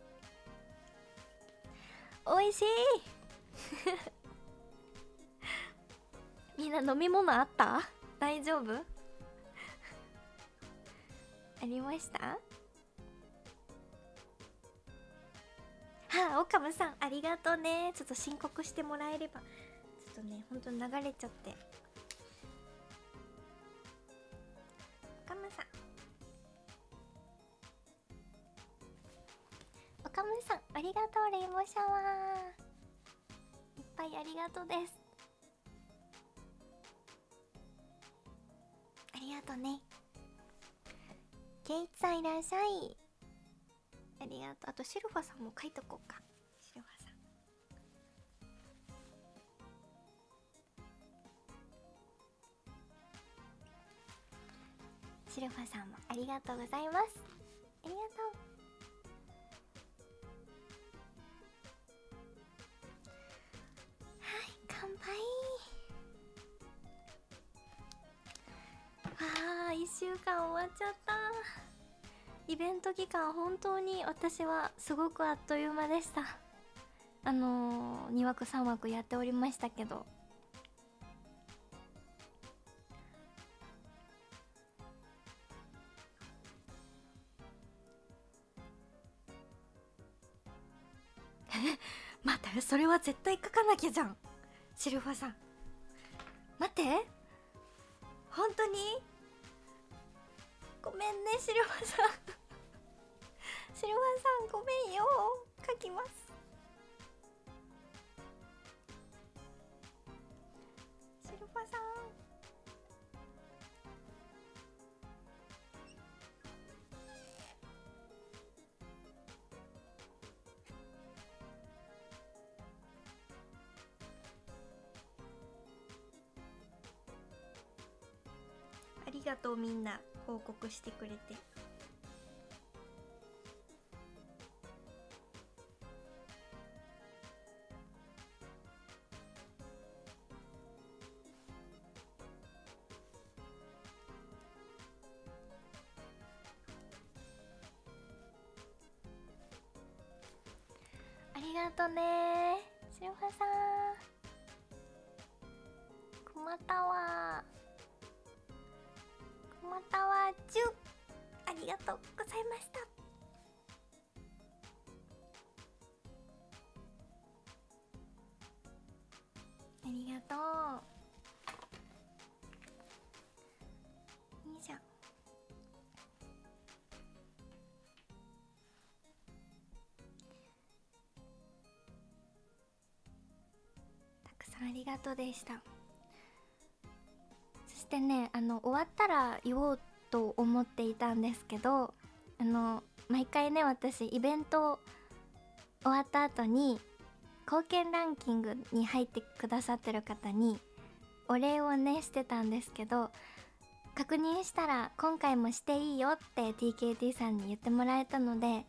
みんな飲み物あった？大丈夫？ありました？はあ、オカムさんありがとうね。ちょっと申告してもらえれば。ちょっとね、ほんと流れちゃって。オカムさんありがとう。レインボーシャワーいっぱいありがとうです。ありがとうね。ケイツさんいらっしゃい。ありがとう。あとシルファさんも書いとこうか。シルファさん、シルファさんもありがとうございます。ありがとう。乾杯。1週間終わっちゃった。イベント期間本当に私はすごくあっという間でした。2枠3枠やっておりましたけど、待って、それは絶対書かなきゃじゃん、シルファさん。待って、本当にごめんね、シルファさんシルファさんごめんよ。書きます。シルファさんありがとう。みんな報告してくれて。ありがとね、シルファさん。または10ありがとうございました。ありがとう。いいじゃん。たくさんありがとうでした。そしてね、終わったら言おうと思っていたんですけど、毎回ね、私イベント終わった後に貢献ランキングに入ってくださってる方にお礼をねしてたんですけど、確認したら今回もしていいよって TKT さんに言ってもらえたので、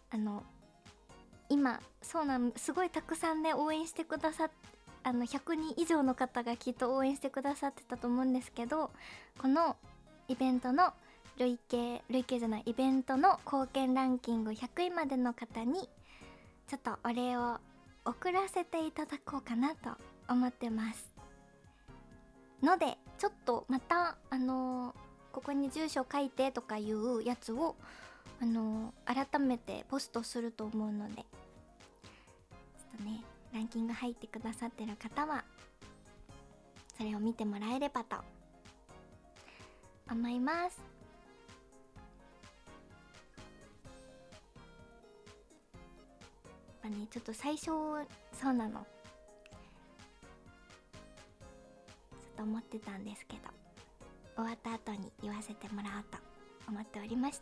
今すごいたくさんね応援してくださって、100人以上の方がきっと応援してくださってたと思うんですけど、このイベントのイベントの貢献ランキング100位までの方にちょっとお礼を送らせていただこうかなと思ってますので、ちょっとまたここに住所書いてとかいうやつを改めてポストすると思うので、ちょっとねランキング入ってくださってる方はそれを見てもらえればと思います。やっぱねちょっと最初そうなのちょっと思ってたんですけど、終わった後に言わせてもらおうと思っておりました。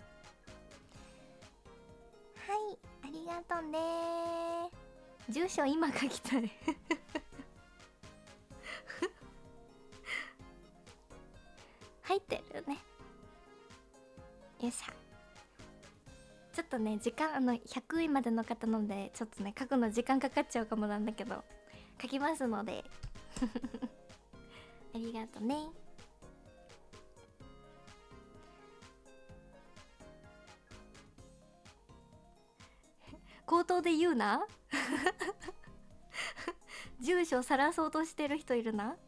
はい、ありがとうね。住所今書きたい入ってるね。よいしょ。ちょっとね時間100位までの方なのでちょっとね書くの時間かかっちゃうかもなんだけど書きますのでありがとね。口頭で言うな住所さらそうとしてる人いるな。はい、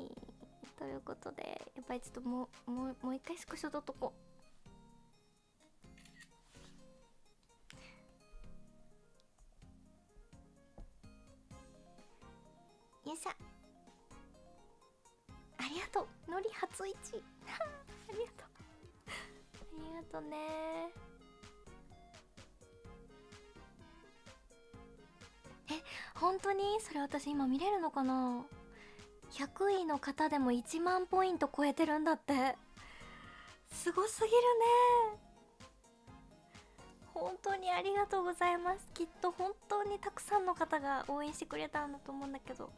ということでやっぱりちょっともう一回スクショ撮っとこう。よいしょ。ありがとうのり初一ありがとうありがとうね。本当にそれ私今見れるのかな。100位の方でも1万ポイント超えてるんだって。すごすぎるね。本当にありがとうございます。きっと本当にたくさんの方が応援してくれたんだと思うんだけど、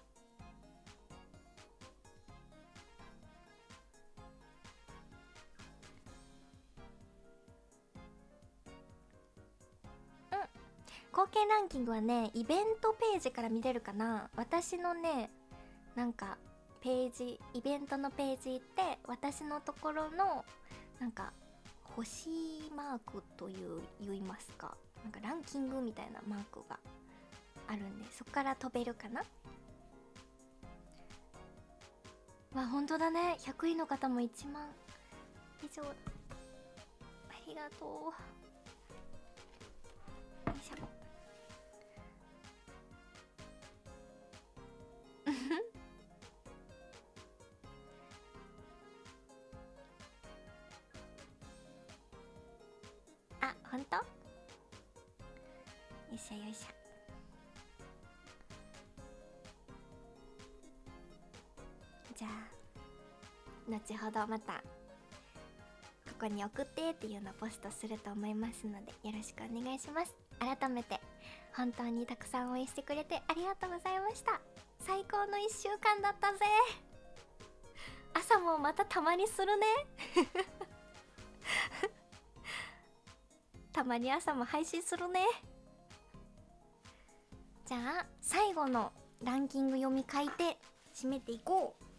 貢献ランキングはねイベントページから見れるかな。私のねなんかページ、イベントのページ行って私のところのなんか星マークと言いますか、なんかランキングみたいなマークがあるんで、そこから飛べるかな。わ、本当だね。100位の方も1万以上だ。ありがとう。よいしょあ、ほんと？よいしょよいしょ。じゃあ後ほどまたここに送ってっていうのをポストすると思いますのでよろしくお願いします。改めて本当にたくさん応援してくれてありがとうございました。最高の1週間だったぜ。朝もまたたまにするねたまに朝も配信するね。じゃあ最後のランキング読み書いて締めていこう。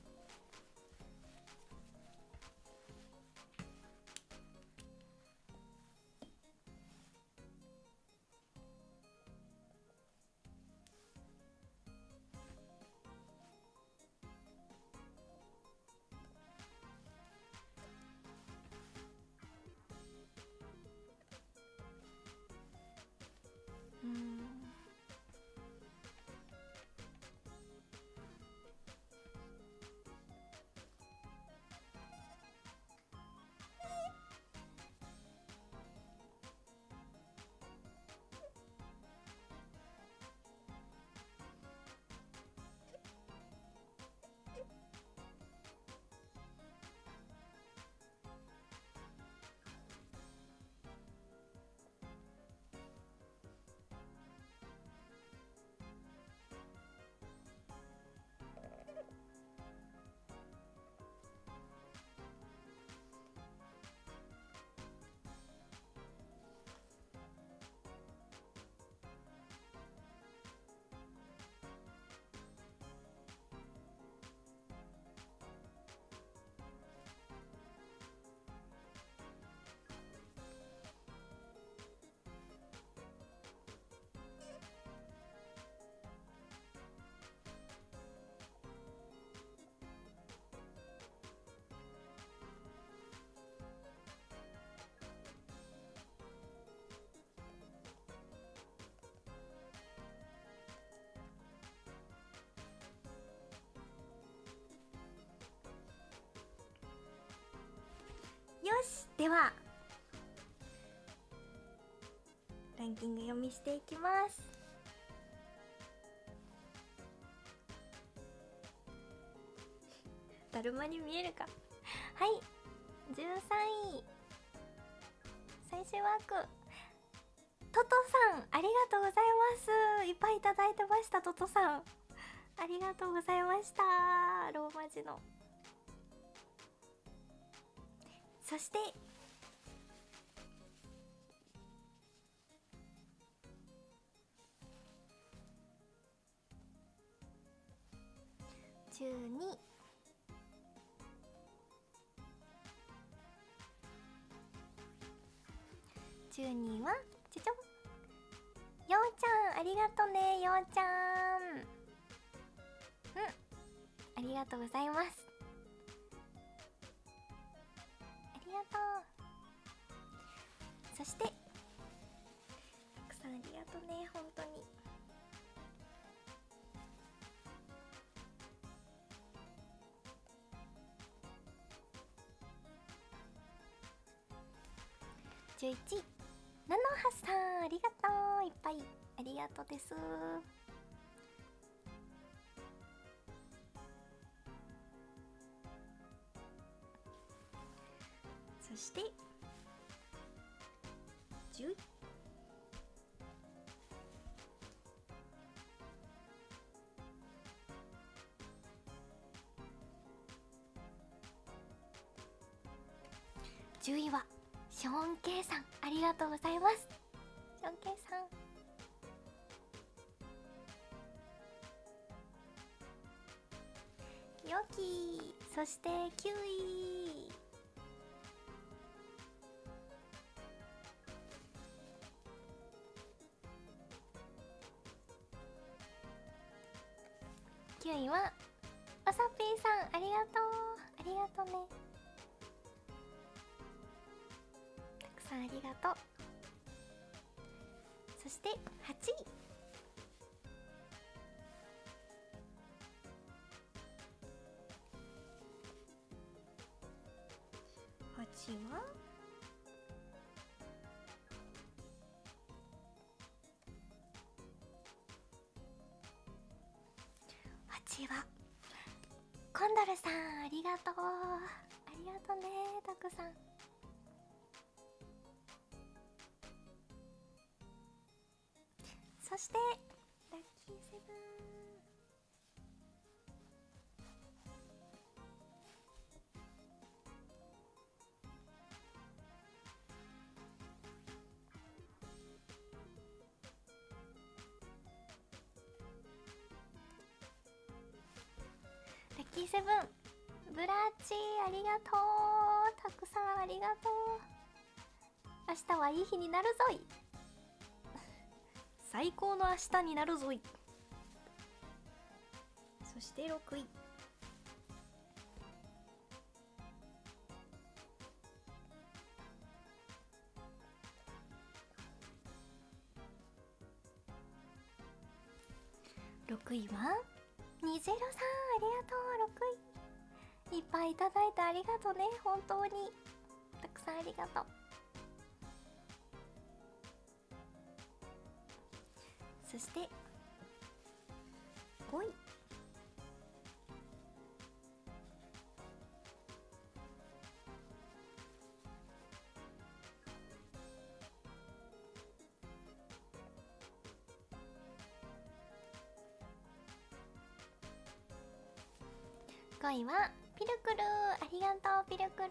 し、ではランキング読みしていきます。だるまに見えるか。はい、13位最終ワーク、トトさんありがとうございます。いっぱいいただいてました。トトさんありがとうございました。ローマ字の。そして12、12位はちょちょ、ようちゃんありがとね。ようちゃん、ありがとうございます。ありがとう。そしてたくさんありがとね、本当に。11位、なのはさんありがとう。いっぱいありがとうです。そして10位、10位はショーン・ケイさんありがとうございます。ショーン・ケイさん、よき。そして9位、9位はおさぴーさんありがとう。ありがとうね、たくさんありがとう。そして8位、8位は8位はコンドルさんありがとう。ありがとうね、たくさん。そしてラッキーセブン、ラッキーセブン、ブラッチありがとう。たくさんありがとう。明日はいい日になるぞい。最高の明日になるぞい。そして6位、6位はにじろさんありがとう。6位いっぱいいただいてありがとうね、本当にたくさんありがとう。そして5位、5位はピルクル、ありがとうピルクル、いっ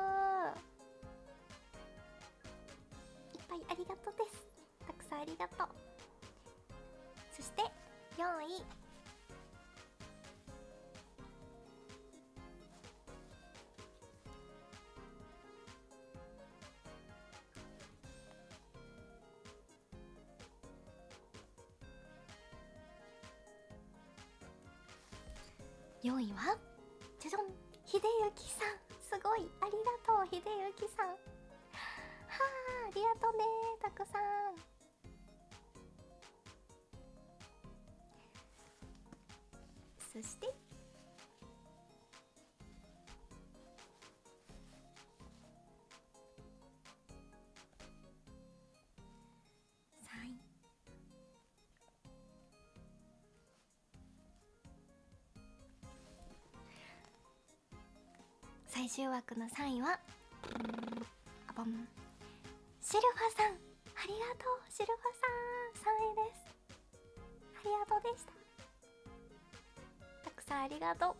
ぱいありがとうです。たくさんありがとう。そして4位、4位はじゃじゃん、秀幸さん、すごいありがとう秀幸さん。はあ、ありがとうね、たくさん。そして最終枠の3位はあばん、シルファさん、ありがとう。シルファさん3位です。ありがとうでした。たくさんありがとう。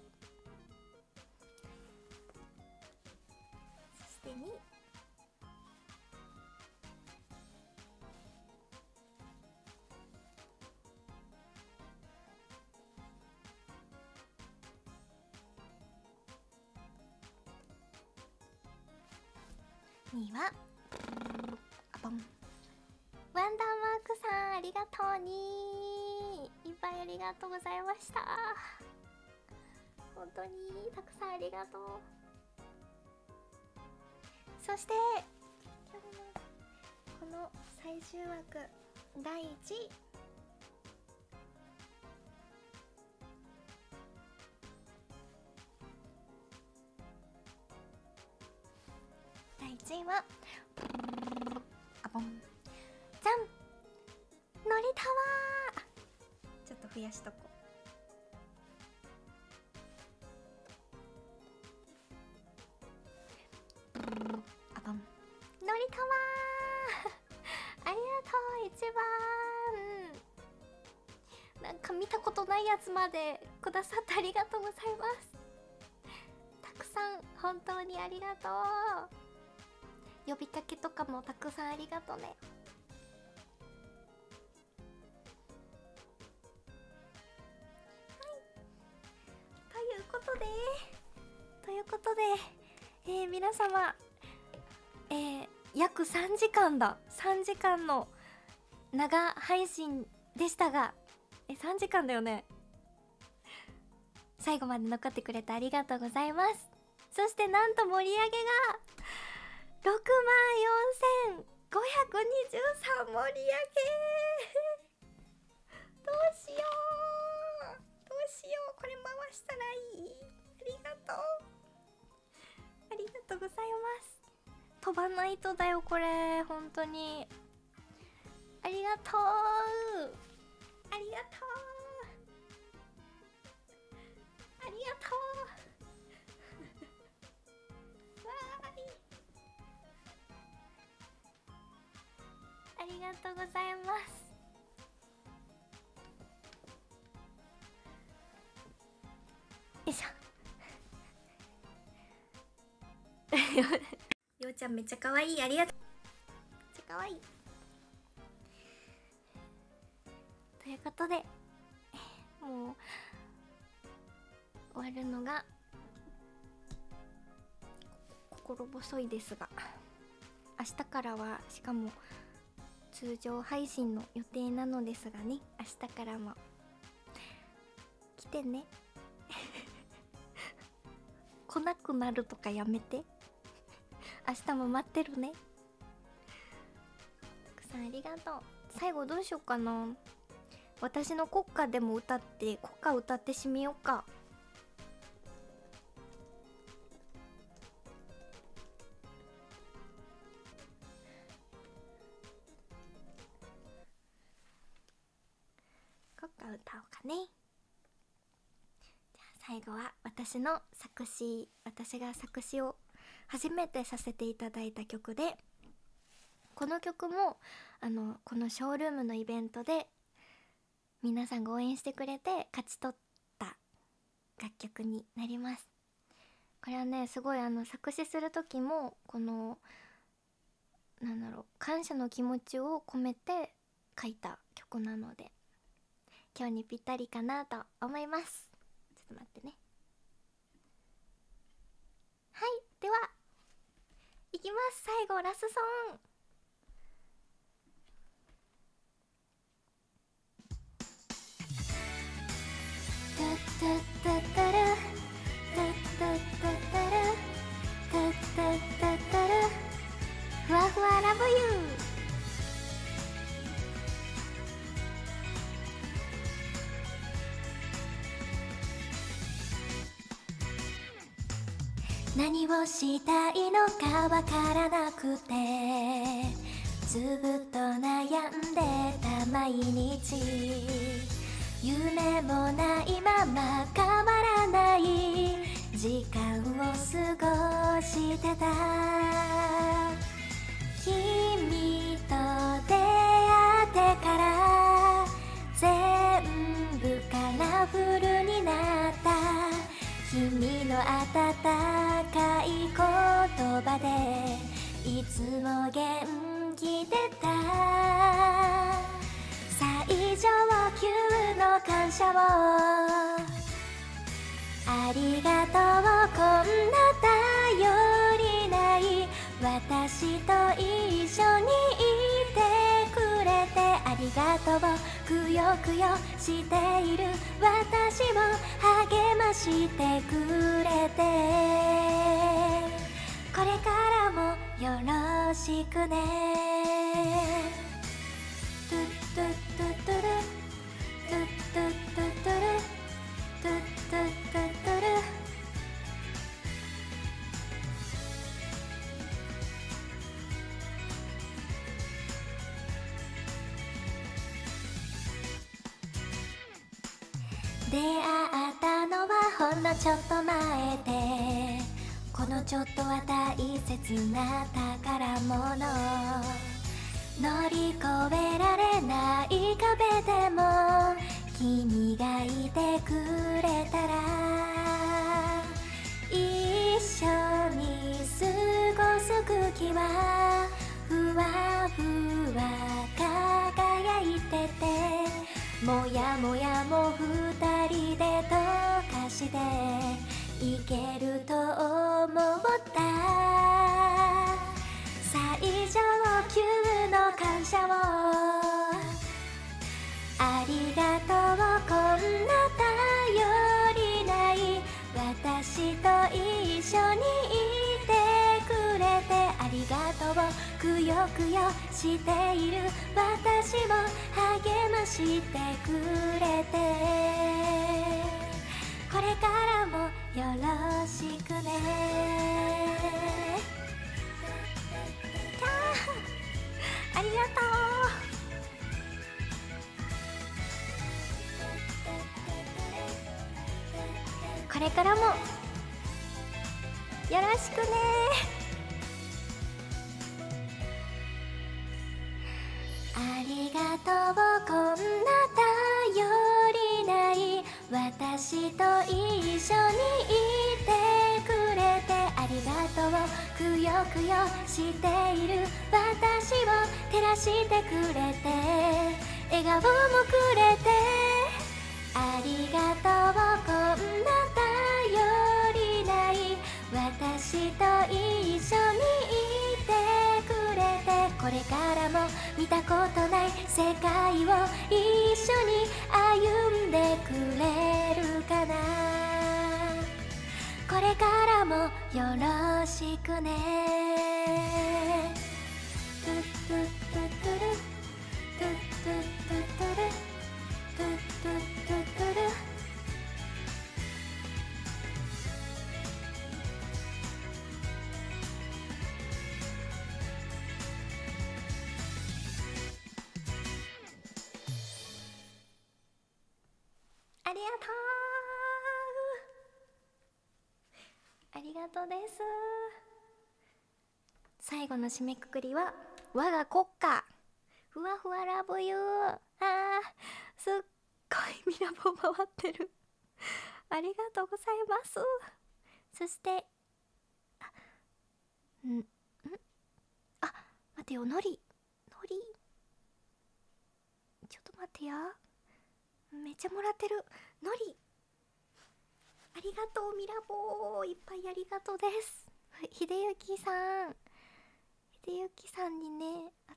そして2位、2位はあばん、ワンダーマークさん、ありがとうにいっぱいありがとうございました。本当にたくさんありがとう。そして今日のこの最終枠第1位、第1位はあぼん、じゃん、のりタワー。ちょっと増やしとこう。あぼん、のりタワーありがとう。一番なんか見たことないやつまでくださってありがとうございます。たくさん本当にありがとう。呼びかけとかもたくさんありがとうね。ということで皆様、約3時間だ。3時間の長配信でしたが、3時間だよね。最後まで残ってくれてありがとうございます。そしてなんと盛り上げが64,523盛り上げどうしよう、これ回したらいい。ありがとうございます。飛ばないとだよこれ、本当にありがとう。ありがとうございます。よいしょようちゃんめっちゃ可愛い。ありがとう。めっちゃ可愛い。ということでもう終わるのが心細いですが、明日からはしかも通常配信の予定なのですがね、明日からも来てね来なくなるとかやめて明日も待ってるね。たくさんありがとう。最後どうしようかな。私の国歌でも歌って、国歌歌ってしみようか。国歌歌おうかね。じゃあ最後は私が作詞を初めてさせていただいた曲で、この曲もこのショールームのイベントで皆さんが応援してくれて勝ち取った楽曲になります。これはね、すごい作詞する時もこの感謝の気持ちを込めて書いた曲なので、今日にぴったりかなと思います。ちょっと待ってね。はい、ではいきます。最後ラスソン。タッタッタッタラタッタッタッタラタッタッタッタラふわふわラブユー。何をしたいのかわからなくてずっと悩んでた毎日、夢もないまま変わらない時間を過ごしてた。君と出会ってから全部カラフルになった。君の温かい言葉でいつも元気出た。最上級の感謝をありがとう。こんな頼りない私と一緒にいてくれてありがとう。くよくよしている私を励ましてくれて、これからもよろしくね。トゥットゥットゥトゥルトゥットゥットゥトゥルトゥットゥットゥトゥル。出会ったのはほんのちょっと前で、このちょっとは大切な宝物。乗り越えられない壁でも君がいてくれたら、一緒に過ごす空気はふわふわ輝いてて、もやもやも二人で溶かしていけると思った。最上級の感謝をありがとう。こんな頼りない私と一緒にいてくれてありがとう。くよくよしている私を励ましてくれて、これからもよろしくね。ありがとう。これからもよろしくね。ありがとう。こんな頼りない私と一緒にいてくれてありがとう。くよくよしている私を照らしてくれて笑顔もくれてありがとう。こんな頼りない私と一緒にいてくれて、これからも見たことない世界を一緒に歩んでくれるかな。これからもよろしくね。トゥットゥットゥトゥルトゥットゥットゥトゥルトゥットゥットゥトゥル。ありがとう。ありがとうです。最後の締めくくりは我が国歌ふわふわラブユー。すっごいミラボ回ってるありがとうございます。そして待てよ、のりちょっと待ってや、めっちゃもらってる。のりありがとう。ミラボーいっぱいありがとうです。ひでゆきさんにね、あ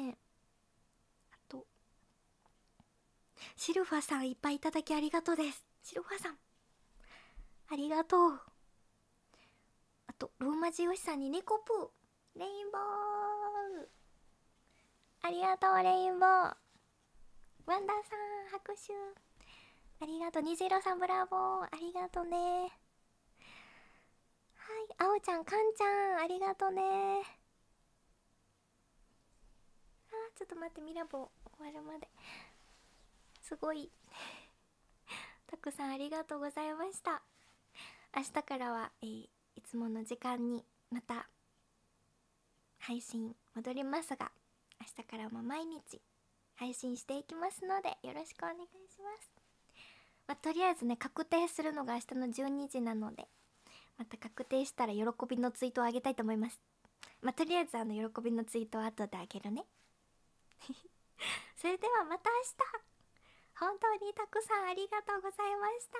とシルファさんいっぱいいただきありがとうです。シルファさんありがとう。あとローマ字よしさんに猫プーレインボーありがとう。レインボーワンダーさん拍手ありがとう。虹色さんブラボーありがとうね。はい、あおちゃんかんちゃんありがとうね。ちょっと待って、ミラボ終わるまですごいたくさんありがとうございました。 明日からは、いつもの時間にまた配信戻りますが、明日からも毎日配信していきますのでよろしくお願いします。とりあえずね、確定するのが明日の12時なので、また確定したら喜びのツイートをあげたいと思います。とりあえず喜びのツイートは後であげるね。それではまた明日、本当にたくさんありがとうございました。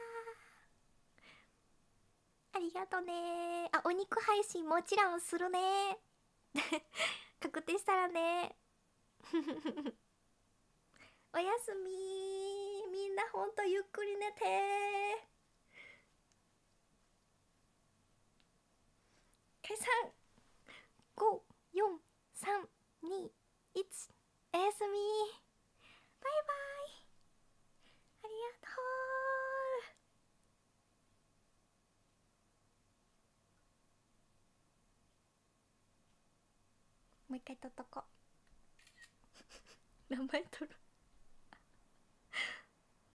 ありがとね。お肉配信もちろんするね。確定したらね。おやすみ。みんなほんとゆっくり寝て。解散。5、4、3、2、1。おやすみ。バイバイ。ありがとう。もう一回撮っとこう。名前取る。